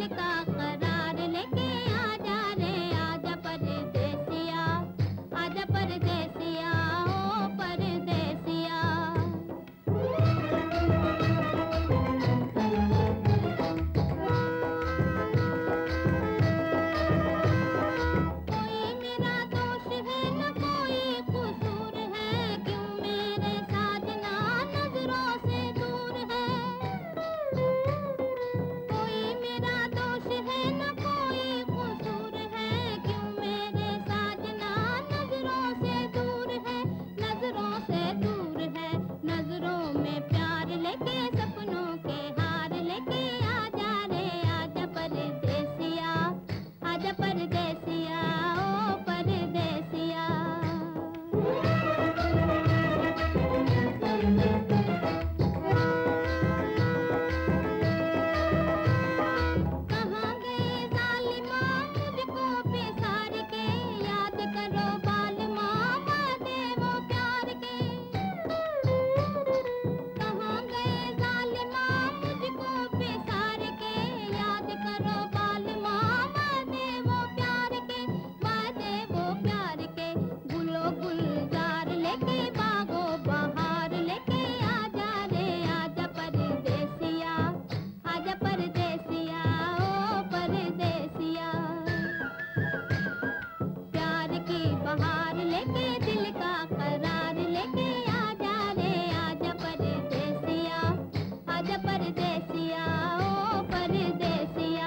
दिल का करार लेके आजा रे आजा परदेसिया, आजा परदेसिया ओ परदेसिया। कोई मेरा दोष है न कोई कसूर है, क्यों मेरे साजना नजरों से दूर है। कोई मेरा दोष है न कोई कसूर है, क्यों मेरे साजना नजरों से दूर है, नजरों से दूर है। नजरों में प्यार लेके सपनों के हार लेके आजा रे आजा परदेसिया, आजा परदेसिया ओ परदेसिया। कहाँ गए जालिमा मुझको बेसार के, याद करो बालमा वादे वो प्यार के। कहाँ गए जालिमा मुझको बेसार के, याद करो बालमा वादे वो प्यार के, वादे वो प्यार के। गुलो गुलजार लेके बागो बहार लेके आजा रे आजा परदेसिया, आजा परदेसिया ओ परदेसिया। प्यार की बहार लेके दिल का करार लेके आजा रे आजा परदेसिया, आजा परदेसिया ओ परदेसिया।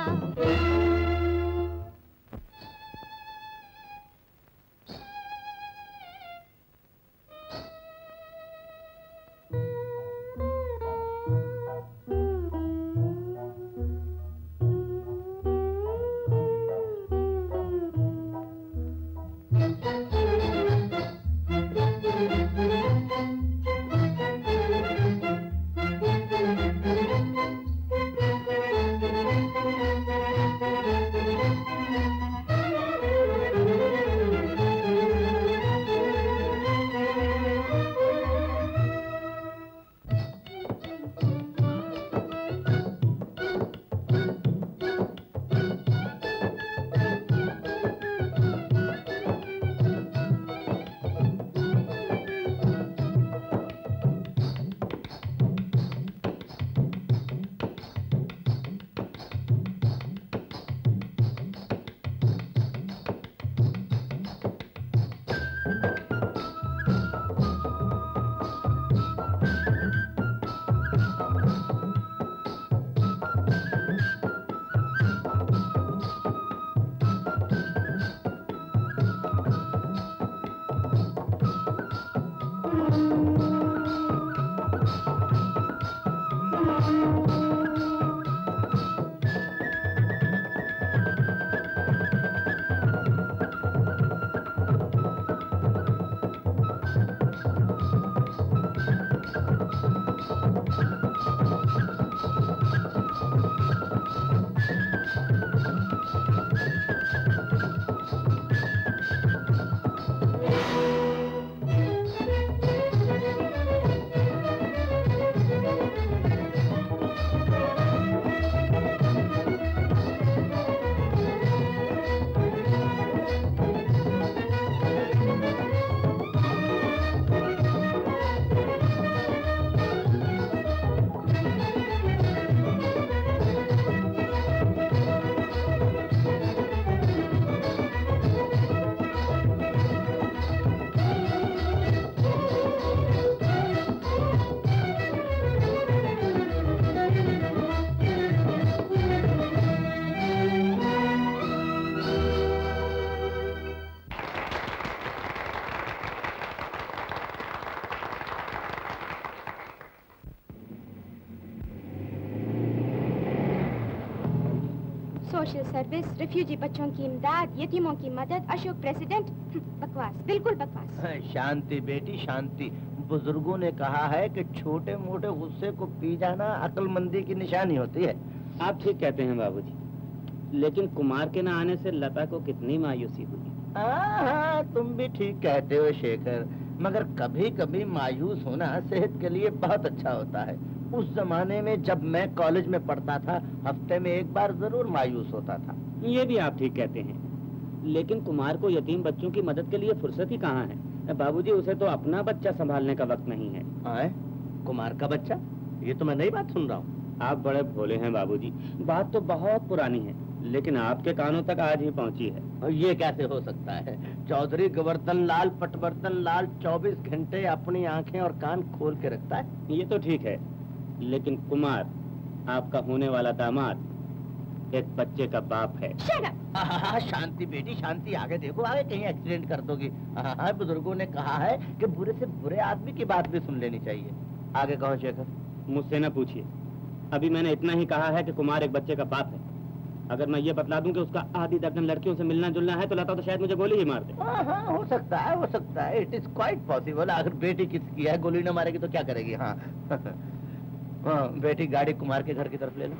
सोशल सर्विस, रिफ्यूजी बच्चों की इमदाद, यतीमों की मदद, अशोक प्रेसिडेंट। बकवास, बिल्कुल बकवास। शांति बेटी शांति। बुजुर्गों ने कहा है कि छोटे मोटे गुस्से को पी जाना अक्लमंदी की निशानी होती है। आप ठीक कहते हैं बाबूजी, लेकिन कुमार के न आने से लता को कितनी मायूसी हुई। हाँ, तुम भी ठीक कहते हो शेखर, मगर कभी कभी मायूस होना सेहत के लिए बहुत अच्छा होता है। उस जमाने में जब मैं कॉलेज में पढ़ता था, हफ्ते में एक बार जरूर मायूस होता था। ये भी आप ठीक कहते हैं, लेकिन कुमार को यतीम बच्चों की मदद के लिए फुर्सत ही कहाँ है। बाबूजी, उसे तो अपना बच्चा संभालने का वक्त नहीं है। आए? कुमार का बच्चा? ये तो मैं नई बात सुन रहा हूँ। आप बड़े भोले हैं बाबूजी, बात तो बहुत पुरानी है, लेकिन आपके कानों तक आज ही पहुंची है। और ये कैसे हो सकता है? चौधरी गोवर्धन लाल पटवर्धन लाल 24 घंटे अपनी आंखें और कान खोल के रखता है। ये तो ठीक है, लेकिन कुमार आपका होने वाला दामाद एक बच्चे का बाप है। शांति बेटी शांति, आगे देखो, आगे कहीं एक्सीडेंट कर दोगी। बुजुर्गों ने कहा है कि बुरे से बुरे आदमी की बात भी सुन लेनी चाहिए। आगे कहो शेखर। मुझसे न पूछिए, अभी मैंने इतना ही कहा है कि कुमार एक बच्चे का बाप है। अगर मैं ये बतला दूं कि उसका आधी दर्जन लड़कियों से मिलना जुलना है तो लता तो शायद मुझे गोली ही मार दे। हाँ, हो सकता है, हो सकता है। It is quite possible. अगर बेटी किसकी है, गोली न मारेगी तो क्या करेगी? हाँ हाँ, बेटी गाड़ी कुमार के घर की तरफ ले लो।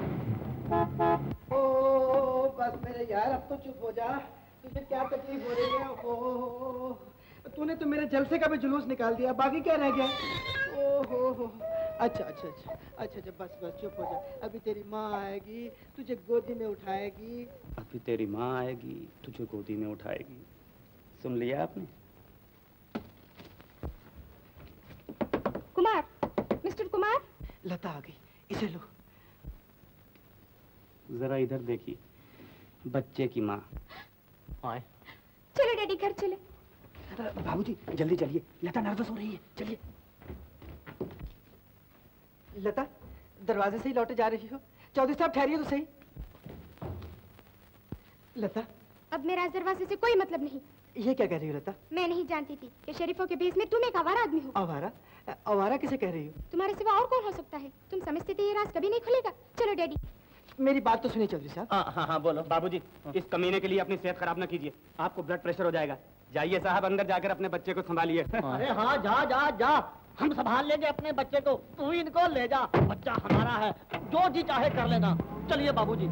ओ बस मेरे यार, अब तो चुप हो जा। तुझे क्या तकलीफ हो रही है? ओ तूने तो मेरे जलसे का भी जुलूस निकाल दिया, बाकी क्या रह गया? ओ हो। अच्छा, बस चुप हो जा। अभी तेरी माँ आएगी, तुझे गोदी में उठाएगी। अभी तेरी माँ आएगी, तुझे गोदी में उठाएगी। सुन लिया आपने? कुमार, मिस्टर कुमार। लता आ गई, इसे लो। जरा इधर देखिए, बच्चे की माँ। आए। चलो डैडी, घर चले। बाबूजी जल्दी चलिए, लता नर्वस हो रही है। चलिए। लता, दरवाजे से ही लौटे जा रही हो? चौधरी साहब ठहरिए तो सही। लता, अब मेरा इस दरवाजे से कोई मतलब नहीं। ये क्या कह रही हो लता? मैं नहीं जानती थी कि शरीफों के भेष में तुम एक आवारा आदमी हो। आवारा? आवारा किसे कह रही हो? तुम्हारे सिवा और कौन हो सकता है? तुम समझते थे ये राज कभी नहीं खुलेगा। चलो डैडी। मेरी बात तो सुनिए चौधरी साहब। हाँ, बोलो। बाबूजी, इस कमीने के लिए अपनी सेहत खराब ना कीजिए, आपको ब्लड प्रेशर हो जाएगा। जाइए साहब, अंदर जाकर अपने बच्चे को संभालिए। अरे हाँ, जा, हम संभाल लेंगे अपने बच्चे को, तू इनको ले जा, बच्चा हमारा है, जो जी चाहे कर लेना। चलिए बाबूजी।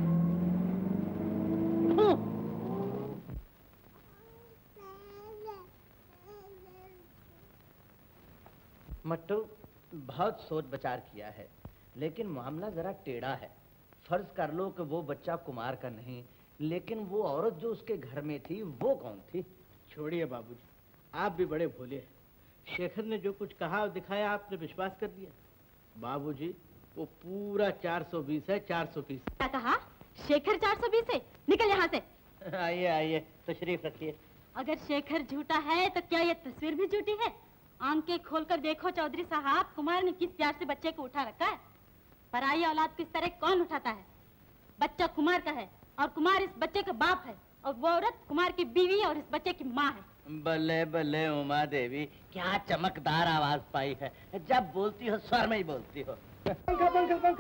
मट्टू, बहुत सोच विचार किया है, लेकिन मामला जरा टेढ़ा है। फर्ज कर लो कि वो बच्चा कुमार का नहीं, लेकिन वो औरत जो उसके घर में थी वो कौन थी? छोड़िए बाबूजी, आप भी बड़े भोले हैं। शेखर ने जो कुछ कहा और दिखाया आपने विश्वास कर लिया। बाबूजी, वो पूरा 420 है, 420। क्या कहा? शेखर 420 है? निकल यहाँ से। आइए, तशरीफ रखिए। अगर शेखर झूठा है तो क्या ये तस्वीर भी झूठी है? आंखें खोलकर देखो चौधरी साहब, कुमार ने किस प्यार से बच्चे को उठा रखा है। पराई औलाद को इस तरह कौन उठाता है? बच्चा कुमार का है और कुमार इस बच्चे का बाप है, और वो औरत कुमार की बीवी और इस बच्चे की माँ है। बल्ले बल्ले उमा देवी, क्या चमकदार आवाज पाई है। जब बोलती हो स्वर में ही बोलती हो। पंखा।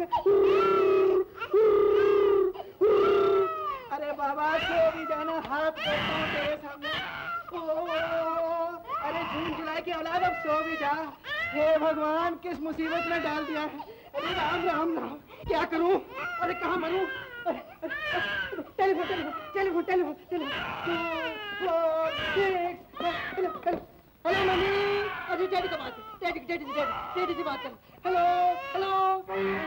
अरे बाबा, सो भी जाना, हाथ करता हूँ तेरे सामने। अरे जून जुलाई की औलाद, अब सो भी जा। हे भगवान, किस मुसीबत में डाल दिया है। अरे राम, क्या करूं? अरे कहाँ मरूं? टेलीफोन। Hello mummy. अरे डैडी का बात है, डैडी से बात कर। हेलो।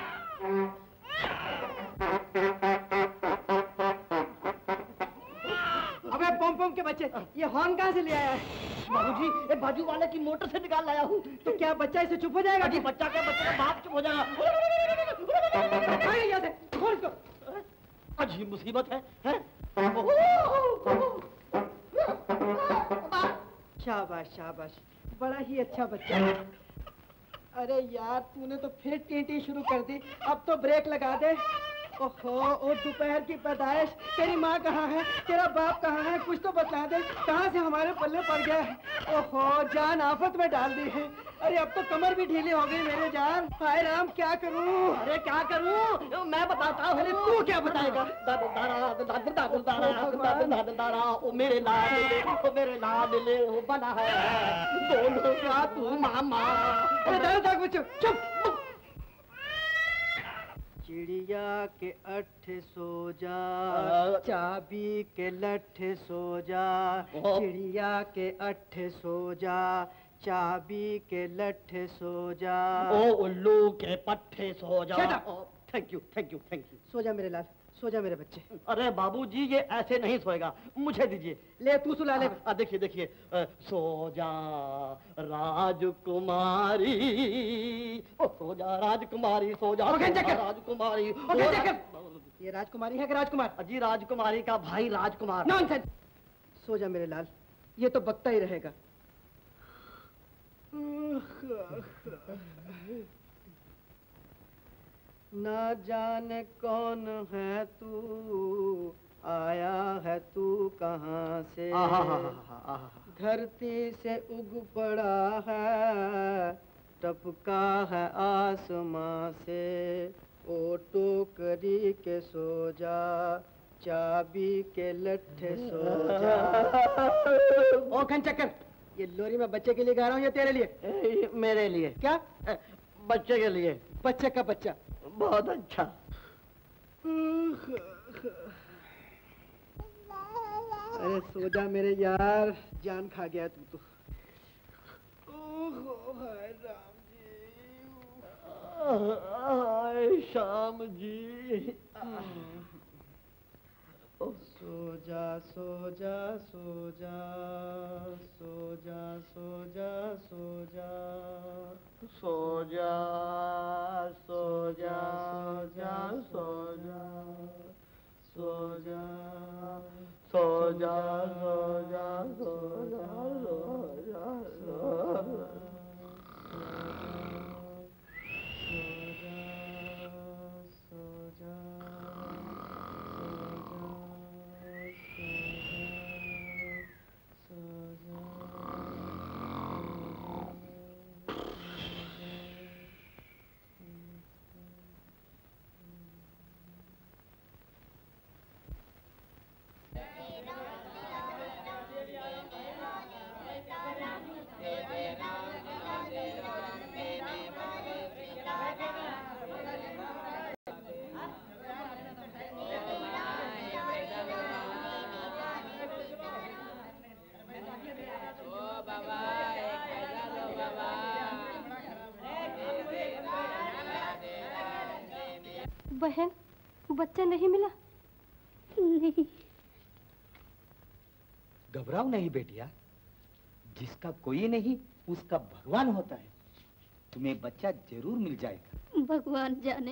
अबे पम के बच्चे, ये हॉर्न कहाँ से ले आया है? बाबूजी, एक बाजू वाले की मोटर से निकाल लाया हूँ। तो क्या बच्चा इसे चुप हो जाएगा? जी, बच्चा का बाप चुप हो जाएगा। खोल इसको। अजीब मुसीबत है? शाबाश, बड़ा ही अच्छा बच्चा है। अरे यार, तूने तो फिर टीटी शुरू कर दी। अब तो ब्रेक लगा दे। ओहो, ओ दोपहर की पैदाइश। तेरी माँ कहाँ है? तेरा बाप कहाँ है? कुछ तो बता दे, कहाँ से हमारे पल्ले पड़ गया है? ओहो, जान आफत में डाल दी है। अरे अब तो कमर भी ढीली हो गई मेरे जान। हाय राम, क्या करूं? अरे क्या करूं? मैं बताता हूँ। अरे तू क्या बताएगा? दादा, ओ मेरे लाडले, वो बना है दोनों का तू मामा। अरे दादा बच्चों, चुप। चिड़िया के अट्ठे सो जा, चाबी के लट्ठे सो जा। चिड़िया के अट्ठे सो जा, चाबी के लट्ठे सो जा। ओ उल्लू के पट्टे सो जा। Thank you thank you thank you. सो जा मेरे लाल, सो जा मेरे बच्चे। अरे बाबूजी ये ऐसे नहीं सोएगा, मुझे दीजिए। ले तू सुला ले। देखिए देखिए, सो जा राजकुमारी, ओ सो जा राजकुमारी, सो जा राजकुमारी। ये राजकुमारी है कि राजकुमार? अजी राजकुमारी का भाई राजकुमार। नॉनसेंस। सो जा मेरे लाल, ये तो बकता ही रहेगा। ना जाने कौन है तू, आया है तू कहाँ से, धरती से उग पड़ा है, टपका है आसमां से, ओ टोकरी के सो जा, चाबी के लट्ठे सो जा। ओ घनचक्कर, ये लोरी मैं बच्चे के लिए गा रहा हूँ या तेरे लिए? मेरे लिए। क्या? बच्चे के लिए। बच्चे का बच्चा। बहुत अच्छा। अरे सो जा मेरे यार, जान खा गया तू तो। हाय राम जी, हाय शाम जी। सो जा सो जा सो जा सो जा सो जा सो जा सो जा सो जा सो जा सो जा सो जा सो जा सो जा सो जा बहन, बच्चा नहीं मिला? नहीं। घबराओ नहीं बेटिया, जिसका कोई नहीं उसका भगवान होता है, तुम्हें बच्चा जरूर मिल जाएगा। भगवान जाने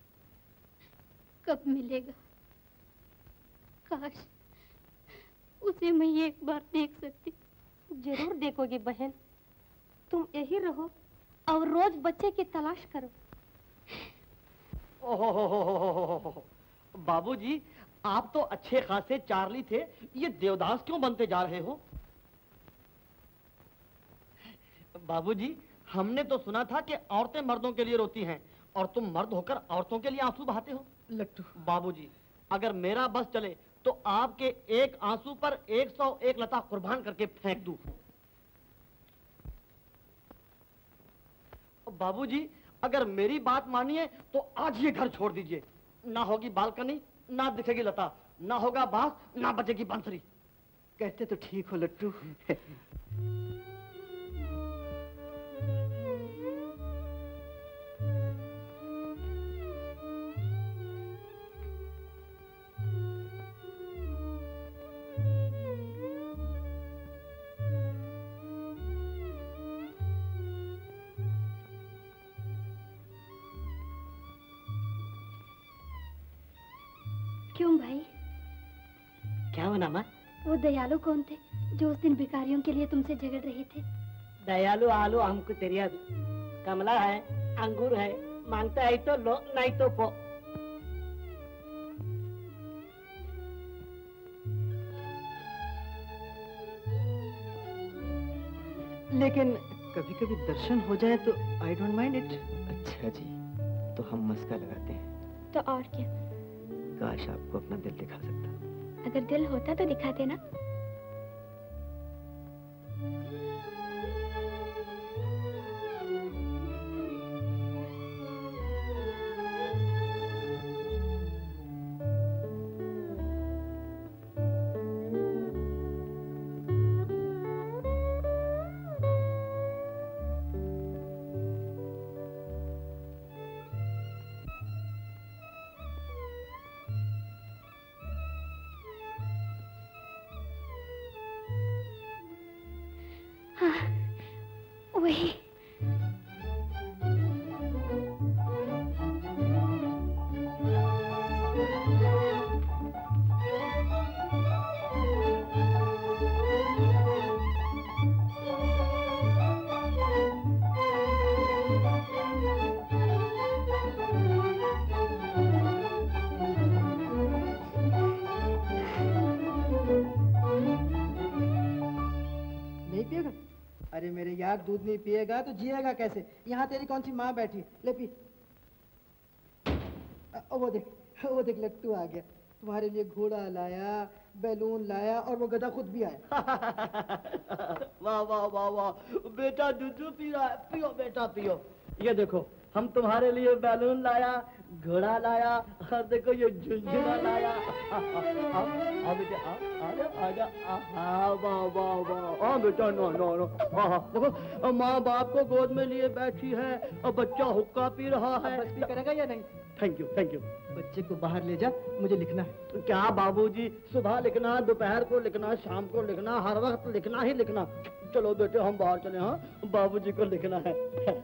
कब मिलेगा। काश उसे मैं एक बार देख सकती। जरूर देखोगी बहन, तुम यही रहो और रोज बच्चे की तलाश करो। ओहो बाबूजी, आप तो अच्छे खासे चार्ली थे, ये देवदास क्यों बनते जा रहे हो? बाबूजी, हमने तो सुना था कि औरतें मर्दों के लिए रोती हैं और तुम मर्द होकर औरतों के लिए आंसू बहाते हो। लट्टू। बाबूजी, अगर मेरा बस चले तो आपके एक आंसू पर 101 लता कुर्बान करके फेंक दूं। बाबूजी, अगर मेरी बात मानिए तो आज ये घर छोड़ दीजिए। ना होगी बालकनी, ना दिखेगी लता, ना होगा बांस, ना बजेगी बांसुरी। कहते तो ठीक हो लट्टू। क्यों भाई? क्या हुआ नामा? वो दयालु कौन थे जो उस दिन भिखारियों के लिए तुमसे झगड़ रहे थे? दयालु आलू हमको तेरिया, कमला है, अंगूर है, मांगता है तो लो, नहीं तो पो। लेकिन कभी कभी दर्शन हो जाए तो आई डोंट माइंड इट। अच्छा जी, तो हम मस्का लगाते हैं। तो और क्या? काश आपको अपना दिल दिखा सकता। अगर दिल होता तो दिखा देना। यार दूध नहीं पिएगा तो जिएगा कैसे? यहाँ तेरी कौन सी माँ बैठी, ले पी। वो देख लट्टू आ गया। तुम्हारे लिए घोड़ा लाया, बैलून लाया और वो गधा खुद भी आया। वाह वाह वाह वाह, बेटा दूध पी रहा है, पियो बेटा पियो। ये देखो हम तुम्हारे लिए बैलून लाया, घोड़ा लाया और देखो ये झुनझुना लाया। आ बेटा आजा। वाह वाह वाह, हाँ बेटा नो नो नो। देखो माँ बाप को गोद में लिए बैठी है और बच्चा हुक्का पी रहा है। बस भी करेगा या नहीं? Thank you thank you. बच्चे को बाहर ले जा, मुझे लिखना है। क्या बाबूजी, सुबह लिखना, दोपहर को लिखना, शाम को लिखना, हर वक्त लिखना ही लिखना। चलो बेटे हम बाहर चले। हाँ बाबूजी को लिखना है।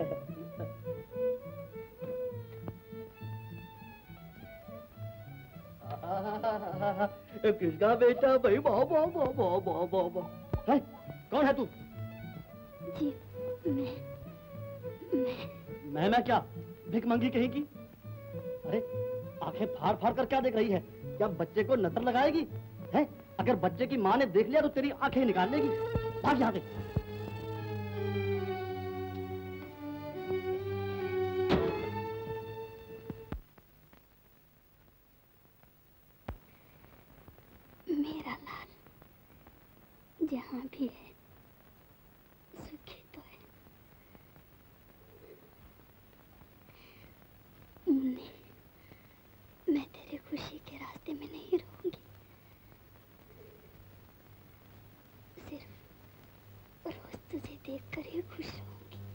किसका बेटा भाई? वाह वाह वाह वाह वाह वाह वाह। कौन है तू? जी मैं क्या भिख मंगी कहीं की? अरे आंखें फाड़ फाड़ कर क्या देख रही है? क्या बच्चे को नजर लगाएगी? है अगर बच्चे की माँ ने देख लिया तो तेरी आंखें निकाल लेगी। भाग यहाँ से। मेरा लाल जहाँ भी है सुखी तो है। मुन्नी, मैं तेरी खुशी के रास्ते में नहीं रहूंगी, सिर्फ रोज तुझे देखकर ही खुश रहूंगी।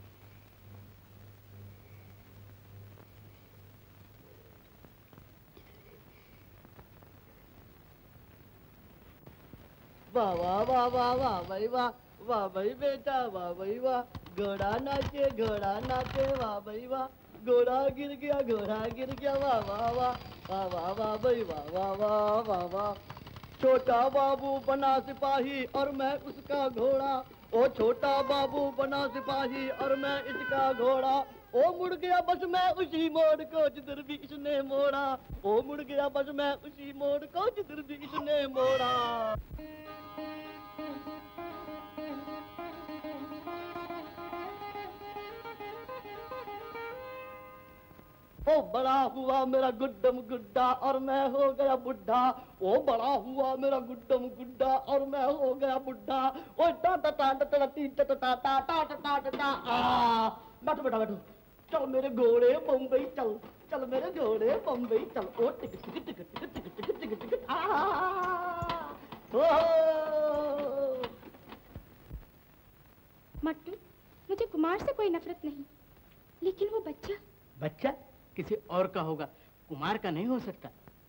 वाह वाह वाह वाह वाह भाई वाह, वाह भाई बेटा, वाह भाई वाह। घोड़ा नाचे वाह भाई वाह। घोड़ा गिर गया वाह वाह वाह, वाह वाह वाह भाई वाह वाह वाह वाह वाह। छोटा बाबू बना सिपाही और मैं उसका घोड़ा। ओ छोटा बाबू बना सिपाही और मैं इसका घोड़ा। ओ मुड़ गया बस मैं उसी मोड़ को जिधर भी इसने मोड़ा। ओ मुड़ गया बस मैं उसी मोड़ को जिधर भी इसने मोड़ा। ओ बड़ा हुआ मेरा गुड्डम गुड्डा और मैं हो गया बुढ़ा। ओ बड़ा हुआ मेरा गुड्डम गुड्डा और मैं हो गया बुढ़ा। ओ टा टा टा टा टा टी टा टा टा टा टा टा टा। बैठो बेटा बैठो। चल मेरे घोड़े बम्बई चल, चल मेरे घोड़े बम्बई चल। ओ टिक टिक टिक टिक टिक टिक टिक टिक टिक। मट्टू, मुझे कुमार से कोई नफरत नहीं, लेकिन वो बच्चा। बच्चा किसी और का होगा, कुमार का नहीं हो सकता।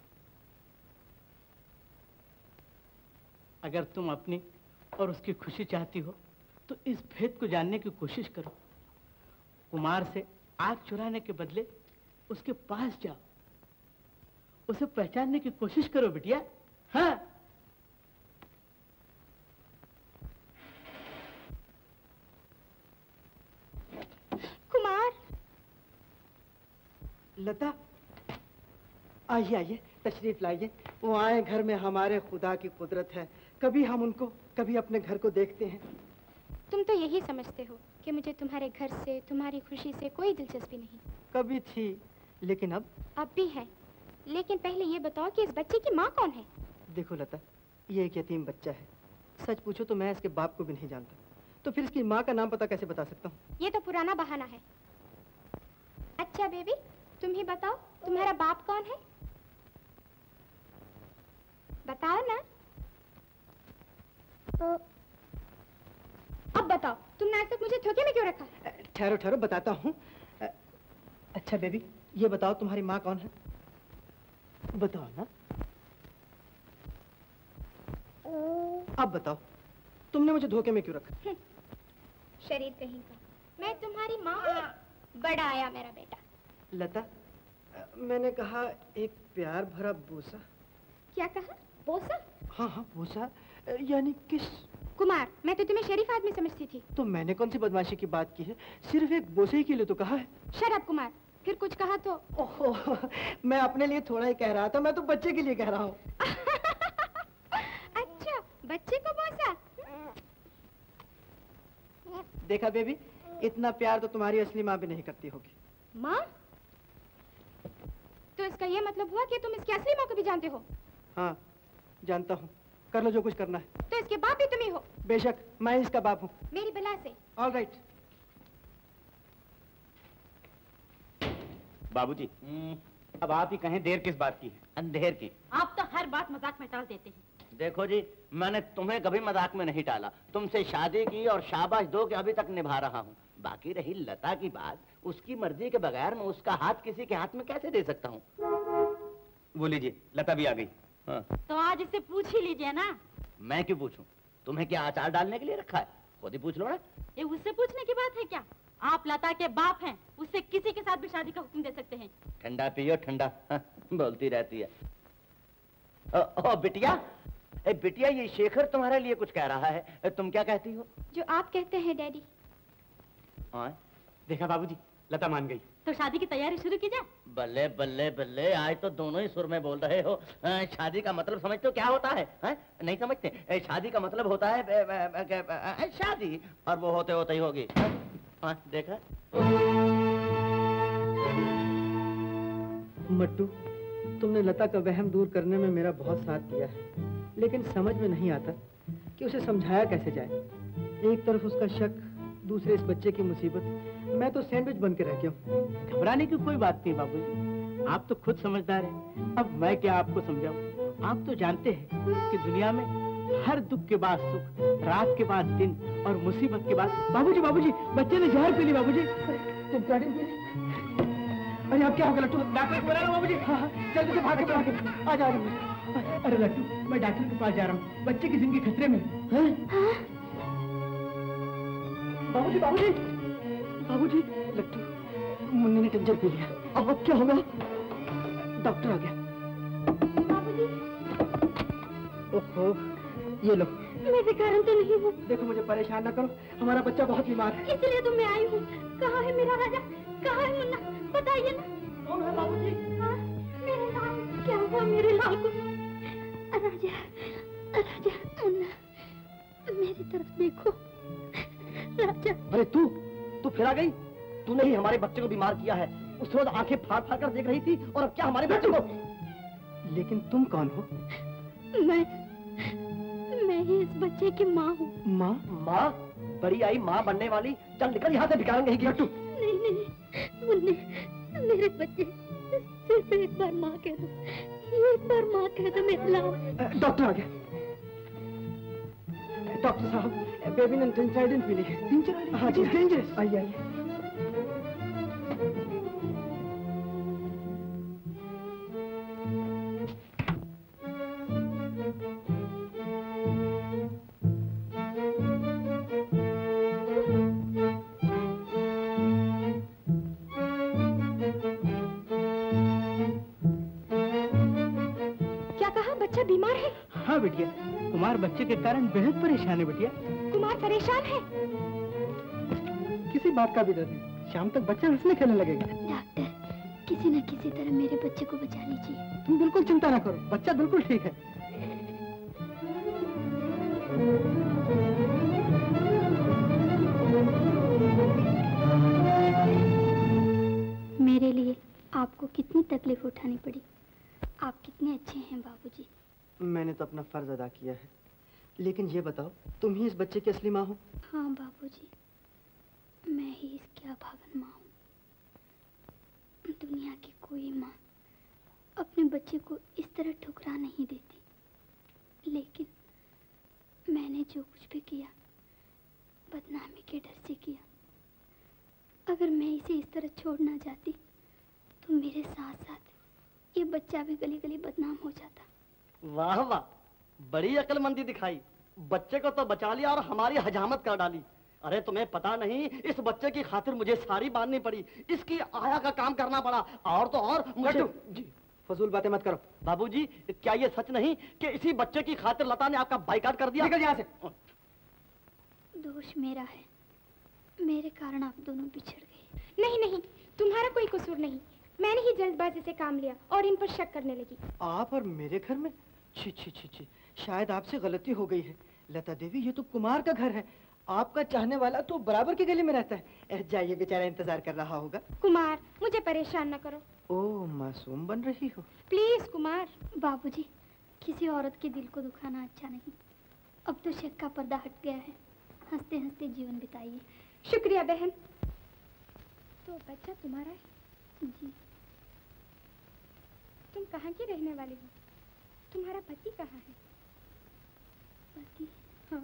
अगर तुम अपनी और उसकी खुशी चाहती हो तो इस भेद को जानने की कोशिश करो। कुमार से आग चुराने के बदले उसके पास जाओ, उसे पहचानने की कोशिश करो बिटिया। हाँ कुमार। लता, आइए आइए, तशरीफ लाइए। वो आए घर में, हमारे खुदा की कुदरत है। कभी हम उनको, कभी अपने घर को देखते हैं। तुम तो यही समझते हो कि मुझे तुम्हारे घर से, तुम्हारी खुशी से कोई दिलचस्पी नहीं। कभी थी, लेकिन अब भी है। लेकिन पहले ये बताओ कि इस बच्चे की माँ कौन है? देखो लता, ये एक यतीम बच्चा है। सच पूछो तो मैं इसके बाप को भी नहीं जानता, तो फिर इसकी माँ का नाम पता कैसे बता सकता हूँ? ये तो पुराना बहाना है। अच्छा बेबी, तुम ही बताओ, तुम्हारा बाप कौन है? बताओ ना। तो अब बताओ, तुमने आज तक मुझे धोखे में क्यों रखा? ठहरो ठहरो, बताता हूँ। अच्छा बेबी, ये बताओ तुम्हारी माँ कौन है? बताओ ना। अब बताओ, तुमने मुझे धोखे में क्यों रखा? शरीर कहीं का। मैं तुम्हारी माँ। बड़ा आया मेरा बेटा। लता, मैंने कहा एक प्यार भरा बोसा। क्या कहा? बोसा? हाँ हाँ बोसा, यानी किस? कुमार, मैं तो तुम्हें शरीफ आदमी समझती थी। तो मैंने कौन सी बदमाशी की बात की है? सिर्फ एक बोसे ही के लिए तो कहा है। शराब कुमार, फिर कुछ कहा तो? ओहो, मैं अपने लिए थोड़ा ही कह रहा था, मैं तो बच्चे के लिए कह रहा हूँ। अच्छा, बच्चे को बोसा? देखा बेबी, इतना प्यार तो तुम्हारी असली माँ भी नहीं करती होगी। माँ? तो इसका ये मतलब हुआ कि तुम इसकी असली माँ को भी जानते हो? हाँ, जानता हूँ। कर लो जो कुछ करना है। तो इसके बाप भी तुम ही हो? बेशक, मैं इसका बाप हूँ। मेरी बला से। All right. बाबूजी, अब आप ही कहें देर किस बात की है? अंधेर की। आप तो हर बात मजाक में टाल देते हैं। देखो जी, मैंने तुम्हें कभी मजाक में नहीं टाला। तुमसे शादी की और शाबाश दो के अभी तक निभा रहा हूँ। बाकी रही लता की बात, उसकी मर्जी के बगैर मैं उसका हाथ किसी के हाथ में कैसे दे सकता हूँ? वो लीजिए, लता भी आ गई। हाँ। तो आज इससे पूछ ही लीजिए ना। मैं क्यों पूछूं? तुम्हें क्या अचार डालने के लिए रखा है? खुद ही पूछ लो ना। ये उससे पूछने की बात है क्या? आप लता के बाप हैं, उससे किसी के साथ भी शादी का हुक्म दे सकते हैं। ठंडा पियो ठंडा। बोलती रहती है। ओ बिटिया, बिटिया, ये शेखर तुम्हारे लिए कुछ कह रहा है, तुम क्या कहती हो? जो आप कहते हैं डैडी। देखा बाबूजी, लता मान गई। तो शादी की तैयारी शुरू की जाए। बल्ले बल्ले बल्ले, आज तो दोनों ही सुर में बोल रहे हो। शादी का मतलब समझते हो क्या होता है? नहीं समझते? शादी का मतलब होता है शादी, और वो होते होते ही होगी। देखा? मट्टू, तुमने लता का वहम दूर करने में मेरा बहुत साथ दिया है, लेकिन समझ में नहीं आता कि उसे समझाया कैसे जाए। एक तरफ उसका शक, दूसरे इस बच्चे की मुसीबत। मैं तो सैंडविच बन के रह गया हूँ। घबराने की कोई बात नहीं बाबूजी, आप तो खुद समझदार हैं। अब मैं क्या आपको समझाऊं? आप तो जानते हैं कि दुनिया में हर दुख के बाद सुख, रात के बाद दिन और मुसीबत के बाद। बाबूजी बाबूजी, बच्चे ने जहर पी ली। बाबूजी तुम क्या पी ली? अरे अब क्या होगा लट्टू? डॉक्टर को बुला लो बाबूजी। हाँ, जल्दी से भाग के आ जा रही हूँ। अरे लट्टू, मैं डॉक्टर के पास जा रहा हूँ, बच्चे की जिंदगी खतरे में है। बाबूजी बाबूजी बाबूजी, लट्टू, मुन्ने ने टेंशन पी लिया। अब क्या होगा? डॉक्टर आ गया। बाबूजी। ओहो, ये लो। मैं बेकारन तो नहीं हूँ। देखो, मुझे परेशान ना करो, हमारा बच्चा बहुत बीमार है। इसलिए तो मैं आई हूँ। कहाँ है मेरा राजा? कहाँ है मुन्ना? बताइए ना। कौन है बाबूजी? हाँ, मेरे लाल। क्या हुआ मेरे लाल को? राजा, राजा, मुन्ना, मेरी तरफ देखो। राजा। अरे तू फिर आ गई? तूने ही हमारे बच्चे को बीमार किया है। उस रोज आंखें फाड़ फाड़ कर देख रही थी, और अब क्या हमारे बच्चे को? लेकिन तुम कौन हो? मैं ही इस बच्चे की माँ हूँ। माँ? माँ? बड़ी आई माँ बनने वाली। चल निकल यहाँ से, भिखारन कहीं की लट्टू। नहीं, मुन्ने, मेरे बच्चे, सिर्फ एक बार माँ कह दो, एक बार माँ कह दो मेरे लाल। डॉक्टर आ गया। डॉक्टर साहब, बेबी ने टेंसाइडिन पी ली है। हाँ जी, डेंजरस। आइए आइए। क्या कहा? बच्चा बीमार है? हाँ बेटिया, कुमार बच्चे के कारण बेहद परेशान है बेटिया। कुमार परेशान है? किसी बात का भी डर नहीं, शाम तक बच्चा हंसने खेलने लगेगा। डॉक्टर, किसी न किसी तरह मेरे बच्चे को बचा लीजिए। तुम बिल्कुल चिंता ना करो, बच्चा बिल्कुल ठीक है। मेरे लिए आपको कितनी तकलीफ उठानी पड़ी। आप कितने अच्छे हैं बाबूजी। मैंने तो अपना फर्ज अदा किया है, लेकिन ये बताओ, तुम ही इस बच्चे की असली माँ हो? हाँ बाबूजी, मैं ही इसकी अभागन माँ हूँ। दुनिया की कोई माँ अपने बच्चे को इस तरह ठुकरा नहीं देती, लेकिन मैंने जो कुछ भी किया बदनामी के डर से किया। अगर मैं इसे इस तरह छोड़ ना जाती तो मेरे साथ साथ ये बच्चा भी गली गली बदनाम हो जाता। वाह वाह, बड़ी अक्लमंदी दिखाई। बच्चे को तो बचा लिया और हमारी हजामत कर डाली। अरे तुम्हें पता नहीं, इस बच्चे की खातिर मुझे सारी बांधनी पड़ी, इसकी आया का काम करना पड़ा, और तो और मुझे। जी, फजूल बातें मत करो। बाबूजी, क्या ये सच नहीं कि इसी बच्चे की खातिर लता ने आपका बाइकाट कर दिया? निकल यहाँ से। दोष मेरा है, मेरे कारण आप दोनों बिछड़ गए। नहीं नहीं, तुम्हारा कोई कसूर नहीं, मैंने ही जल्दबाजी से काम लिया और इन पर शक करने लगी। आप और मेरे घर में? छी छी छी छी, शायद आपसे गलती हो गई है। लता देवी, ये तो कुमार का घर है, आपका चाहने वाला तो बराबर के गले में रहता है। जाइए, बेचारा इंतजार कर रहा होगा। कुमार, मुझे परेशान न करो। ओह, मासूम बन रही हो। प्लीज कुमार। बाबूजी, किसी औरत के दिल को दुखाना अच्छा नहीं। अब तो शक का पर्दा हट गया है। हंसते हंसते जीवन बिताइए। शुक्रिया बहन। तो बच्चा तुम्हारा है? जी। तुम कहाँ की रहने वाली हो? तुम्हारा पति कहाँ है? पति? हाँ।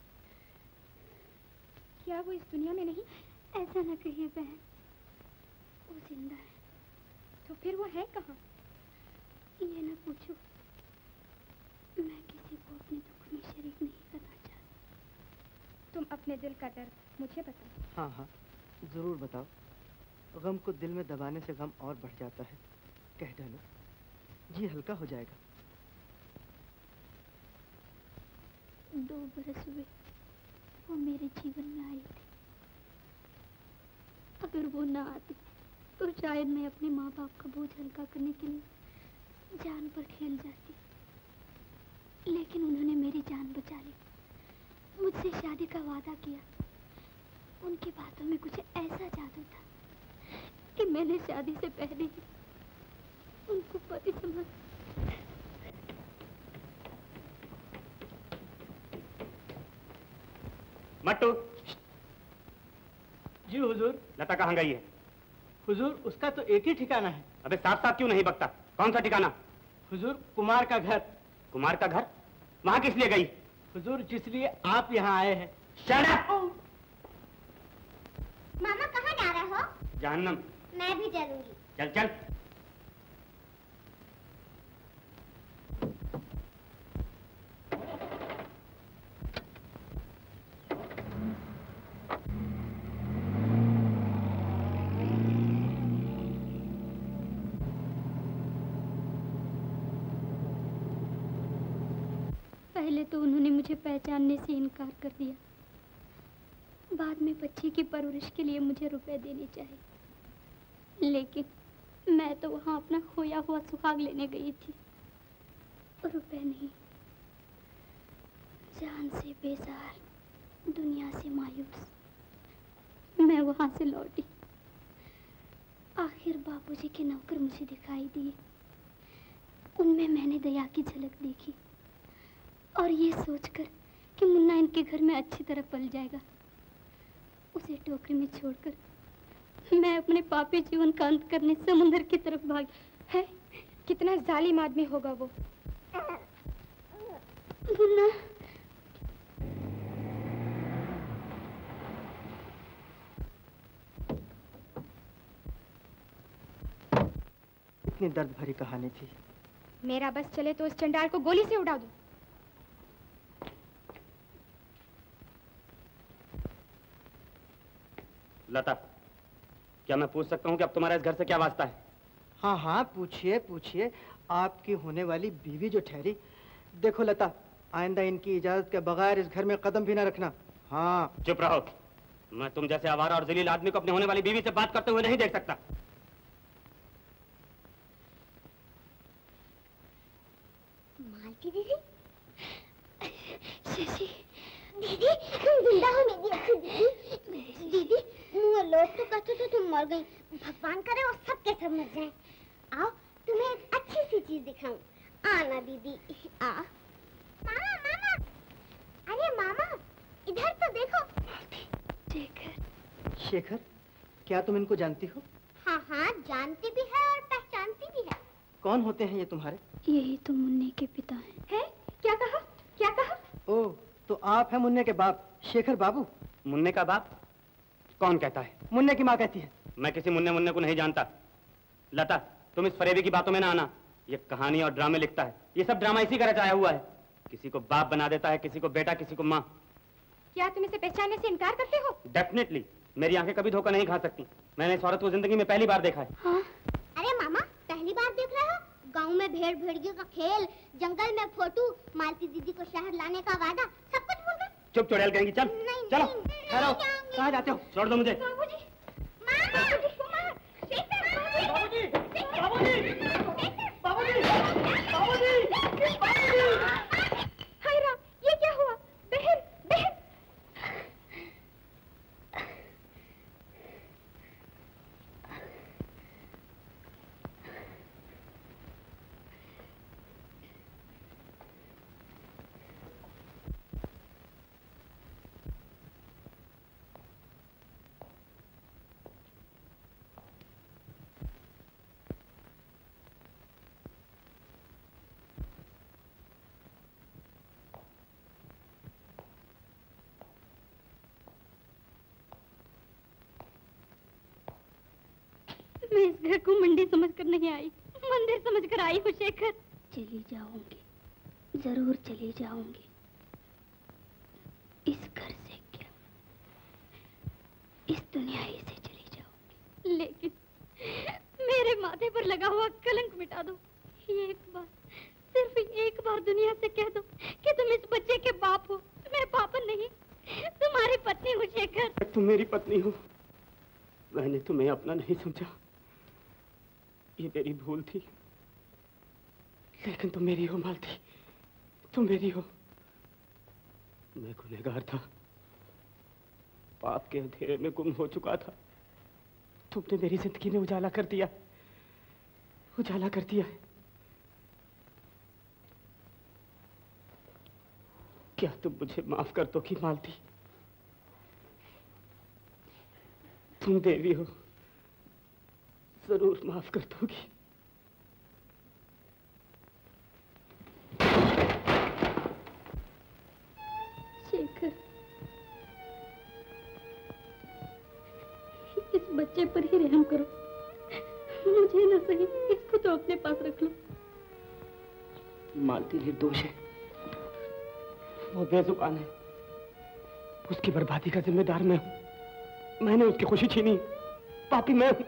क्या वो इस दुनिया में नहीं? ऐसा न कहिए बहन, वो जिंदा है। तो फिर वो है कहाँ? ये न पूछो, मैं किसी को अपने दुख में शरीक नहीं करना चाहती। तुम अपने दिल का दर्द मुझे बताओ। हाँ हाँ, जरूर बताओ। गम को दिल में दबाने से गम और बढ़ जाता है। कह डालो, जी हल्का हो जाएगा। 2 बरस हुए वो मेरे जीवन में आई थी। अगर वो ना आती तो शायद मैं अपने माँ बाप का बोझ हल्का करने के लिए जान पर खेल जाती। लेकिन उन्होंने मेरी जान बचा ली, मुझसे शादी का वादा किया। उनकी बातों में कुछ ऐसा जादू था कि मैंने शादी से पहले ही उनको पति समझ। मट्टू। जी हुजूर। लता कहाँ गई है? हुजूर, उसका तो एक ही ठिकाना है। अबे साफ साफ क्यों नहीं बकता? कौन सा ठिकाना? हुजूर, कुमार का घर। कुमार का घर? वहाँ किस लिए गई? हुजूर, जिसलिए आप यहाँ आए हैं। Shut up! मामा कहाँ जा रहे हो? जहन्नम। मैं भी चलूंगी। चल चल। पहले तो उन्होंने मुझे पहचानने से इनकार कर दिया। बाद में बच्चे की परवरिश के लिए मुझे रुपए देने चाहिए, लेकिन मैं तो वहाँ अपना खोया हुआ सुहाग लेने गई थी। रुपए नहीं, जान से बेजार, दुनिया से मायूस मैं वहाँ से लौटी। आखिर बाबूजी के नौकर मुझे दिखाई दिए। उनमें मैंने दया की झलक देखी और ये सोचकर कि मुन्ना इनके घर में अच्छी तरह पल जाएगा, उसे टोकरी में छोड़कर मैं अपने पापी जीवन का अंत करने समुद्र की तरफ भागी। है कितना जालिम आदमी होगा वो। मुन्ना, इतनी दर्द भरी कहानी थी। मेरा बस चले तो उस चंडाल को गोली से उड़ा दूं। लता, क्या मैं पूछ सकता हूँ कि अब तुम्हारा इस घर से क्या वास्ता है? हाँ हाँ, पूछिए पूछिए। आपकी होने वाली बीवी जो ठहरी। देखो लता, आइंदा इनकी इजाजत के बगैर इस घर में कदम भी ना रखना। हाँ। चुप रहो। मैं तुम जैसे आवारा और जलील आदमी को अपने होने वाली बीवी से बात करते हुए नहीं देख सकता। मालती दीदी, शशि दीदी, तुम जिंदा हो मेरी अच्छी दीदी। दीदी, वो लोग तो कहते थे तुम मर गई। भगवान करे वो सब के सब मर जाएं। आओ, तुम्हें एक अच्छी सी चीज दिखाऊं। आना दीदी, आ। मामा, मामा, अरे मामा, इधर तो देखो। शेखर। शेखर, क्या तुम इनको जानती हो? हाँ हाँ, जानती भी है और पहचानती भी है। कौन होते हैं ये तुम्हारे? यही तो मुन्ने के पिता हैं। है? क्या कहा? क्या कहा? ओह, तो आप हैं मुन्ने के बाप, शेखर बाबू। मुन्ने का बाप? कौन कहता है? मुन्ने की माँ कहती है। मैं किसी मुन्ने को नहीं जानता। लता, तुम इस फरेबी की बातों में ना आना। ये कहानी और ड्रामे लिखता है। ये सब ड्रामा इसी का रचाया हुआ है। किसी को बाप बना देता है, किसी को बेटा, किसी को माँ। क्या तुम इसे पहचानने से इनकार करते हो? डेफिनेटली। मेरी आंखें कभी धोखा नहीं खा सकती। मैंने इस औरत को जिंदगी में पहली बार देखा है। हाँ? अरे मामा, पहली बार देख रहे हो? गांव में भेड़ भेड़ियों का खेल, जंगल में फोटो, मालती दीदी को शहर लाने का वादा, सब कुछ भूल गए। चुप चुड़ैल कहेंगी। चल चलो। ठहरो, कहाँ जाते हो? छोड़ दो मुझे। बाबूजी, मामा, कुमार, शेखर, बाबूजी, बाबूजी, हाय राम, ये क्या हुआ? बहन, बहन। इस घर को मंडी समझकर नहीं आई, मंदिर समझकर आई हूँ शेखर। चली जाऊंगी, जरूर चली जाऊंगी। इस घर से क्या, इस दुनिया ही से चली जाऊंगी। लेकिन मेरे माथे पर लगा हुआ कलंक मिटा दो। एक बार, सिर्फ एक बार दुनिया से कह दो कि तुम इस बच्चे के बाप हो। मैं पापन नहीं, तुम्हारी पत्नी हूँ शेखर। तुम मेरी पत्नी हो। मैंने तुम्हें अपना नहीं समझा, ये मेरी भूल थी। लेकिन तुम मेरी हो मालती, तुम मेरी हो। मैं गुनहगार था, पाप के अंधेरे में गुम हो चुका था। तुमने मेरी जिंदगी में उजाला कर दिया, उजाला कर दिया है। क्या तुम मुझे माफ कर दो कि मालती? तुम देवी हो, जरूर माफ कर दोगी। शेखर, इस बच्चे पर ही रहम करो। मुझे न सही, इसको तो अपने पास रख लो। मालती निर्दोष है, वो बेजुबान है। उसकी बर्बादी का जिम्मेदार मैं हूं। मैंने उसकी खुशी छीनी, पापी मैं हूं।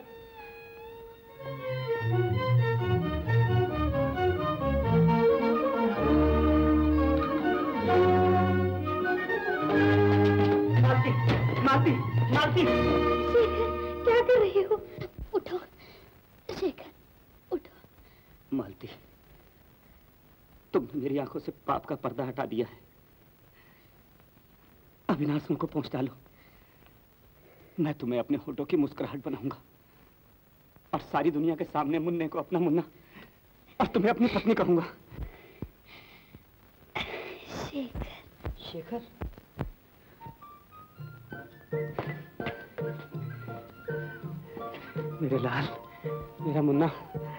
मालती, मालती, मालती। शेखर, क्या कर रही हो? उठो शेखर, उठो। मालती, तुमने मेरी आंखों से पाप का पर्दा हटा दिया है। अविनाश को पहुंच डालो। मैं तुम्हें अपने होठों की मुस्कुराहट बनाऊंगा और सारी दुनिया के सामने मुन्ने को अपना मुन्ना और तुम्हें अपनी पत्नी कहूंगा। शेखर, शेखर, मेरे लाल, मेरा मुन्ना।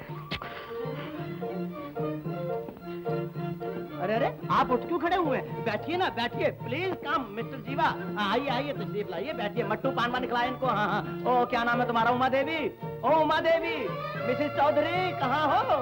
अरे अरे, आप उठ क्यों खड़े हुए हैं? बैठिए ना, बैठिए, प्लीज कम मिस्टर जीवा। आइए आइए, तशरीफ लाइए, बैठिए। मट्टू पान वान खिलाए इनको। हाँ हाँ। ओ क्या नाम है तुम्हारा? उमा देवी। ओ उमा देवी, मिसेस चौधरी कहाँ हो?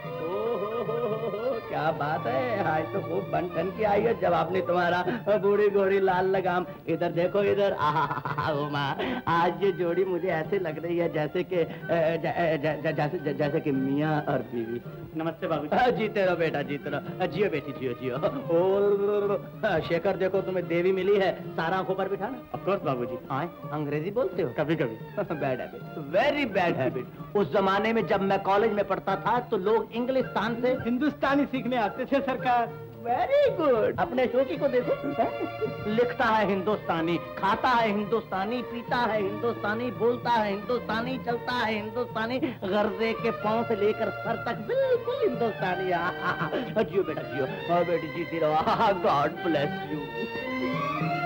क्या बात है, आज तो खूब बन ठन की आई है जब आपने तुम्हारा बूढ़ी गोरी लाल लगाम। इधर देखो इधर। उमा, आज ये जोड़ी मुझे ऐसे लग रही है जैसे कि जैसे कि मियाँ और बीवी। नमस्ते बाबू। जीते रहो बेटा, जीते रहो। जियो बेटी, जियो जियो। ओ शेखर, देखो तुम्हें देवी मिली है, सारा आंखों पर बिठाना। ऑफ कोर्स बाबूजी। हाँ, अंग्रेजी बोलते हो? कभी कभी। Bad habit, very bad habit. उस जमाने में जब मैं कॉलेज में पढ़ता था तो लोग इंग्लिस्तान से हिंदुस्तानी सीखने आते थे सरकार। Very good. अपने शोकी को देखो, लिखता है हिंदुस्तानी, खाता है हिंदुस्तानी, पीता है हिंदुस्तानी, बोलता है हिंदुस्तानी, चलता है हिंदुस्तानी, गर्दे के पांव से लेकर सर तक बिल्कुल हिंदुस्तानी। जियो बेटा जियो, और बेटी जीती रहो। God bless you.